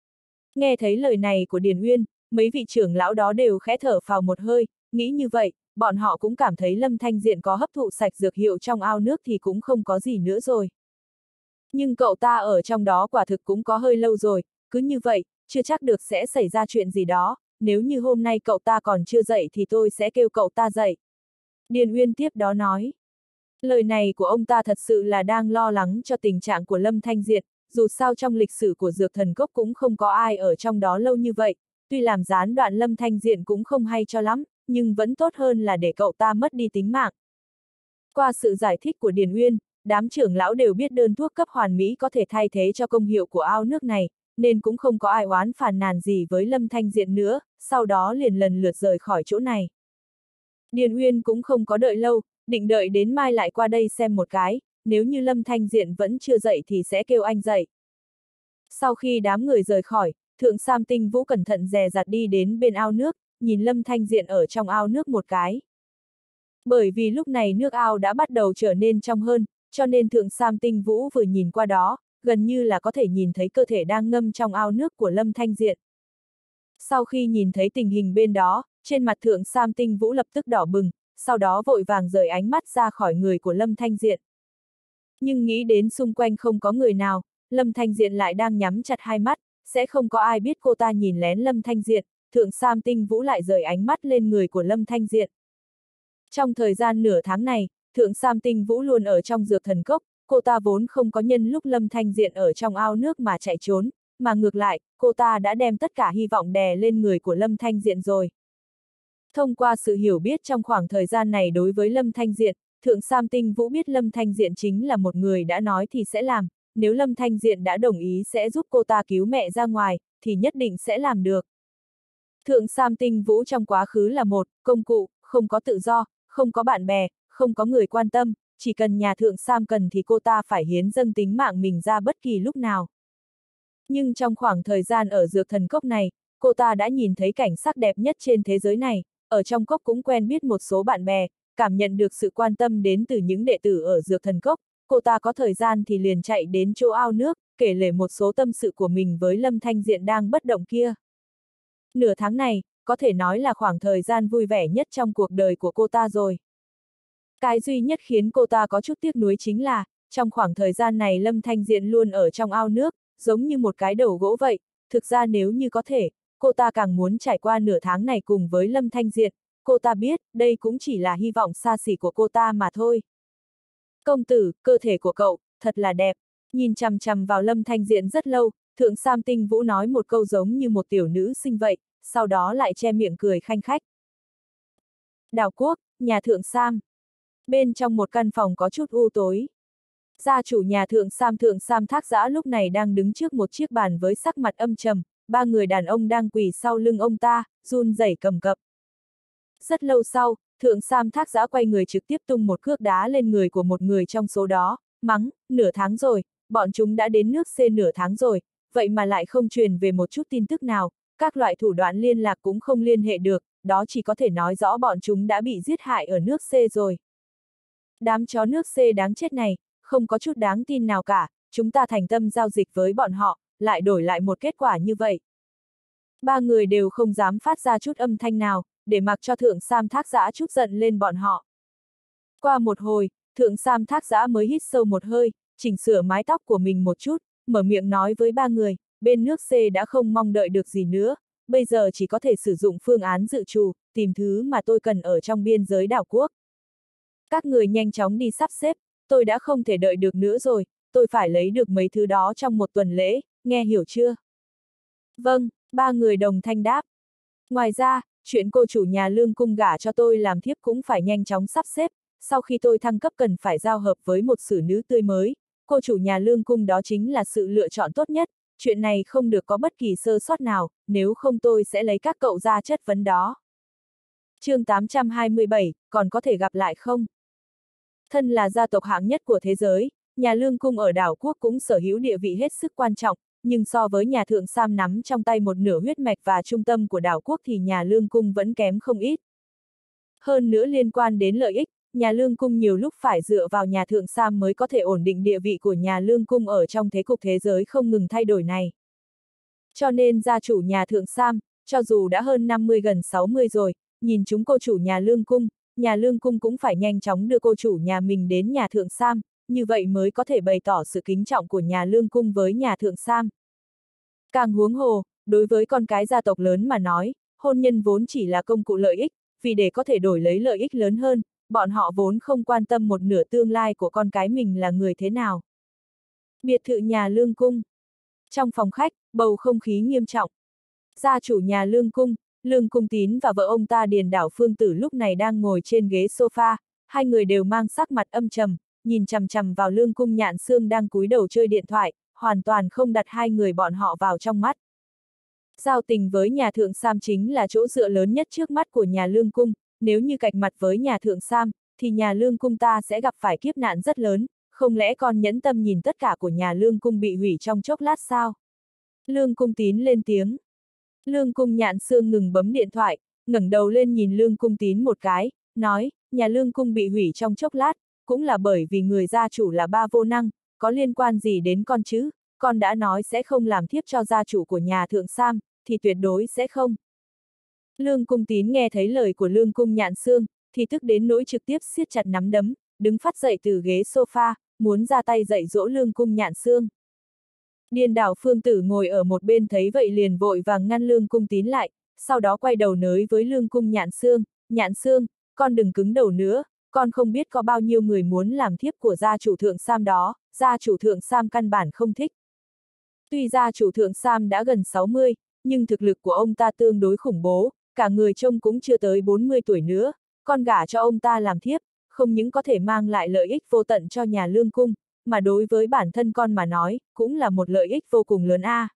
Nghe thấy lời này của Điền Uyên, mấy vị trưởng lão đó đều khẽ thở phào một hơi, nghĩ như vậy, bọn họ cũng cảm thấy Lâm Thanh Diện có hấp thụ sạch dược hiệu trong ao nước thì cũng không có gì nữa rồi. Nhưng cậu ta ở trong đó quả thực cũng có hơi lâu rồi, cứ như vậy, chưa chắc được sẽ xảy ra chuyện gì đó, nếu như hôm nay cậu ta còn chưa dậy thì tôi sẽ kêu cậu ta dậy. Điền Uyên tiếp đó nói. Lời này của ông ta thật sự là đang lo lắng cho tình trạng của Lâm Thanh Diện, dù sao trong lịch sử của dược thần cốc cũng không có ai ở trong đó lâu như vậy, tuy làm gián đoạn Lâm Thanh Diện cũng không hay cho lắm, nhưng vẫn tốt hơn là để cậu ta mất đi tính mạng. Qua sự giải thích của Điền Uyên, đám trưởng lão đều biết đơn thuốc cấp hoàn mỹ có thể thay thế cho công hiệu của ao nước này, nên cũng không có ai oán phàn nàn gì với Lâm Thanh Diện nữa, sau đó liền lần lượt rời khỏi chỗ này. Điền Uyên cũng không có đợi lâu, định đợi đến mai lại qua đây xem một cái, nếu như Lâm Thanh Diện vẫn chưa dậy thì sẽ kêu anh dậy. Sau khi đám người rời khỏi, Thượng Sam Tinh Vũ cẩn thận dè dặt đi đến bên ao nước, nhìn Lâm Thanh Diện ở trong ao nước một cái. Bởi vì lúc này nước ao đã bắt đầu trở nên trong hơn, cho nên Thượng Sam Tinh Vũ vừa nhìn qua đó, gần như là có thể nhìn thấy cơ thể đang ngâm trong ao nước của Lâm Thanh Diện. Sau khi nhìn thấy tình hình bên đó, trên mặt Thượng Sam Tinh Vũ lập tức đỏ bừng, sau đó vội vàng rời ánh mắt ra khỏi người của Lâm Thanh Diện. Nhưng nghĩ đến xung quanh không có người nào, Lâm Thanh Diện lại đang nhắm chặt hai mắt, sẽ không có ai biết cô ta nhìn lén Lâm Thanh Diện, Thượng Sam Tinh Vũ lại rời ánh mắt lên người của Lâm Thanh Diện. Trong thời gian nửa tháng này, Thượng Sam Tinh Vũ luôn ở trong dược thần cốc, cô ta vốn không có nhân lúc Lâm Thanh Diện ở trong ao nước mà chạy trốn, mà ngược lại, cô ta đã đem tất cả hy vọng đè lên người của Lâm Thanh Diện rồi. Thông qua sự hiểu biết trong khoảng thời gian này đối với Lâm Thanh Diện, Thượng Sam Tinh Vũ biết Lâm Thanh Diện chính là một người đã nói thì sẽ làm, nếu Lâm Thanh Diện đã đồng ý sẽ giúp cô ta cứu mẹ ra ngoài, thì nhất định sẽ làm được. Thượng Sam Tinh Vũ trong quá khứ là một công cụ, không có tự do, không có bạn bè, không có người quan tâm, chỉ cần nhà Thượng Sam cần thì cô ta phải hiến dâng tính mạng mình ra bất kỳ lúc nào. Nhưng trong khoảng thời gian ở dược thần cốc này, cô ta đã nhìn thấy cảnh sắc đẹp nhất trên thế giới này, ở trong cốc cũng quen biết một số bạn bè, cảm nhận được sự quan tâm đến từ những đệ tử ở dược thần cốc, cô ta có thời gian thì liền chạy đến chỗ ao nước, kể lể một số tâm sự của mình với Lâm Thanh Diện đang bất động kia. Nửa tháng này, có thể nói là khoảng thời gian vui vẻ nhất trong cuộc đời của cô ta rồi. Cái duy nhất khiến cô ta có chút tiếc nuối chính là, trong khoảng thời gian này Lâm Thanh Diện luôn ở trong ao nước, giống như một cái đầu gỗ vậy, thực ra nếu như có thể, cô ta càng muốn trải qua nửa tháng này cùng với Lâm Thanh Diện, cô ta biết, đây cũng chỉ là hy vọng xa xỉ của cô ta mà thôi. Công tử, cơ thể của cậu, thật là đẹp, nhìn chằm chằm vào Lâm Thanh Diện rất lâu, Thượng Sam Tinh Vũ nói một câu giống như một tiểu nữ sinh vậy, sau đó lại che miệng cười khanh khách. Đào Quốc, nhà Thượng Sam. Bên trong một căn phòng có chút u tối. Gia chủ nhà Thượng Sam Thượng Sam Thác Giã lúc này đang đứng trước một chiếc bàn với sắc mặt âm trầm, ba người đàn ông đang quỳ sau lưng ông ta, run rẩy cầm cập. Rất lâu sau, Thượng Sam Thác Giã quay người trực tiếp tung một cước đá lên người của một người trong số đó, mắng, nửa tháng rồi, bọn chúng đã đến nước C nửa tháng rồi, vậy mà lại không truyền về một chút tin tức nào, các loại thủ đoạn liên lạc cũng không liên hệ được, đó chỉ có thể nói rõ bọn chúng đã bị giết hại ở nước C rồi. Đám chó nước C đáng chết này, không có chút đáng tin nào cả, chúng ta thành tâm giao dịch với bọn họ, lại đổi lại một kết quả như vậy. Ba người đều không dám phát ra chút âm thanh nào, để mặc cho Thượng Sam Thác Giã chút giận lên bọn họ. Qua một hồi, Thượng Sam Thác Giã mới hít sâu một hơi, chỉnh sửa mái tóc của mình một chút, mở miệng nói với ba người, bên nước C đã không mong đợi được gì nữa, bây giờ chỉ có thể sử dụng phương án dự trù, tìm thứ mà tôi cần ở trong biên giới đảo quốc. Các người nhanh chóng đi sắp xếp, tôi đã không thể đợi được nữa rồi, tôi phải lấy được mấy thứ đó trong một tuần lễ, nghe hiểu chưa? Vâng, ba người đồng thanh đáp. Ngoài ra, chuyện cô chủ nhà Lương Cung gả cho tôi làm thiếp cũng phải nhanh chóng sắp xếp, sau khi tôi thăng cấp cần phải giao hợp với một xử nữ tươi mới, cô chủ nhà Lương Cung đó chính là sự lựa chọn tốt nhất, chuyện này không được có bất kỳ sơ sót nào, nếu không tôi sẽ lấy các cậu ra chất vấn đó. chương tám trăm hai mươi bảy, còn có thể gặp lại không? Thân là gia tộc hạng nhất của thế giới, nhà Lương Cung ở đảo quốc cũng sở hữu địa vị hết sức quan trọng, nhưng so với nhà Thượng Sam nắm trong tay một nửa huyết mạch và trung tâm của đảo quốc thì nhà Lương Cung vẫn kém không ít. Hơn nữa liên quan đến lợi ích, nhà Lương Cung nhiều lúc phải dựa vào nhà Thượng Sam mới có thể ổn định địa vị của nhà Lương Cung ở trong thế cục thế giới không ngừng thay đổi này. Cho nên gia chủ nhà Thượng Sam, cho dù đã hơn năm mươi gần sáu mươi rồi, nhìn chúng cô chủ nhà Lương Cung, nhà Lương Cung cũng phải nhanh chóng đưa cô chủ nhà mình đến nhà Thượng Sam, như vậy mới có thể bày tỏ sự kính trọng của nhà Lương Cung với nhà Thượng Sam. Càng huống hồ, đối với con cái gia tộc lớn mà nói, hôn nhân vốn chỉ là công cụ lợi ích, vì để có thể đổi lấy lợi ích lớn hơn, bọn họ vốn không quan tâm một nửa tương lai của con cái mình là người thế nào. Biệt thự nhà Lương Cung. Trong phòng khách, bầu không khí nghiêm trọng. Gia chủ nhà Lương Cung, Lương Cung Tín và vợ ông ta Điền Đảo Phương Tử lúc này đang ngồi trên ghế sofa, hai người đều mang sắc mặt âm trầm, nhìn chằm chằm vào Lương Cung Nhạn Xương đang cúi đầu chơi điện thoại, hoàn toàn không đặt hai người bọn họ vào trong mắt. Giao tình với nhà Thượng Sam chính là chỗ dựa lớn nhất trước mắt của nhà Lương Cung, nếu như cạch mặt với nhà Thượng Sam, thì nhà Lương Cung ta sẽ gặp phải kiếp nạn rất lớn, không lẽ con nhẫn tâm nhìn tất cả của nhà Lương Cung bị hủy trong chốc lát sao? Lương Cung Tín lên tiếng. Lương Cung Nhạn Xương ngừng bấm điện thoại, ngẩng đầu lên nhìn Lương Cung Tín một cái, nói, nhà Lương Cung bị hủy trong chốc lát, cũng là bởi vì người gia chủ là ba vô năng, có liên quan gì đến con chứ, con đã nói sẽ không làm thiếp cho gia chủ của nhà Thượng Sam, thì tuyệt đối sẽ không. Lương Cung Tín nghe thấy lời của Lương Cung Nhạn Xương, thì tức đến nỗi trực tiếp siết chặt nắm đấm, đứng phát dậy từ ghế sofa, muốn ra tay dạy dỗ Lương Cung Nhạn Xương. Điền Đảo Phương Tử ngồi ở một bên thấy vậy liền vội vàng ngăn Lương Cung Tín lại, sau đó quay đầu nới với Lương Cung Nhạn Xương, Nhạn Xương, con đừng cứng đầu nữa, con không biết có bao nhiêu người muốn làm thiếp của gia chủ Thượng Sam đó, gia chủ Thượng Sam căn bản không thích. Tuy gia chủ Thượng Sam đã gần sáu mươi, nhưng thực lực của ông ta tương đối khủng bố, cả người trông cũng chưa tới bốn mươi tuổi nữa, con gả cho ông ta làm thiếp, không những có thể mang lại lợi ích vô tận cho nhà Lương Cung, mà đối với bản thân con mà nói, cũng là một lợi ích vô cùng lớn a. À.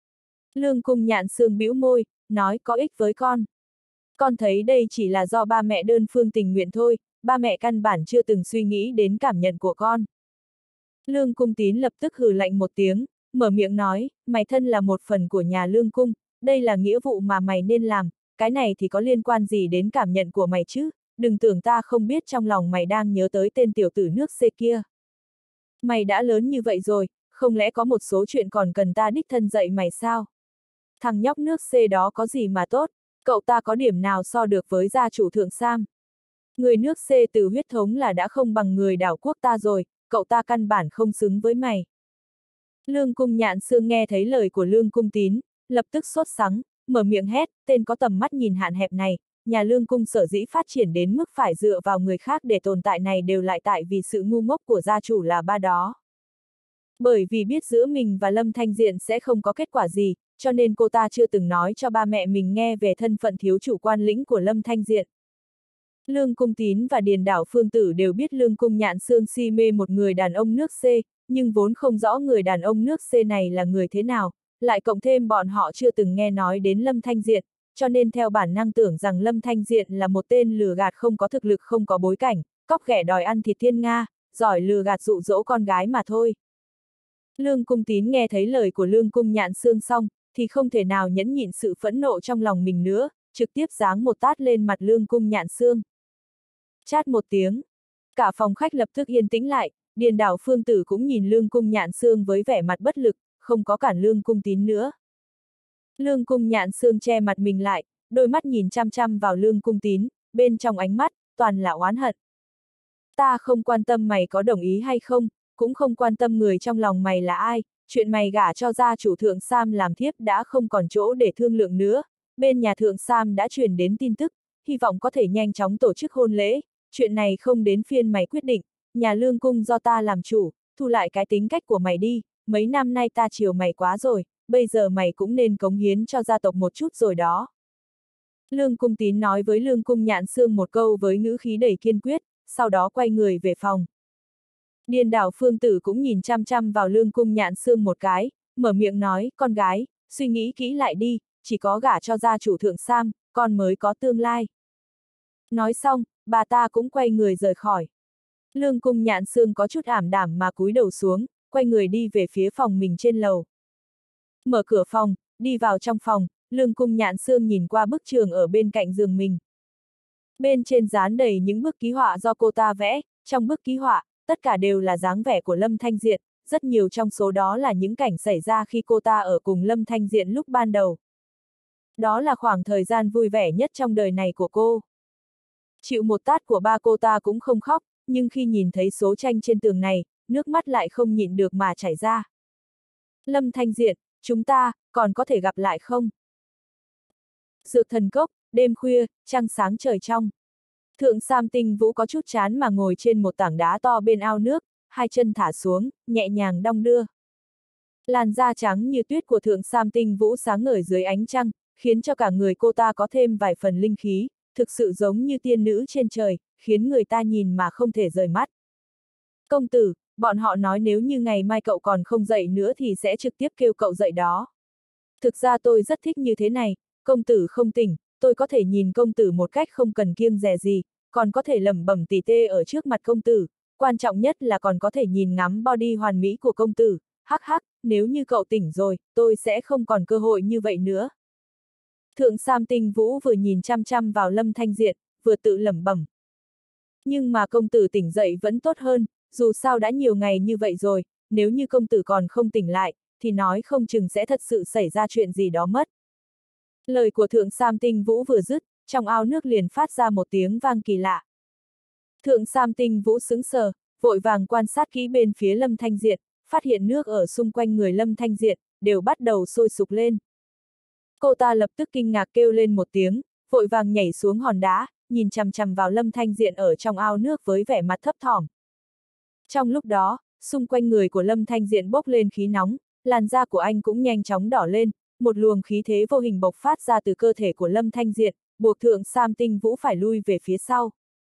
Lương Cung Nhạn Xương bĩu môi, nói có ích với con. Con thấy đây chỉ là do ba mẹ đơn phương tình nguyện thôi, ba mẹ căn bản chưa từng suy nghĩ đến cảm nhận của con. Lương Cung Tín lập tức hừ lạnh một tiếng, mở miệng nói, mày thân là một phần của nhà Lương Cung, đây là nghĩa vụ mà mày nên làm, cái này thì có liên quan gì đến cảm nhận của mày chứ, đừng tưởng ta không biết trong lòng mày đang nhớ tới tên tiểu tử nước C kia. Mày đã lớn như vậy rồi, không lẽ có một số chuyện còn cần ta đích thân dạy mày sao? Thằng nhóc nước C đó có gì mà tốt, cậu ta có điểm nào so được với gia chủ Thượng Sam? Người nước C từ huyết thống là đã không bằng người đảo quốc ta rồi, cậu ta căn bản không xứng với mày. Lương Cung Nhạn Xương nghe thấy lời của Lương Cung Tín, lập tức sốt sắng, mở miệng hét, tên có tầm mắt nhìn hạn hẹp này, nhà Lương Cung sở dĩ phát triển đến mức phải dựa vào người khác để tồn tại này đều lại tại vì sự ngu ngốc của gia chủ là ba đó. Bởi vì biết giữa mình và Lâm Thanh Diện sẽ không có kết quả gì, cho nên cô ta chưa từng nói cho ba mẹ mình nghe về thân phận thiếu chủ quan lĩnh của Lâm Thanh Diện. Lương Cung Tín và Điền Đảo Phương Tử đều biết Lương Cung Nhạn Xương si mê một người đàn ông nước C, nhưng vốn không rõ người đàn ông nước C này là người thế nào, lại cộng thêm bọn họ chưa từng nghe nói đến Lâm Thanh Diện, cho nên theo bản năng tưởng rằng Lâm Thanh Diện là một tên lừa gạt không có thực lực không có bối cảnh, cóc ghẻ đòi ăn thịt thiên nga, giỏi lừa gạt dụ dỗ con gái mà thôi. Lương Cung Tín nghe thấy lời của Lương Cung Nhạn Xương xong, thì không thể nào nhẫn nhịn sự phẫn nộ trong lòng mình nữa, trực tiếp giáng một tát lên mặt Lương Cung Nhạn Xương. Chát một tiếng, cả phòng khách lập tức yên tĩnh lại, Điền Đảo Phương Tử cũng nhìn Lương Cung Nhạn Xương với vẻ mặt bất lực, không có cản Lương Cung Tín nữa. Lương Cung Nhạn Xương che mặt mình lại, đôi mắt nhìn chăm chăm vào Lương Cung Tín, bên trong ánh mắt, toàn là oán hận. Ta không quan tâm mày có đồng ý hay không, cũng không quan tâm người trong lòng mày là ai, chuyện mày gả cho gia chủ Thượng Sam làm thiếp đã không còn chỗ để thương lượng nữa, bên nhà Thượng Sam đã truyền đến tin tức, hy vọng có thể nhanh chóng tổ chức hôn lễ, chuyện này không đến phiên mày quyết định, nhà Lương Cung do ta làm chủ, thu lại cái tính cách của mày đi, mấy năm nay ta chiều mày quá rồi, bây giờ mày cũng nên cống hiến cho gia tộc một chút rồi đó. Lương Cung Tín nói với Lương Cung Nhạn Xương một câu với ngữ khí đầy kiên quyết, sau đó quay người về phòng. Điền Đảo Phương Tử cũng nhìn chăm chăm vào Lương Cung Nhạn Xương một cái, mở miệng nói, con gái, suy nghĩ kỹ lại đi, chỉ có gả cho gia chủ Thượng Sam, con mới có tương lai. Nói xong, bà ta cũng quay người rời khỏi. Lương Cung Nhạn Xương có chút ảm đảm mà cúi đầu xuống, quay người đi về phía phòng mình trên lầu. Mở cửa phòng, đi vào trong phòng, Lương Cung Nhạn Xương nhìn qua bức tường ở bên cạnh giường mình. Bên trên dán đầy những bức ký họa do cô ta vẽ, trong bức ký họa, tất cả đều là dáng vẻ của Lâm Thanh Diện, rất nhiều trong số đó là những cảnh xảy ra khi cô ta ở cùng Lâm Thanh Diện lúc ban đầu. Đó là khoảng thời gian vui vẻ nhất trong đời này của cô. Chịu một tát của ba cô ta cũng không khóc, nhưng khi nhìn thấy số tranh trên tường này, nước mắt lại không nhịn được mà chảy ra. Lâm Thanh Diện, chúng ta, còn có thể gặp lại không? Dược Thần Cốc, đêm khuya, trăng sáng trời trong. Thượng Sam Tinh Vũ có chút chán mà ngồi trên một tảng đá to bên ao nước, hai chân thả xuống, nhẹ nhàng đong đưa. Làn da trắng như tuyết của Thượng Sam Tinh Vũ sáng ngời dưới ánh trăng, khiến cho cả người cô ta có thêm vài phần linh khí, thực sự giống như tiên nữ trên trời, khiến người ta nhìn mà không thể rời mắt. Công tử, bọn họ nói nếu như ngày mai cậu còn không dậy nữa thì sẽ trực tiếp kêu cậu dậy đó. Thực ra tôi rất thích như thế này, công tử không tỉnh, tôi có thể nhìn công tử một cách không cần kiêng dè gì, còn có thể lẩm bẩm tỉ tê ở trước mặt công tử, quan trọng nhất là còn có thể nhìn ngắm body hoàn mỹ của công tử, hắc hắc, nếu như cậu tỉnh rồi, tôi sẽ không còn cơ hội như vậy nữa. Thượng Sam Tinh Vũ vừa nhìn chăm chăm vào Lâm Thanh Diện, vừa tự lẩm bẩm. Nhưng mà công tử tỉnh dậy vẫn tốt hơn, dù sao đã nhiều ngày như vậy rồi, nếu như công tử còn không tỉnh lại, thì nói không chừng sẽ thật sự xảy ra chuyện gì đó mất. Lời của Thượng Sam Tinh Vũ vừa dứt, trong ao nước liền phát ra một tiếng vang kỳ lạ. Thượng Sam Tinh Vũ sững sờ, vội vàng quan sát kỹ bên phía Lâm Thanh Diện, phát hiện nước ở xung quanh người Lâm Thanh Diện, đều bắt đầu sôi sục lên. Cô ta lập tức kinh ngạc kêu lên một tiếng, vội vàng nhảy xuống hòn đá, nhìn chằm chằm vào Lâm Thanh Diện ở trong ao nước với vẻ mặt thấp thỏm. Trong lúc đó, xung quanh người của Lâm Thanh Diện bốc lên khí nóng, làn da của anh cũng nhanh chóng đỏ lên, một luồng khí thế vô hình bộc phát ra từ cơ thể của Lâm Thanh Diện, buộc Thượng Sam Tinh Vũ phải lui về phía sau.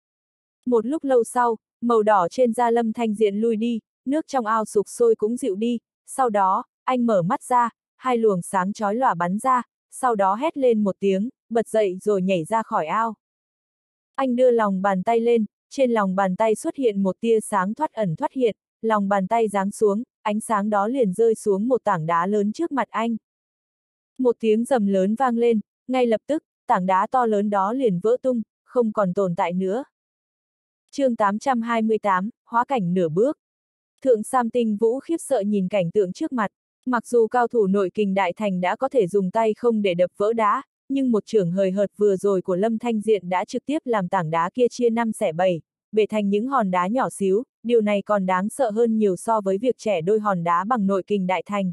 Một lúc lâu sau, màu đỏ trên da Lâm Thanh Diện lui đi, nước trong ao sục sôi cũng dịu đi, sau đó, anh mở mắt ra, hai luồng sáng chói lòa bắn ra, sau đó hét lên một tiếng, bật dậy rồi nhảy ra khỏi ao. Anh đưa lòng bàn tay lên, trên lòng bàn tay xuất hiện một tia sáng thoát ẩn thoát hiện, lòng bàn tay giáng xuống, ánh sáng đó liền rơi xuống một tảng đá lớn trước mặt anh. Một tiếng rầm lớn vang lên, ngay lập tức, tảng đá to lớn đó liền vỡ tung, không còn tồn tại nữa. Chương tám trăm hai mươi tám, hóa cảnh nửa bước. Thượng Sam Tinh Vũ khiếp sợ nhìn cảnh tượng trước mặt, mặc dù cao thủ nội kình đại thành đã có thể dùng tay không để đập vỡ đá, nhưng một chưởng hời hợt vừa rồi của Lâm Thanh Diện đã trực tiếp làm tảng đá kia chia năm xẻ bảy, bể thành những hòn đá nhỏ xíu, điều này còn đáng sợ hơn nhiều so với việc chẻ đôi hòn đá bằng nội kình đại thành.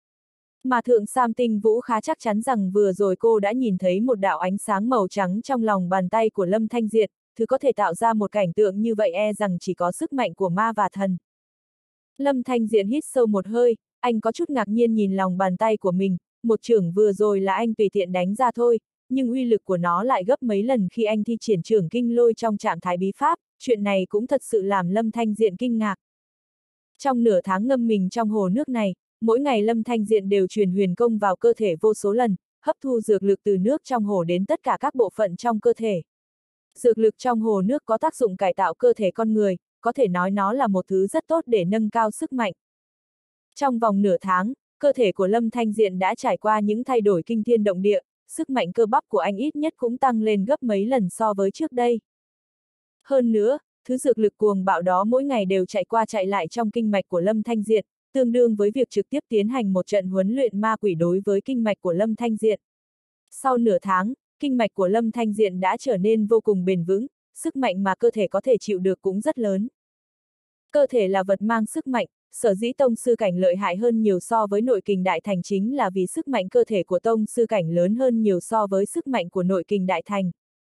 Mà Thượng Sam Tinh Vũ khá chắc chắn rằng vừa rồi cô đã nhìn thấy một đạo ánh sáng màu trắng trong lòng bàn tay của Lâm Thanh Diện, thứ có thể tạo ra một cảnh tượng như vậy e rằng chỉ có sức mạnh của ma và thần. Lâm Thanh Diện hít sâu một hơi, anh có chút ngạc nhiên nhìn lòng bàn tay của mình, một chưởng vừa rồi là anh tùy tiện đánh ra thôi, nhưng uy lực của nó lại gấp mấy lần khi anh thi triển chưởng kinh lôi trong trạng thái bí pháp, chuyện này cũng thật sự làm Lâm Thanh Diện kinh ngạc. Trong nửa tháng ngâm mình trong hồ nước này, mỗi ngày Lâm Thanh Diện đều truyền huyền công vào cơ thể vô số lần, hấp thu dược lực từ nước trong hồ đến tất cả các bộ phận trong cơ thể. Dược lực trong hồ nước có tác dụng cải tạo cơ thể con người, có thể nói nó là một thứ rất tốt để nâng cao sức mạnh. Trong vòng nửa tháng, cơ thể của Lâm Thanh Diện đã trải qua những thay đổi kinh thiên động địa, sức mạnh cơ bắp của anh ít nhất cũng tăng lên gấp mấy lần so với trước đây. Hơn nữa, thứ dược lực cuồng bạo đó mỗi ngày đều chạy qua chạy lại trong kinh mạch của Lâm Thanh Diện, tương đương với việc trực tiếp tiến hành một trận huấn luyện ma quỷ đối với kinh mạch của Lâm Thanh Diện. Sau nửa tháng, kinh mạch của Lâm Thanh Diện đã trở nên vô cùng bền vững, sức mạnh mà cơ thể có thể chịu được cũng rất lớn. Cơ thể là vật mang sức mạnh, sở dĩ tông sư cảnh lợi hại hơn nhiều so với nội kình đại thành chính là vì sức mạnh cơ thể của tông sư cảnh lớn hơn nhiều so với sức mạnh của nội kình đại thành.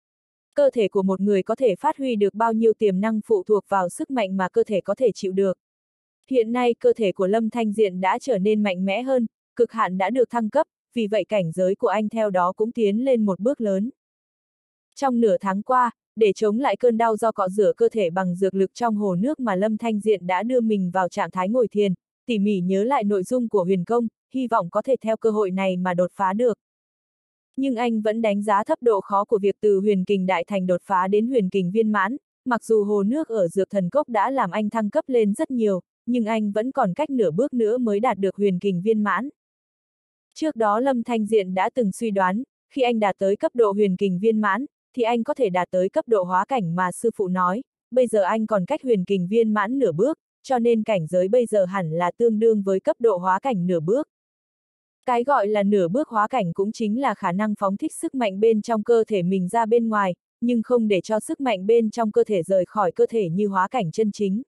Cơ thể của một người có thể phát huy được bao nhiêu tiềm năng phụ thuộc vào sức mạnh mà cơ thể có thể chịu được. Hiện nay cơ thể của Lâm Thanh Diện đã trở nên mạnh mẽ hơn, cực hạn đã được thăng cấp, vì vậy cảnh giới của anh theo đó cũng tiến lên một bước lớn. Trong nửa tháng qua, để chống lại cơn đau do cọ rửa cơ thể bằng dược lực trong hồ nước mà Lâm Thanh Diện đã đưa mình vào trạng thái ngồi thiền, tỉ mỉ nhớ lại nội dung của huyền công, hy vọng có thể theo cơ hội này mà đột phá được. Nhưng anh vẫn đánh giá thấp độ khó của việc từ huyền kình đại thành đột phá đến huyền kình viên mãn, mặc dù hồ nước ở dược thần cốc đã làm anh thăng cấp lên rất nhiều, nhưng anh vẫn còn cách nửa bước nữa mới đạt được huyền kình viên mãn. Trước đó Lâm Thanh Diện đã từng suy đoán, khi anh đạt tới cấp độ huyền kình viên mãn, thì anh có thể đạt tới cấp độ hóa cảnh mà sư phụ nói, bây giờ anh còn cách huyền kình viên mãn nửa bước, cho nên cảnh giới bây giờ hẳn là tương đương với cấp độ hóa cảnh nửa bước. Cái gọi là nửa bước hóa cảnh cũng chính là khả năng phóng thích sức mạnh bên trong cơ thể mình ra bên ngoài, nhưng không để cho sức mạnh bên trong cơ thể rời khỏi cơ thể như hóa cảnh chân chính.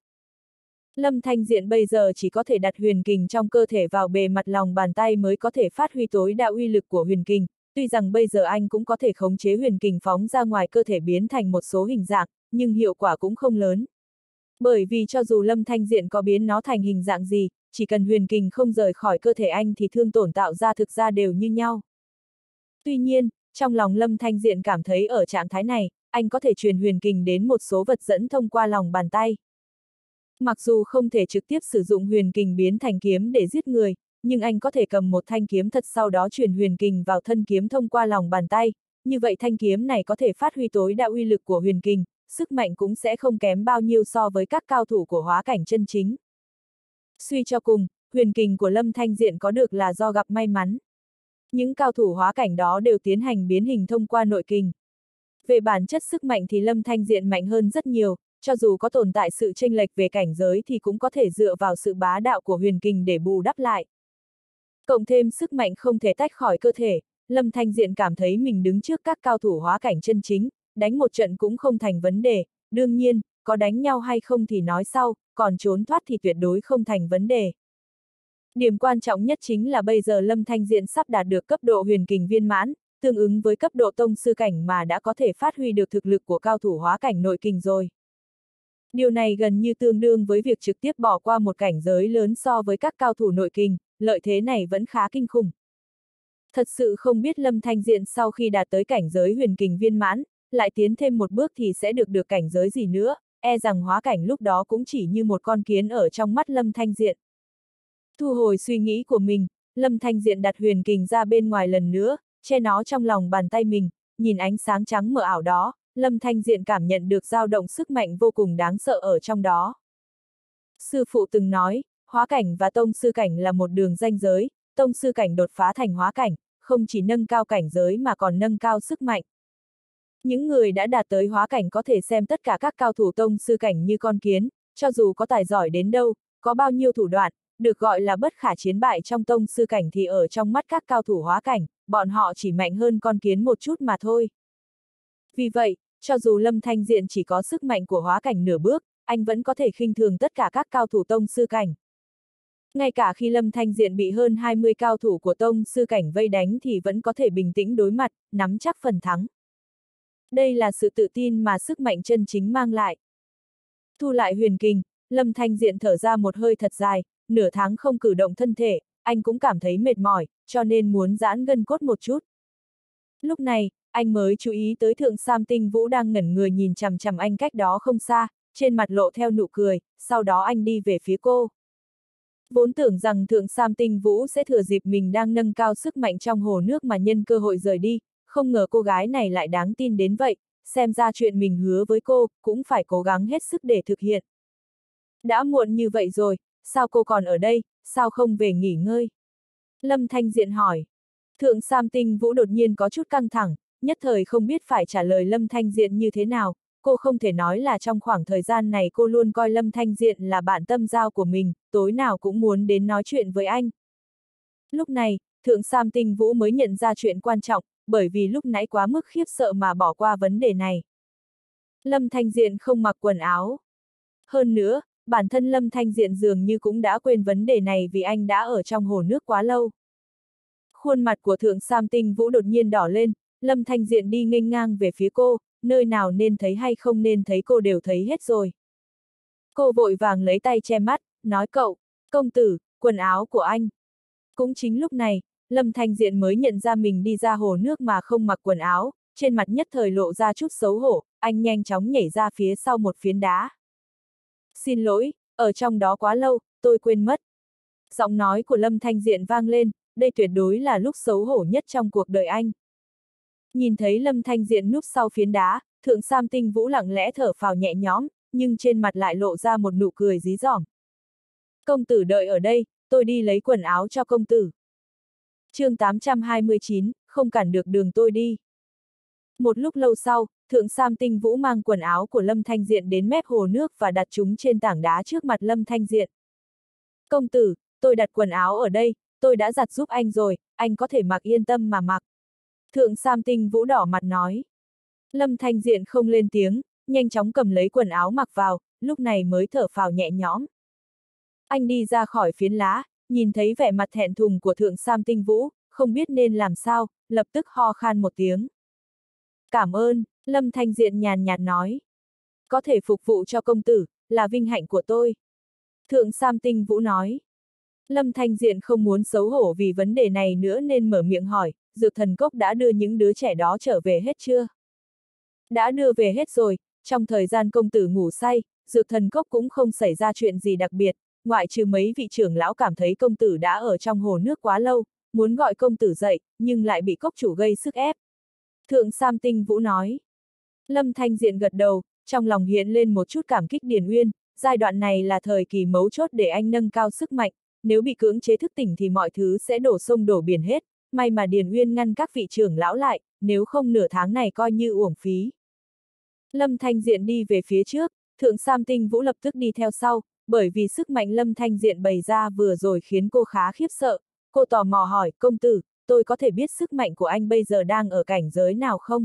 Lâm Thanh Diện bây giờ chỉ có thể đặt huyền kình trong cơ thể vào bề mặt lòng bàn tay mới có thể phát huy tối đa uy lực của huyền kình, tuy rằng bây giờ anh cũng có thể khống chế huyền kình phóng ra ngoài cơ thể biến thành một số hình dạng, nhưng hiệu quả cũng không lớn. Bởi vì cho dù Lâm Thanh Diện có biến nó thành hình dạng gì, chỉ cần huyền kình không rời khỏi cơ thể anh thì thương tổn tạo ra thực ra đều như nhau. Tuy nhiên, trong lòng Lâm Thanh Diện cảm thấy ở trạng thái này, anh có thể truyền huyền kình đến một số vật dẫn thông qua lòng bàn tay. Mặc dù không thể trực tiếp sử dụng huyền kình biến thành kiếm để giết người, nhưng anh có thể cầm một thanh kiếm thật sau đó truyền huyền kình vào thân kiếm thông qua lòng bàn tay, như vậy thanh kiếm này có thể phát huy tối đa uy lực của huyền kình, sức mạnh cũng sẽ không kém bao nhiêu so với các cao thủ của hóa cảnh chân chính. Suy cho cùng, huyền kình của Lâm Thanh Diện có được là do gặp may mắn. Những cao thủ hóa cảnh đó đều tiến hành biến hình thông qua nội kình. Về bản chất sức mạnh thì Lâm Thanh Diện mạnh hơn rất nhiều, cho dù có tồn tại sự chênh lệch về cảnh giới thì cũng có thể dựa vào sự bá đạo của huyền kình để bù đắp lại. Cộng thêm sức mạnh không thể tách khỏi cơ thể, Lâm Thanh Diện cảm thấy mình đứng trước các cao thủ hóa cảnh chân chính, đánh một trận cũng không thành vấn đề, đương nhiên, có đánh nhau hay không thì nói sau, còn trốn thoát thì tuyệt đối không thành vấn đề. Điểm quan trọng nhất chính là bây giờ Lâm Thanh Diện sắp đạt được cấp độ huyền kình viên mãn, tương ứng với cấp độ tông sư cảnh mà đã có thể phát huy được thực lực của cao thủ hóa cảnh nội kình rồi. Điều này gần như tương đương với việc trực tiếp bỏ qua một cảnh giới lớn so với các cao thủ nội kình, lợi thế này vẫn khá kinh khủng. Thật sự không biết Lâm Thanh Diện sau khi đạt tới cảnh giới huyền kình viên mãn, lại tiến thêm một bước thì sẽ được được cảnh giới gì nữa, e rằng hóa cảnh lúc đó cũng chỉ như một con kiến ở trong mắt Lâm Thanh Diện. Thu hồi suy nghĩ của mình, Lâm Thanh Diện đặt huyền kình ra bên ngoài lần nữa, che nó trong lòng bàn tay mình, nhìn ánh sáng trắng mờ ảo đó, Lâm Thanh Diện cảm nhận được dao động sức mạnh vô cùng đáng sợ ở trong đó. Sư phụ từng nói, hóa cảnh và tông sư cảnh là một đường ranh giới, tông sư cảnh đột phá thành hóa cảnh, không chỉ nâng cao cảnh giới mà còn nâng cao sức mạnh. Những người đã đạt tới hóa cảnh có thể xem tất cả các cao thủ tông sư cảnh như con kiến, cho dù có tài giỏi đến đâu, có bao nhiêu thủ đoạn, được gọi là bất khả chiến bại trong tông sư cảnh thì ở trong mắt các cao thủ hóa cảnh, bọn họ chỉ mạnh hơn con kiến một chút mà thôi. Vì vậy, cho dù Lâm Thanh Diện chỉ có sức mạnh của hóa cảnh nửa bước, anh vẫn có thể khinh thường tất cả các cao thủ tông sư cảnh. Ngay cả khi Lâm Thanh Diện bị hơn hai mươi cao thủ của tông sư cảnh vây đánh thì vẫn có thể bình tĩnh đối mặt, nắm chắc phần thắng. Đây là sự tự tin mà sức mạnh chân chính mang lại. Thu lại huyền kình, Lâm Thanh Diện thở ra một hơi thật dài, nửa tháng không cử động thân thể, anh cũng cảm thấy mệt mỏi, cho nên muốn giãn gân cốt một chút. Lúc này, anh mới chú ý tới Thượng Sam Tinh Vũ đang ngẩn người nhìn chằm chằm anh cách đó không xa, trên mặt lộ theo nụ cười, sau đó anh đi về phía cô. Vốn tưởng rằng Thượng Sam Tinh Vũ sẽ thừa dịp mình đang nâng cao sức mạnh trong hồ nước mà nhân cơ hội rời đi, không ngờ cô gái này lại đáng tin đến vậy, xem ra chuyện mình hứa với cô, cũng phải cố gắng hết sức để thực hiện. Đã muộn như vậy rồi, sao cô còn ở đây, sao không về nghỉ ngơi? Lâm Thanh Diện hỏi. Thượng Sam Tinh Vũ đột nhiên có chút căng thẳng, nhất thời không biết phải trả lời Lâm Thanh Diện như thế nào. Cô không thể nói là trong khoảng thời gian này cô luôn coi Lâm Thanh Diện là bạn tâm giao của mình, tối nào cũng muốn đến nói chuyện với anh. Lúc này, Thượng Sam Tinh Vũ mới nhận ra chuyện quan trọng, bởi vì lúc nãy quá mức khiếp sợ mà bỏ qua vấn đề này. Lâm Thanh Diện không mặc quần áo. Hơn nữa, bản thân Lâm Thanh Diện dường như cũng đã quên vấn đề này vì anh đã ở trong hồ nước quá lâu. Khuôn mặt của Thượng Sam Tinh Vũ đột nhiên đỏ lên, Lâm Thanh Diện đi nghênh ngang về phía cô, nơi nào nên thấy hay không nên thấy cô đều thấy hết rồi. Cô vội vàng lấy tay che mắt, nói cậu, công tử, quần áo của anh. Cũng chính lúc này, Lâm Thanh Diện mới nhận ra mình đi ra hồ nước mà không mặc quần áo, trên mặt nhất thời lộ ra chút xấu hổ, anh nhanh chóng nhảy ra phía sau một phiến đá. Xin lỗi, ở trong đó quá lâu, tôi quên mất. Giọng nói của Lâm Thanh Diện vang lên, đây tuyệt đối là lúc xấu hổ nhất trong cuộc đời anh. Nhìn thấy Lâm Thanh Diện núp sau phiến đá, Thượng Sam Tinh Vũ lặng lẽ thở phào nhẹ nhõm, nhưng trên mặt lại lộ ra một nụ cười dí dỏm. Công tử đợi ở đây, tôi đi lấy quần áo cho công tử. chương tám trăm hai mươi chín, không cản được đường tôi đi. Một lúc lâu sau, Thượng Sam Tinh Vũ mang quần áo của Lâm Thanh Diện đến mép hồ nước và đặt chúng trên tảng đá trước mặt Lâm Thanh Diện. Công tử, tôi đặt quần áo ở đây, tôi đã giặt giúp anh rồi, anh có thể mặc yên tâm mà mặc. Thượng Sam Tinh Vũ đỏ mặt nói. Lâm Thanh Diện không lên tiếng, nhanh chóng cầm lấy quần áo mặc vào, lúc này mới thở phào nhẹ nhõm. Anh đi ra khỏi phiến lá, nhìn thấy vẻ mặt thẹn thùng của Thượng Sam Tinh Vũ, không biết nên làm sao, lập tức ho khan một tiếng. Cảm ơn, Lâm Thanh Diện nhàn nhạt nói. Có thể phục vụ cho công tử, là vinh hạnh của tôi. Thượng Sam Tinh Vũ nói. Lâm Thanh Diện không muốn xấu hổ vì vấn đề này nữa nên mở miệng hỏi, Dược Thần Cốc đã đưa những đứa trẻ đó trở về hết chưa? Đã đưa về hết rồi, trong thời gian công tử ngủ say, Dược Thần Cốc cũng không xảy ra chuyện gì đặc biệt, ngoại trừ mấy vị trưởng lão cảm thấy công tử đã ở trong hồ nước quá lâu, muốn gọi công tử dậy, nhưng lại bị cốc chủ gây sức ép. Thượng Sam Tinh Vũ nói. Lâm Thanh Diện gật đầu, trong lòng hiện lên một chút cảm kích Điền Uyên, giai đoạn này là thời kỳ mấu chốt để anh nâng cao sức mạnh, nếu bị cưỡng chế thức tỉnh thì mọi thứ sẽ đổ sông đổ biển hết, may mà Điền Uyên ngăn các vị trưởng lão lại, nếu không nửa tháng này coi như uổng phí. Lâm Thanh Diện đi về phía trước, Thượng Sam Tinh Vũ lập tức đi theo sau, bởi vì sức mạnh Lâm Thanh Diện bày ra vừa rồi khiến cô khá khiếp sợ, cô tò mò hỏi, công tử, tôi có thể biết sức mạnh của anh bây giờ đang ở cảnh giới nào không?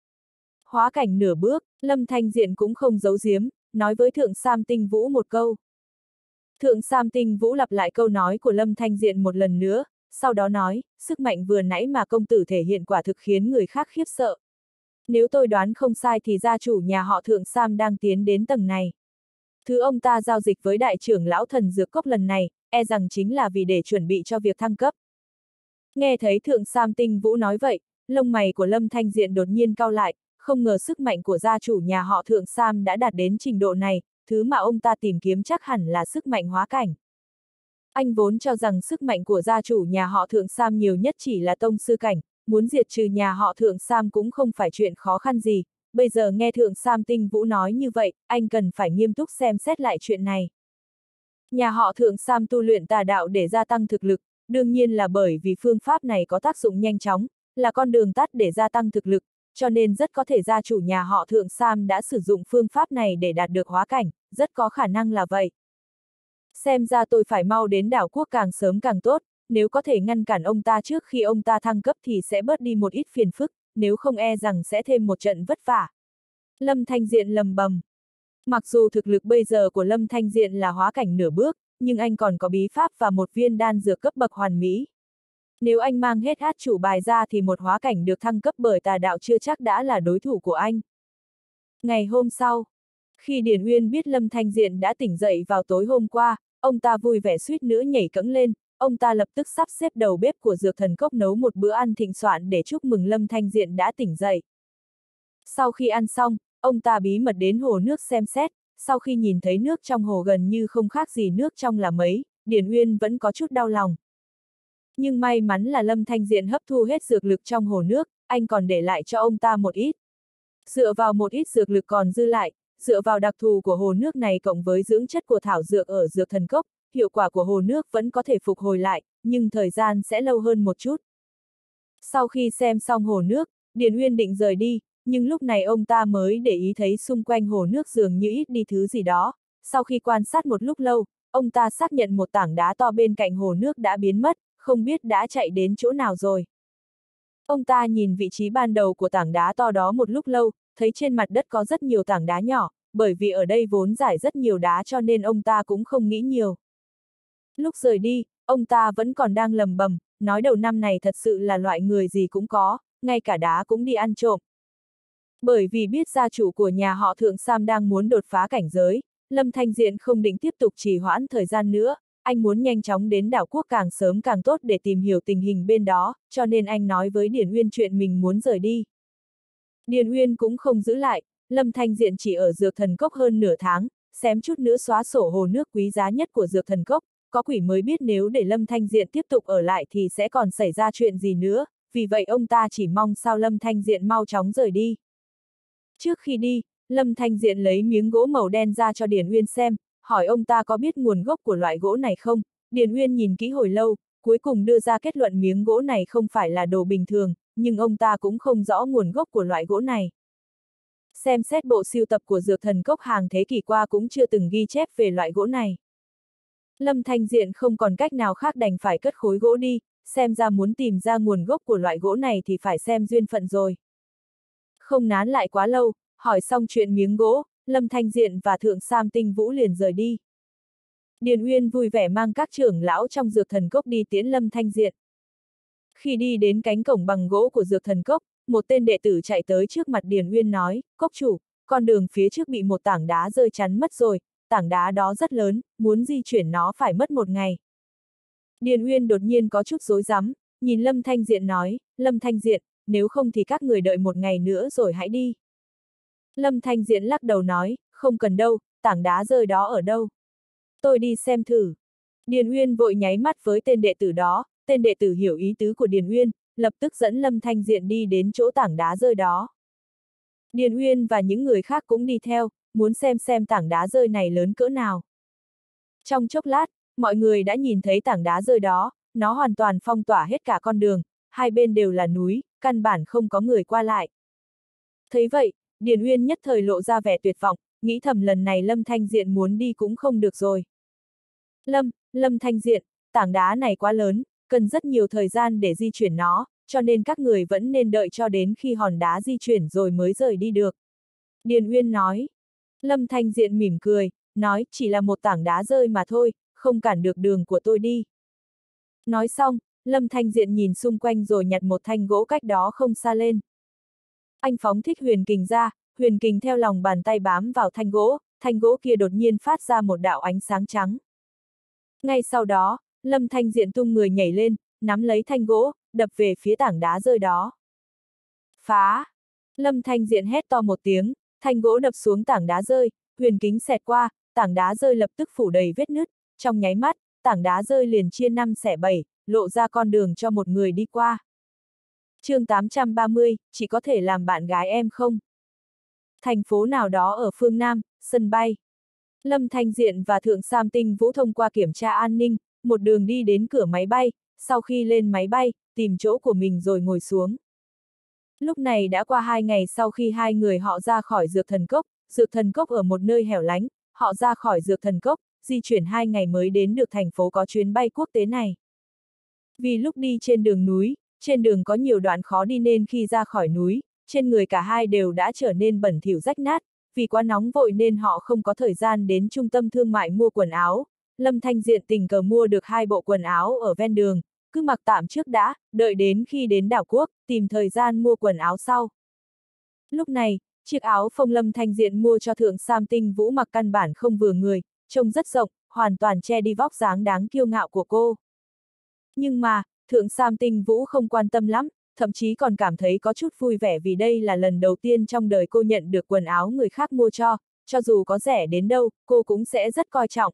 Hóa cảnh nửa bước, Lâm Thanh Diện cũng không giấu giếm, nói với Thượng Sam Tinh Vũ một câu. Thượng Sam Tinh Vũ lặp lại câu nói của Lâm Thanh Diện một lần nữa, sau đó nói, sức mạnh vừa nãy mà công tử thể hiện quả thực khiến người khác khiếp sợ. Nếu tôi đoán không sai thì gia chủ nhà họ Thượng Sam đang tiến đến tầng này. Thứ ông ta giao dịch với đại trưởng lão Thần Dược Cốc lần này, e rằng chính là vì để chuẩn bị cho việc thăng cấp. Nghe thấy Thượng Sam Tinh Vũ nói vậy, lông mày của Lâm Thanh Diện đột nhiên cau lại, không ngờ sức mạnh của gia chủ nhà họ Thượng Sam đã đạt đến trình độ này, thứ mà ông ta tìm kiếm chắc hẳn là sức mạnh hóa cảnh. Anh vốn cho rằng sức mạnh của gia chủ nhà họ Thượng Sam nhiều nhất chỉ là tông sư cảnh, muốn diệt trừ nhà họ Thượng Sam cũng không phải chuyện khó khăn gì, bây giờ nghe Thượng Sam Tinh Vũ nói như vậy, anh cần phải nghiêm túc xem xét lại chuyện này. Nhà họ Thượng Sam tu luyện tà đạo để gia tăng thực lực, đương nhiên là bởi vì phương pháp này có tác dụng nhanh chóng, là con đường tắt để gia tăng thực lực, cho nên rất có thể gia chủ nhà họ Thượng Sam đã sử dụng phương pháp này để đạt được hóa cảnh, rất có khả năng là vậy. Xem ra tôi phải mau đến đảo quốc càng sớm càng tốt, nếu có thể ngăn cản ông ta trước khi ông ta thăng cấp thì sẽ bớt đi một ít phiền phức, nếu không e rằng sẽ thêm một trận vất vả. Lâm Thanh Diện lầm bầm. Mặc dù thực lực bây giờ của Lâm Thanh Diện là hóa cảnh nửa bước, nhưng anh còn có bí pháp và một viên đan dược cấp bậc hoàn mỹ. Nếu anh mang hết át chủ bài ra thì một hóa cảnh được thăng cấp bởi tà đạo chưa chắc đã là đối thủ của anh. Ngày hôm sau, khi Điền Uyên biết Lâm Thanh Diện đã tỉnh dậy vào tối hôm qua, ông ta vui vẻ suýt nữa nhảy cẫng lên, ông ta lập tức sắp xếp đầu bếp của Dược Thần Cốc nấu một bữa ăn thịnh soạn để chúc mừng Lâm Thanh Diện đã tỉnh dậy. Sau khi ăn xong, ông ta bí mật đến hồ nước xem xét, sau khi nhìn thấy nước trong hồ gần như không khác gì nước trong là mấy, Điền Uyên vẫn có chút đau lòng. Nhưng may mắn là Lâm Thanh Diện hấp thu hết dược lực trong hồ nước, anh còn để lại cho ông ta một ít. Dựa vào một ít dược lực còn dư lại, dựa vào đặc thù của hồ nước này cộng với dưỡng chất của thảo dược ở Dược Thần Cốc, hiệu quả của hồ nước vẫn có thể phục hồi lại, nhưng thời gian sẽ lâu hơn một chút. Sau khi xem xong hồ nước, Điền Uyên định rời đi, nhưng lúc này ông ta mới để ý thấy xung quanh hồ nước dường như ít đi thứ gì đó. Sau khi quan sát một lúc lâu, ông ta xác nhận một tảng đá to bên cạnh hồ nước đã biến mất, không biết đã chạy đến chỗ nào rồi. Ông ta nhìn vị trí ban đầu của tảng đá to đó một lúc lâu, thấy trên mặt đất có rất nhiều tảng đá nhỏ, bởi vì ở đây vốn rải rất nhiều đá cho nên ông ta cũng không nghĩ nhiều. Lúc rời đi, ông ta vẫn còn đang lầm bầm, nói đầu năm này thật sự là loại người gì cũng có, ngay cả đá cũng đi ăn trộm. Bởi vì biết gia chủ của nhà họ Thượng Sam đang muốn đột phá cảnh giới, Lâm Thanh Diện không định tiếp tục trì hoãn thời gian nữa, anh muốn nhanh chóng đến đảo quốc càng sớm càng tốt để tìm hiểu tình hình bên đó, cho nên anh nói với Điền Uyên chuyện mình muốn rời đi. Điền Uyên cũng không giữ lại, Lâm Thanh Diện chỉ ở Dược Thần Cốc hơn nửa tháng, xém chút nữa xóa sổ hồ nước quý giá nhất của Dược Thần Cốc, có quỷ mới biết nếu để Lâm Thanh Diện tiếp tục ở lại thì sẽ còn xảy ra chuyện gì nữa, vì vậy ông ta chỉ mong sao Lâm Thanh Diện mau chóng rời đi. Trước khi đi, Lâm Thanh Diện lấy miếng gỗ màu đen ra cho Điền Uyên xem, hỏi ông ta có biết nguồn gốc của loại gỗ này không. Điền Uyên nhìn kỹ hồi lâu, cuối cùng đưa ra kết luận miếng gỗ này không phải là đồ bình thường, nhưng ông ta cũng không rõ nguồn gốc của loại gỗ này. Xem xét bộ sưu tập của Dược Thần Cốc hàng thế kỷ qua cũng chưa từng ghi chép về loại gỗ này. Lâm Thanh Diện không còn cách nào khác đành phải cất khối gỗ đi, xem ra muốn tìm ra nguồn gốc của loại gỗ này thì phải xem duyên phận rồi. Không nán lại quá lâu, hỏi xong chuyện miếng gỗ, Lâm Thanh Diện và Thượng Sam Tinh Vũ liền rời đi. Điền Uyên vui vẻ mang các trưởng lão trong Dược Thần Cốc đi tiễn Lâm Thanh Diện. Khi đi đến cánh cổng bằng gỗ của Dược Thần Cốc, một tên đệ tử chạy tới trước mặt Điền Uyên nói, Cốc chủ, con đường phía trước bị một tảng đá rơi chắn mất rồi, tảng đá đó rất lớn, muốn di chuyển nó phải mất một ngày. Điền Uyên đột nhiên có chút rối rắm, nhìn Lâm Thanh Diện nói, Lâm Thanh Diện, nếu không thì các người đợi một ngày nữa rồi hãy đi. Lâm Thanh Diện lắc đầu nói, không cần đâu, tảng đá rơi đó ở đâu. Tôi đi xem thử. Điền Uyên vội nháy mắt với tên đệ tử đó, tên đệ tử hiểu ý tứ của Điền Uyên, lập tức dẫn Lâm Thanh Diện đi đến chỗ tảng đá rơi đó. Điền Uyên và những người khác cũng đi theo, muốn xem xem tảng đá rơi này lớn cỡ nào. Trong chốc lát, mọi người đã nhìn thấy tảng đá rơi đó, nó hoàn toàn phong tỏa hết cả con đường, hai bên đều là núi, căn bản không có người qua lại. Thấy vậy, Điền Uyên nhất thời lộ ra vẻ tuyệt vọng, nghĩ thầm lần này Lâm Thanh Diện muốn đi cũng không được rồi. Lâm, Lâm Thanh Diện, tảng đá này quá lớn, cần rất nhiều thời gian để di chuyển nó, cho nên các người vẫn nên đợi cho đến khi hòn đá di chuyển rồi mới rời đi được. Điền Uyên nói. Lâm Thanh Diện mỉm cười, nói chỉ là một tảng đá rơi mà thôi, không cản được đường của tôi đi. Nói xong, Lâm Thanh Diện nhìn xung quanh rồi nhặt một thanh gỗ cách đó không xa lên. Anh phóng thích huyền kình ra, huyền kình theo lòng bàn tay bám vào thanh gỗ, thanh gỗ kia đột nhiên phát ra một đạo ánh sáng trắng. Ngay sau đó, Lâm Thanh Diện tung người nhảy lên, nắm lấy thanh gỗ, đập về phía tảng đá rơi đó. Phá! Lâm Thanh Diện hét to một tiếng, thanh gỗ đập xuống tảng đá rơi, huyền kính xẹt qua, tảng đá rơi lập tức phủ đầy vết nứt, trong nháy mắt, tảng đá rơi liền chia năm xẻ bảy, lộ ra con đường cho một người đi qua. Chương tám trăm ba mươi, chỉ có thể làm bạn gái em không? Thành phố nào đó ở phương Nam, sân bay. Lâm Thanh Diện và Thượng Sam Tinh Vũ thông qua kiểm tra an ninh, một đường đi đến cửa máy bay, sau khi lên máy bay, tìm chỗ của mình rồi ngồi xuống. Lúc này đã qua hai ngày sau khi hai người họ ra khỏi Dược Thần Cốc, Dược Thần Cốc ở một nơi hẻo lánh, họ ra khỏi Dược Thần Cốc, di chuyển hai ngày mới đến được thành phố có chuyến bay quốc tế này. Vì lúc đi trên đường núi, trên đường có nhiều đoạn khó đi nên khi ra khỏi núi, trên người cả hai đều đã trở nên bẩn thỉu rách nát, vì quá nóng vội nên họ không có thời gian đến trung tâm thương mại mua quần áo. Lâm Thanh Diện tình cờ mua được hai bộ quần áo ở ven đường, cứ mặc tạm trước đã, đợi đến khi đến đảo quốc, tìm thời gian mua quần áo sau. Lúc này, chiếc áo phông Lâm Thanh Diện mua cho Thượng Sam Tinh Vũ mặc căn bản không vừa người, trông rất rộng, hoàn toàn che đi vóc dáng đáng kiêu ngạo của cô. Nhưng mà, Thượng Sam Tinh Vũ không quan tâm lắm, thậm chí còn cảm thấy có chút vui vẻ vì đây là lần đầu tiên trong đời cô nhận được quần áo người khác mua cho, cho dù có rẻ đến đâu, cô cũng sẽ rất coi trọng.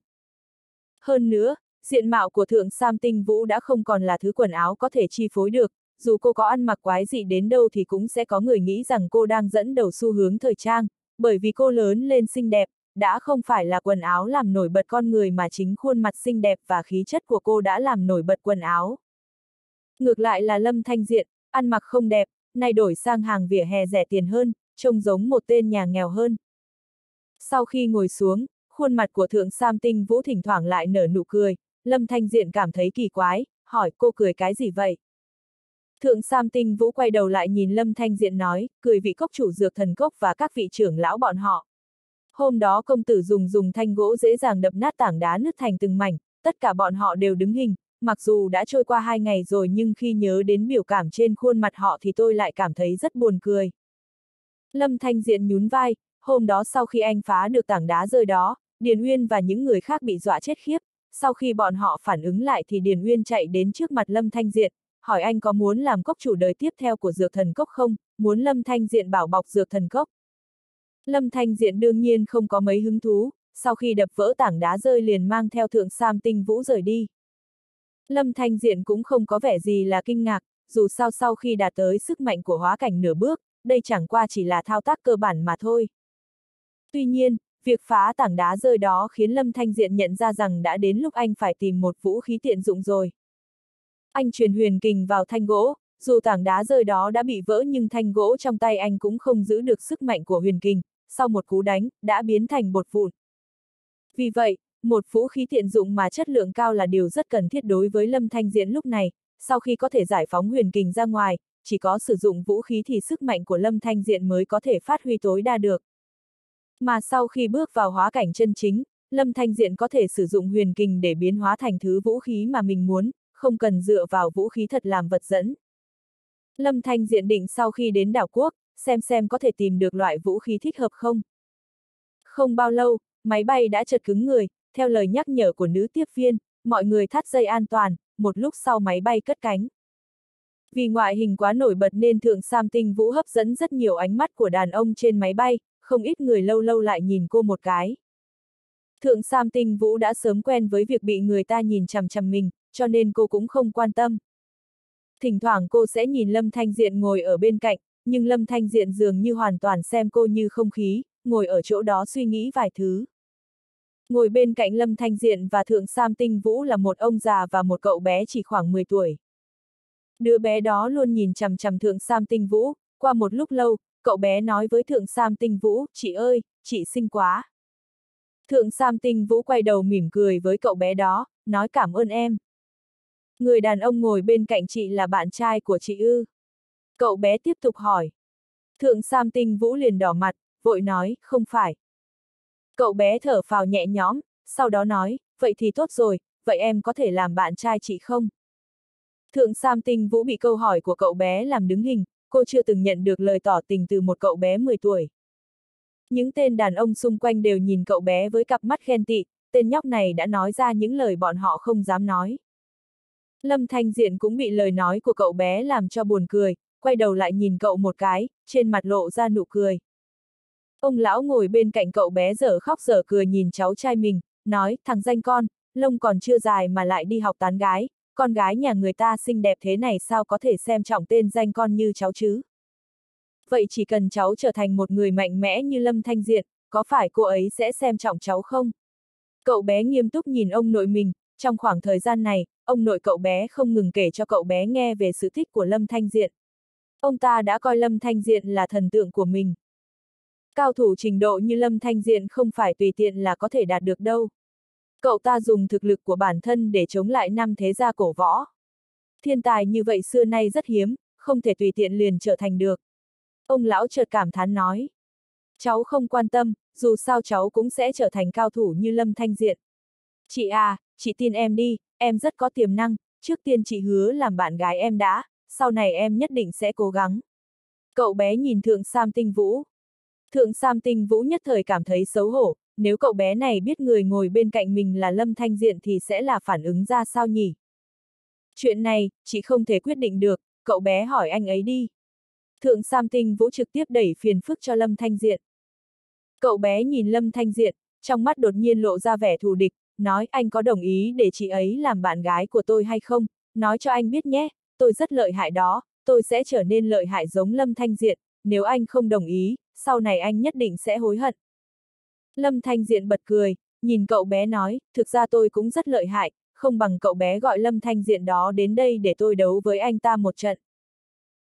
Hơn nữa, diện mạo của Thượng Sam Tinh Vũ đã không còn là thứ quần áo có thể chi phối được, dù cô có ăn mặc quái dị đến đâu thì cũng sẽ có người nghĩ rằng cô đang dẫn đầu xu hướng thời trang, bởi vì cô lớn lên xinh đẹp, đã không phải là quần áo làm nổi bật con người mà chính khuôn mặt xinh đẹp và khí chất của cô đã làm nổi bật quần áo. Ngược lại là Lâm Thanh Diện, ăn mặc không đẹp, nay đổi sang hàng vỉa hè rẻ tiền hơn, trông giống một tên nhà nghèo hơn. Sau khi ngồi xuống, khuôn mặt của Thượng Sam Tinh Vũ thỉnh thoảng lại nở nụ cười, Lâm Thanh Diện cảm thấy kỳ quái, hỏi cô cười cái gì vậy? Thượng Sam Tinh Vũ quay đầu lại nhìn Lâm Thanh Diện nói, cười vị cốc chủ dược thần cốc và các vị trưởng lão bọn họ. Hôm đó công tử dùng dùng thanh gỗ dễ dàng đập nát tảng đá nứt thành từng mảnh, tất cả bọn họ đều đứng hình, mặc dù đã trôi qua hai ngày rồi nhưng khi nhớ đến biểu cảm trên khuôn mặt họ thì tôi lại cảm thấy rất buồn cười. Lâm Thanh Diện nhún vai, hôm đó sau khi anh phá được tảng đá rơi đó, Điền Uyên và những người khác bị dọa chết khiếp, sau khi bọn họ phản ứng lại thì Điền Uyên chạy đến trước mặt Lâm Thanh Diện, hỏi anh có muốn làm cốc chủ đời tiếp theo của dược thần cốc không, muốn Lâm Thanh Diện bảo bọc dược thần cốc. Lâm Thanh Diện đương nhiên không có mấy hứng thú, sau khi đập vỡ tảng đá rơi liền mang theo Thượng Sam Tinh Vũ rời đi. Lâm Thanh Diện cũng không có vẻ gì là kinh ngạc, dù sao sau khi đạt tới sức mạnh của hóa cảnh nửa bước, đây chẳng qua chỉ là thao tác cơ bản mà thôi. Tuy nhiên, việc phá tảng đá rơi đó khiến Lâm Thanh Diện nhận ra rằng đã đến lúc anh phải tìm một vũ khí tiện dụng rồi. Anh truyền huyền kình vào thanh gỗ, dù tảng đá rơi đó đã bị vỡ nhưng thanh gỗ trong tay anh cũng không giữ được sức mạnh của huyền kình, sau một cú đánh, đã biến thành bột vụn. Vì vậy, một vũ khí tiện dụng mà chất lượng cao là điều rất cần thiết đối với Lâm Thanh Diện lúc này, sau khi có thể giải phóng huyền kình ra ngoài, chỉ có sử dụng vũ khí thì sức mạnh của Lâm Thanh Diện mới có thể phát huy tối đa được. Mà sau khi bước vào hóa cảnh chân chính, Lâm Thanh Diện có thể sử dụng huyền kình để biến hóa thành thứ vũ khí mà mình muốn, không cần dựa vào vũ khí thật làm vật dẫn. Lâm Thanh Diện định sau khi đến đảo quốc, xem xem có thể tìm được loại vũ khí thích hợp không. Không bao lâu, máy bay đã chật cứng người, theo lời nhắc nhở của nữ tiếp viên, mọi người thắt dây an toàn, một lúc sau máy bay cất cánh. Vì ngoại hình quá nổi bật nên Thượng Sam Tinh Vũ hấp dẫn rất nhiều ánh mắt của đàn ông trên máy bay, không ít người lâu lâu lại nhìn cô một cái. Thượng Sam Tinh Vũ đã sớm quen với việc bị người ta nhìn chằm chằm mình, cho nên cô cũng không quan tâm. Thỉnh thoảng cô sẽ nhìn Lâm Thanh Diện ngồi ở bên cạnh, nhưng Lâm Thanh Diện dường như hoàn toàn xem cô như không khí, ngồi ở chỗ đó suy nghĩ vài thứ. Ngồi bên cạnh Lâm Thanh Diện và Thượng Sam Tinh Vũ là một ông già và một cậu bé chỉ khoảng mười tuổi. Đứa bé đó luôn nhìn chằm chằm Thượng Sam Tinh Vũ, qua một lúc lâu, cậu bé nói với Thượng Sam Tinh Vũ, chị ơi, chị xinh quá. Thượng Sam Tinh Vũ quay đầu mỉm cười với cậu bé đó, nói cảm ơn em. Người đàn ông ngồi bên cạnh chị là bạn trai của chị ư? Cậu bé tiếp tục hỏi. Thượng Sam Tinh Vũ liền đỏ mặt, vội nói, không phải. Cậu bé thở phào nhẹ nhõm, sau đó nói, vậy thì tốt rồi, vậy em có thể làm bạn trai chị không? Thượng Sam Tinh Vũ bị câu hỏi của cậu bé làm đứng hình, cô chưa từng nhận được lời tỏ tình từ một cậu bé mười tuổi. Những tên đàn ông xung quanh đều nhìn cậu bé với cặp mắt ghen tị, tên nhóc này đã nói ra những lời bọn họ không dám nói. Lâm Thanh Diện cũng bị lời nói của cậu bé làm cho buồn cười, quay đầu lại nhìn cậu một cái, trên mặt lộ ra nụ cười. Ông lão ngồi bên cạnh cậu bé dở khóc dở cười nhìn cháu trai mình, nói, thằng danh con, lông còn chưa dài mà lại đi học tán gái, con gái nhà người ta xinh đẹp thế này sao có thể xem trọng tên danh con như cháu chứ? Vậy chỉ cần cháu trở thành một người mạnh mẽ như Lâm Thanh Diện, có phải cô ấy sẽ xem trọng cháu không? Cậu bé nghiêm túc nhìn ông nội mình, trong khoảng thời gian này, ông nội cậu bé không ngừng kể cho cậu bé nghe về sự thích của Lâm Thanh Diện. Ông ta đã coi Lâm Thanh Diện là thần tượng của mình. Cao thủ trình độ như Lâm Thanh Diện không phải tùy tiện là có thể đạt được đâu. Cậu ta dùng thực lực của bản thân để chống lại năm thế gia cổ võ. Thiên tài như vậy xưa nay rất hiếm, không thể tùy tiện liền trở thành được. Ông lão chợt cảm thán nói. Cháu không quan tâm, dù sao cháu cũng sẽ trở thành cao thủ như Lâm Thanh Diện. Chị à, chị tin em đi, em rất có tiềm năng, trước tiên chị hứa làm bạn gái em đã, sau này em nhất định sẽ cố gắng. Cậu bé nhìn Thượng Sam Tinh Vũ. Thượng Sam Tinh Vũ nhất thời cảm thấy xấu hổ, nếu cậu bé này biết người ngồi bên cạnh mình là Lâm Thanh Diện thì sẽ là phản ứng ra sao nhỉ? Chuyện này, chị không thể quyết định được, cậu bé hỏi anh ấy đi. Thượng Sam Tinh Vũ trực tiếp đẩy phiền phức cho Lâm Thanh Diện. Cậu bé nhìn Lâm Thanh Diện, trong mắt đột nhiên lộ ra vẻ thù địch, nói anh có đồng ý để chị ấy làm bạn gái của tôi hay không, nói cho anh biết nhé, tôi rất lợi hại đó, tôi sẽ trở nên lợi hại giống Lâm Thanh Diện, nếu anh không đồng ý, sau này anh nhất định sẽ hối hận. Lâm Thanh Diện bật cười, nhìn cậu bé nói, thực ra tôi cũng rất lợi hại, không bằng cậu bé gọi Lâm Thanh Diện đó đến đây để tôi đấu với anh ta một trận.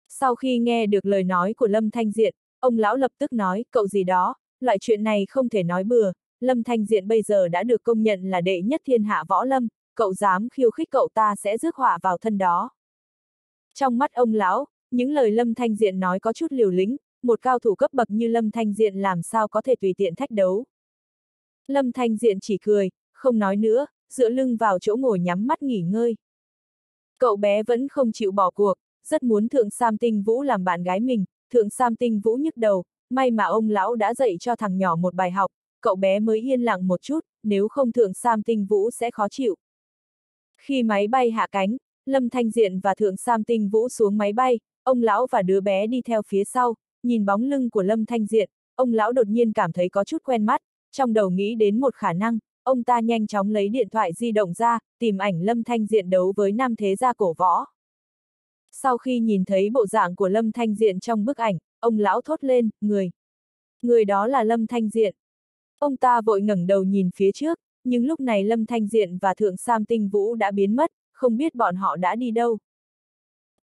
Sau khi nghe được lời nói của Lâm Thanh Diện, ông lão lập tức nói, cậu gì đó, loại chuyện này không thể nói bừa, Lâm Thanh Diện bây giờ đã được công nhận là đệ nhất thiên hạ võ lâm, cậu dám khiêu khích cậu ta sẽ rước họa vào thân đó. Trong mắt ông lão, những lời Lâm Thanh Diện nói có chút liều lĩnh, một cao thủ cấp bậc như Lâm Thanh Diện làm sao có thể tùy tiện thách đấu. Lâm Thanh Diện chỉ cười, không nói nữa, dựa lưng vào chỗ ngồi nhắm mắt nghỉ ngơi. Cậu bé vẫn không chịu bỏ cuộc, rất muốn Thượng Sam Tinh Vũ làm bạn gái mình, Thượng Sam Tinh Vũ nhức đầu, may mà ông lão đã dạy cho thằng nhỏ một bài học, cậu bé mới yên lặng một chút, nếu không Thượng Sam Tinh Vũ sẽ khó chịu. Khi máy bay hạ cánh, Lâm Thanh Diện và Thượng Sam Tinh Vũ xuống máy bay, ông lão và đứa bé đi theo phía sau, nhìn bóng lưng của Lâm Thanh Diện, ông lão đột nhiên cảm thấy có chút quen mắt, trong đầu nghĩ đến một khả năng, ông ta nhanh chóng lấy điện thoại di động ra, tìm ảnh Lâm Thanh Diện đấu với nam thế gia cổ võ. Sau khi nhìn thấy bộ dạng của Lâm Thanh Diện trong bức ảnh, ông lão thốt lên, người. Người đó là Lâm Thanh Diện. Ông ta vội ngẩng đầu nhìn phía trước, nhưng lúc này Lâm Thanh Diện và Thượng Sam Tinh Vũ đã biến mất, không biết bọn họ đã đi đâu.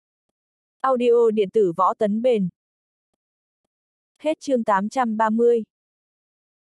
Audio điện tử Võ Tấn Bền. Hết chương tám trăm ba mươi.